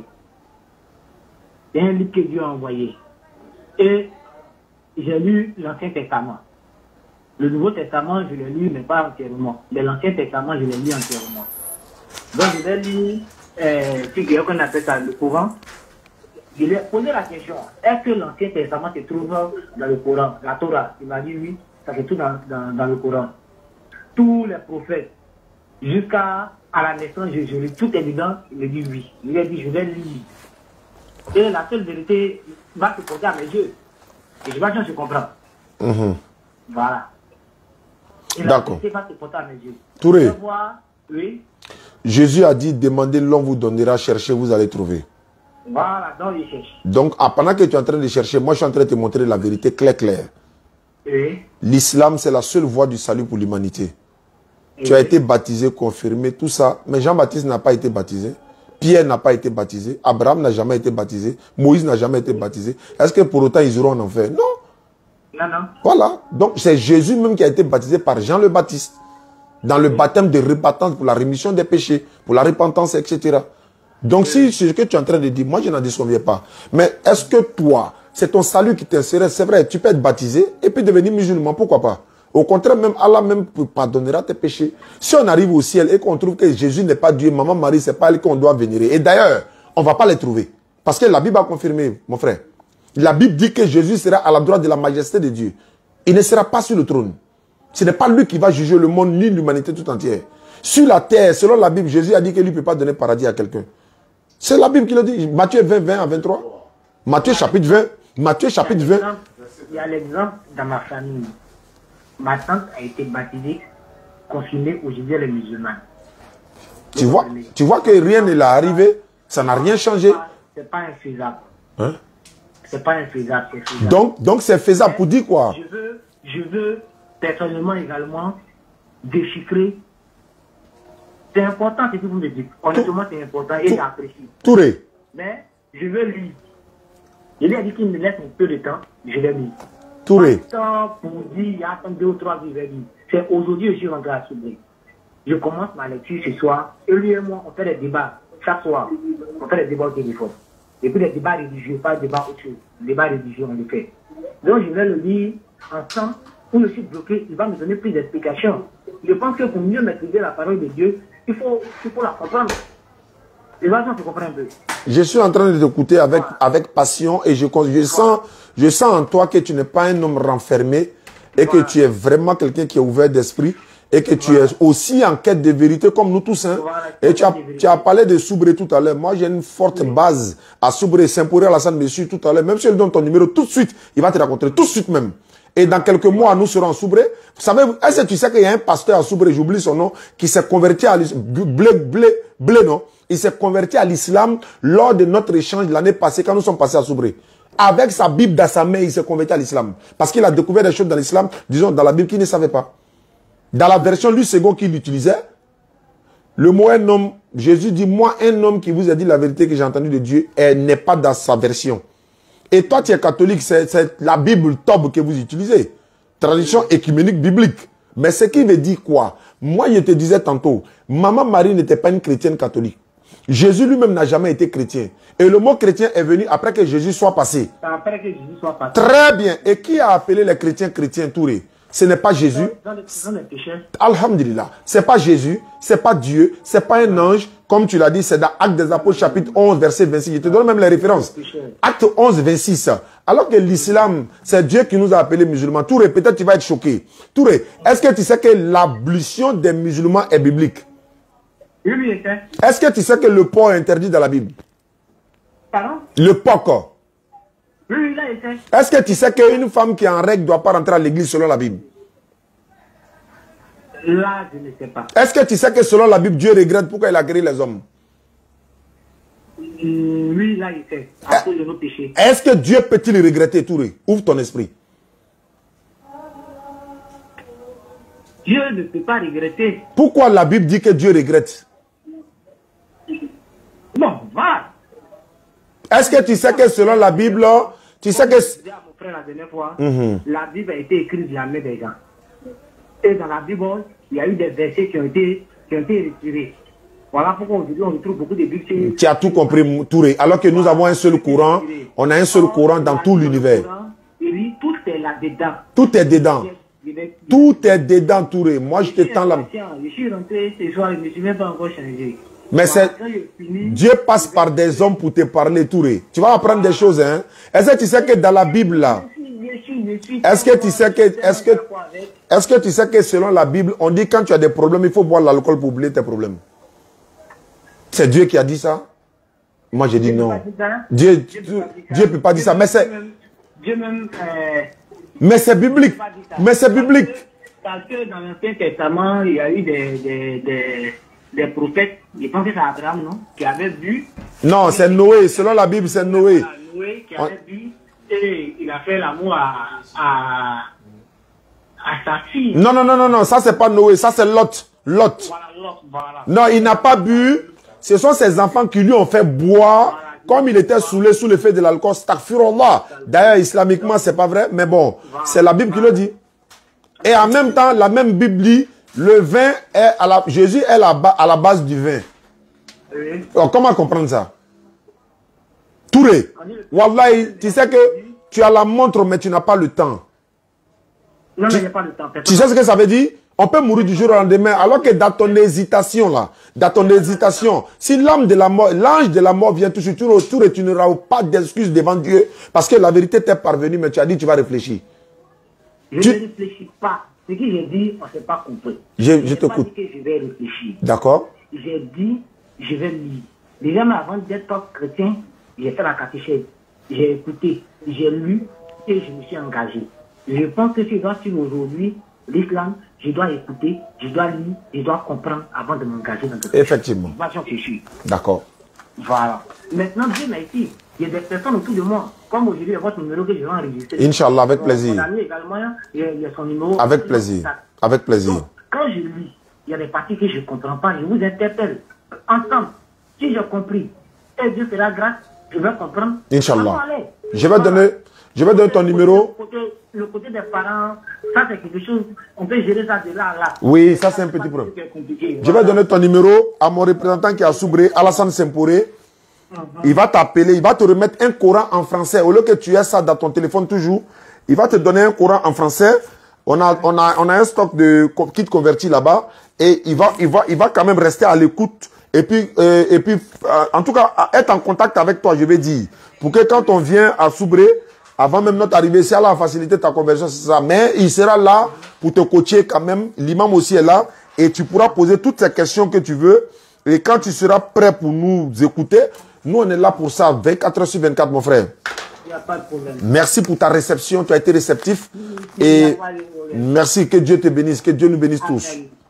C'est un livre que Dieu a envoyé. Et j'ai lu l'Ancien Testament. Le Nouveau Testament, je l'ai lu, mais pas entièrement. Mais l'Ancien Testament, je l'ai lu entièrement. Donc, je vais lire euh, ce qu'on appelle ça, le Coran. Je lui ai posé la question, est-ce que l'Ancien Testament se trouve dans le Coran, la Torah? Il m'a dit oui, ça se trouve dans, dans, dans le Coran. Tous les prophètes, jusqu'à à la naissance de Jésus, tout est dedans, il me dit oui. Il a dit, je vais lire. Et la seule vérité va se porter à mes yeux. Et je ne sais pas si je comprends. Mm-hmm. Voilà. D'accord. Touré. Oui. Jésus a dit, demandez, l'on vous donnera, cherchez, vous allez trouver. Voilà, donc il cherche. Donc, ah, pendant que tu es en train de chercher, moi je suis en train de te montrer la vérité claire, claire. Oui. L'islam, c'est la seule voie du salut pour l'humanité. Tu as été baptisé, confirmé, tout ça. Mais Jean-Baptiste n'a pas été baptisé. Pierre n'a pas été baptisé. Abraham n'a jamais été baptisé. Moïse n'a jamais été baptisé. Est-ce que pour autant ils iront en enfer? Non. Non, non. Voilà. Donc c'est Jésus même qui a été baptisé par Jean le Baptiste. Dans le baptême de repentance pour la rémission des péchés, pour la repentance, et cetera. Donc si c'est ce que tu es en train de dire, moi je n'en disconviens pas. Mais est-ce que toi, c'est ton salut qui t'intéresse? C'est vrai, tu peux être baptisé et puis devenir musulman, pourquoi pas? Au contraire, même Allah même pardonnera tes péchés. Si on arrive au ciel et qu'on trouve que Jésus n'est pas Dieu, Maman Marie, c'est pas elle qu'on doit vénérer. Et d'ailleurs, on ne va pas les trouver. Parce que la Bible a confirmé, mon frère. La Bible dit que Jésus sera à la droite de la majesté de Dieu. Il ne sera pas sur le trône. Ce n'est pas lui qui va juger le monde ni l'humanité tout entière. Sur la terre, selon la Bible, Jésus a dit que lui ne peut pas donner paradis à quelqu'un. C'est la Bible qui le dit. Matthieu vingt, vingt à vingt-trois. Matthieu chapitre vingt. Matthieu chapitre vingt. Il y a l'exemple dans ma famille. Ma tante a été baptisée, confirmée aujourd'hui les musulmans. Tu vois, tu vois que rien ne l'a arrivé, ça n'a rien changé. C'est pas infaisable. Hein? C'est pas infaisable, c'est faisable. Donc, donc c'est faisable pour dire quoi? Je veux, je veux personnellement également déchiffrer. C'est important ce que vous me dites. Honnêtement, c'est important et j'apprécie. Touré. Mais je veux lui. Je lui ai dit qu'il me laisse un peu de temps, je l'ai mis. Touré. Pas pour dire, il y a deux ou trois jours, c'est aujourd'hui que je suis rentré à Soubré. Je commence ma lecture ce soir, et lui et moi, on fait des débats chaque soir. On fait des débats au téléphone. Et puis des débats religieux, pas des débats autre chose. Des débats religieux, on le fait. Donc je vais le lire ensemble. Où je suis bloqué, il va me donner plus d'explications. Je pense que pour mieux maîtriser la parole de Dieu, il faut, il faut la comprendre. Les gens se comprennent un peu. Je suis en train de t'écouter avec, avec passion et je, je, sens, je sens en toi que tu n'es pas un homme renfermé et que tu es vraiment quelqu'un qui est ouvert d'esprit et que tu es aussi en quête de vérité comme nous tous. Hein. Et tu as, tu as parlé de Soubré tout à l'heure. Moi, j'ai une forte base à Soubré. Saint-Pouré Alassane me suit tout à l'heure. Même si je lui donne ton numéro tout de suite, il va te rencontrer tout de suite même. Et dans quelques mois, nous serons en Soubré. Vous savez, est-ce que tu sais qu'il y a un pasteur à Soubré, j'oublie son nom, qui s'est converti à l'islam, blé, blé, blé, non? Il s'est converti à l'islam lors de notre échange l'année passée, quand nous sommes passés à Soubré. Avec sa Bible dans sa main, il s'est converti à l'islam. Parce qu'il a découvert des choses dans l'islam, disons, dans la Bible qu'il ne savait pas. Dans la version lui second qu'il utilisait, le mot un homme, Jésus dit, moi, un homme qui vous a dit la vérité que j'ai entendue de Dieu, elle n'est pas dans sa version. Et toi, tu es catholique, c'est la Bible top que vous utilisez. Tradition écuménique biblique. Mais ce qui veut dire quoi? Moi, je te disais tantôt, Maman Marie n'était pas une chrétienne catholique. Jésus lui-même n'a jamais été chrétien. Et le mot chrétien est venu après que Jésus soit passé. Après que Jésus soit passé. Très bien. Et qui a appelé les chrétiens chrétiens, Touré? Ce n'est pas Jésus. Dans les, dans les péchés. Alhamdulillah. Ce n'est pas Jésus, ce n'est pas Dieu, ce n'est pas un ange. Comme tu l'as dit, c'est dans Actes des Apôtres, chapitre onze, verset vingt-six. Je te donne même les références. Acte onze, vingt-six. Alors que l'islam, c'est Dieu qui nous a appelés musulmans. Touré, peut-être tu vas être choqué. Touré, est-ce que tu sais que l'ablution des musulmans est biblique? Oui, oui, est-ce que tu sais que le porc est interdit dans la Bible? Pardon? Le porc. Oui, oui, là, il sait. Est-ce que tu sais qu'une femme qui est en règle ne doit pas rentrer à l'église selon la Bible? Là, je ne sais pas. Est-ce que tu sais que selon la Bible, Dieu regrette pourquoi il a créé les hommes? Oui, là, il sait. À cause de nos péchés. Est-ce que Dieu peut-il regretter, Touré? Ouvre ton esprit. Dieu ne peut pas regretter. Pourquoi la Bible dit que Dieu regrette? Bon, voilà. Est-ce que tu sais que selon la Bible, Tu sais que... Je disais à mon frère la dernière fois, mm-hmm. la Bible a été écrite de la main des gens. Et dans la Bible, il y a eu des versets qui ont été, qui ont été retirés. Voilà pourquoi aujourd'hui on retrouve beaucoup de Bibles. Tu as tout compris, Touré. Alors que nous voilà. avons un seul courant, on a un seul courant dans tout l'univers. Et oui, tout est là-dedans. Tout est dedans. Tout est dedans, Touré. Moi, je te tends la main. Je suis rentré ce soir, je ne me suis même pas encore changé. Mais c'est... Dieu passe par des hommes pour te parler, Touré. Tu vas apprendre des choses, hein. Est-ce que tu sais que dans la Bible, là, est-ce que tu sais que, est-ce que, est-ce que tu sais que selon la Bible, on dit quand tu as des problèmes, il faut boire l'alcool pour oublier tes problèmes. C'est Dieu qui a dit ça? Moi, j'ai dit non. Dieu ne peut pas dire ça. Mais c'est... Dieu même... Mais c'est biblique. Mais c'est biblique. Parce que dans l'Ancien Testament, il y a eu des, des, des, des prophètes, je pense que c'est Abraham, non? Qui avait bu. Non, c'est Noé. Selon la Bible, c'est Noé. Noé qui avait bu et il a fait l'amour à, à, à sa fille. Non, non, non, non, non. Ça, c'est pas Noé. Ça, c'est Lot. Lot. Voilà, Lot, voilà. Non, il n'a pas bu. Ce sont ses enfants qui lui ont fait boire. Voilà. Comme il était saoulé sous l'effet de l'alcool, astaghfirullah. D'ailleurs, islamiquement, c'est pas vrai, mais bon, c'est la Bible qui le dit. Et en même temps, la même Bible dit, le vin est à la, Jésus est à la, à la base du vin. Alors, comment comprendre ça? Touré, Wallahi, tu sais que tu as la montre, mais tu n'as pas le temps. Non, mais il n'y a pas le temps. Tu sais ce que ça veut dire? On peut mourir du jour au lendemain, alors que dans ton hésitation, là, dans ton hésitation, si l'âme de la mort, l'ange de la mort vient tout sur autour et tu n'auras pas d'excuses devant Dieu, parce que la vérité t'est parvenue, mais tu as dit tu vas réfléchir. Je tu... ne réfléchis pas. Ce que j'ai dit, on ne s'est pas compris. Je, je, je t'écoute. Je je vais réfléchir. D'accord. J'ai dit, je vais lire. Déjà, mais avant d'être chrétien, j'ai fait la catéchèse. J'ai écouté, j'ai lu et je me suis engagé. Je pense que si je dois suivre aujourd'hui l'islam, je dois écouter, je dois lire, je dois comprendre avant de m'engager dans quelque Effectivement. chose. D'accord. Voilà. Maintenant, Dieu m'a dit, il y a des personnes autour de moi, comme aujourd'hui, il y a votre numéro que je vais enregistrer. Inch'Allah, avec Mon plaisir. ami également, il y a, il y a son numéro. Avec plaisir. Avec plaisir. Donc, quand je lis, il y a des parties que je ne comprends pas, je vous interpelle. Ensemble, si j'ai compris, et Dieu fera grâce, je vais comprendre. Inch'Allah. Je vais donner, je vais donner ton numéro. Le côté, le côté des parents, ça c'est quelque chose, on peut gérer ça de là à là. Oui, ça c'est un petit problème. Je vais donner ton numéro à mon représentant qui est à Soubré, Alassane Semporé. Uh-huh. Il va t'appeler, il va te remettre un Coran en français. Au lieu que tu aies ça dans ton téléphone toujours, il va te donner un Coran en français. On a, on a, on a un stock de kits convertis là-bas et il va, il va, il va quand même rester à l'écoute. Et puis, euh, et puis, euh, en tout cas, être en contact avec toi, je vais dire, pour que quand on vient à Soubré, avant même notre arrivée, c'est là à faciliter ta conversion, c'est ça. Mais il sera là pour te coacher quand même. L'imam aussi est là et tu pourras poser toutes ces questions que tu veux. Et quand tu seras prêt pour nous écouter, nous on est là pour ça, vingt-quatre heures sur vingt-quatre, mon frère. Il n'y a pas de problème. Merci pour ta réception, tu as été réceptif. Et merci, que Dieu te bénisse, que Dieu nous bénisse tous.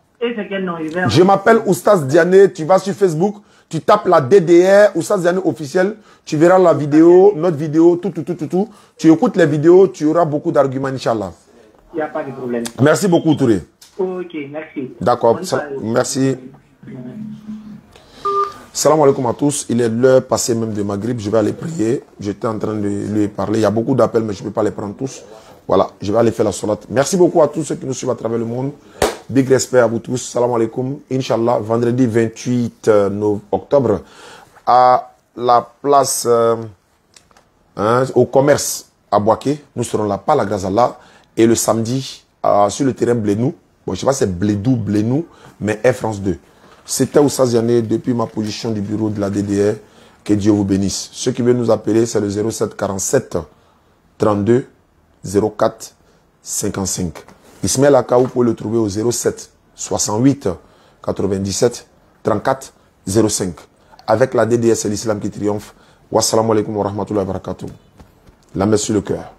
Je m'appelle Oustaz Diané, tu vas sur Facebook, tu tapes la D D R, Oustaz Diané officiel, tu verras la vidéo, notre vidéo, tout, tout, tout, tout, tout. Tu écoutes les vidéos, tu auras beaucoup d'arguments, Inch'Allah. Il n'y a pas de problème. Merci beaucoup, Touré. Ok, merci. D'accord, merci. Salam alaikum à tous. Il est l'heure passée même de Maghrib. Je vais aller prier. J'étais en train de lui parler. Il y a beaucoup d'appels, mais je ne peux pas les prendre tous. Voilà, je vais aller faire la salat. Merci beaucoup à tous ceux qui nous suivent à travers le monde. Big respect à vous tous. Salam alaikum. Inch'Allah, vendredi vingt-huit octobre, à la place, euh, hein, au commerce à Boaké. Nous serons là, pas la grâce à Allah. Et le samedi, euh, sur le terrain Blénou. Bon, je ne sais pas si c'est Blédou, Blénou, mais Air France deux. C'était Oustaz Diané depuis ma position du bureau de la D D R. Que Dieu vous bénisse. Ceux qui veulent nous appeler, c'est le zéro sept quarante-sept trente-deux zéro quatre cinquante-cinq. Ismaël Aka, vous pouvez le trouver au zéro sept soixante-huit quatre-vingt-dix-sept trente-quatre zéro cinq. Avec la D D R, c'est l'islam qui triomphe. Wassalamu alaikum wa rahmatullahi wa barakatuh. La main sur le cœur.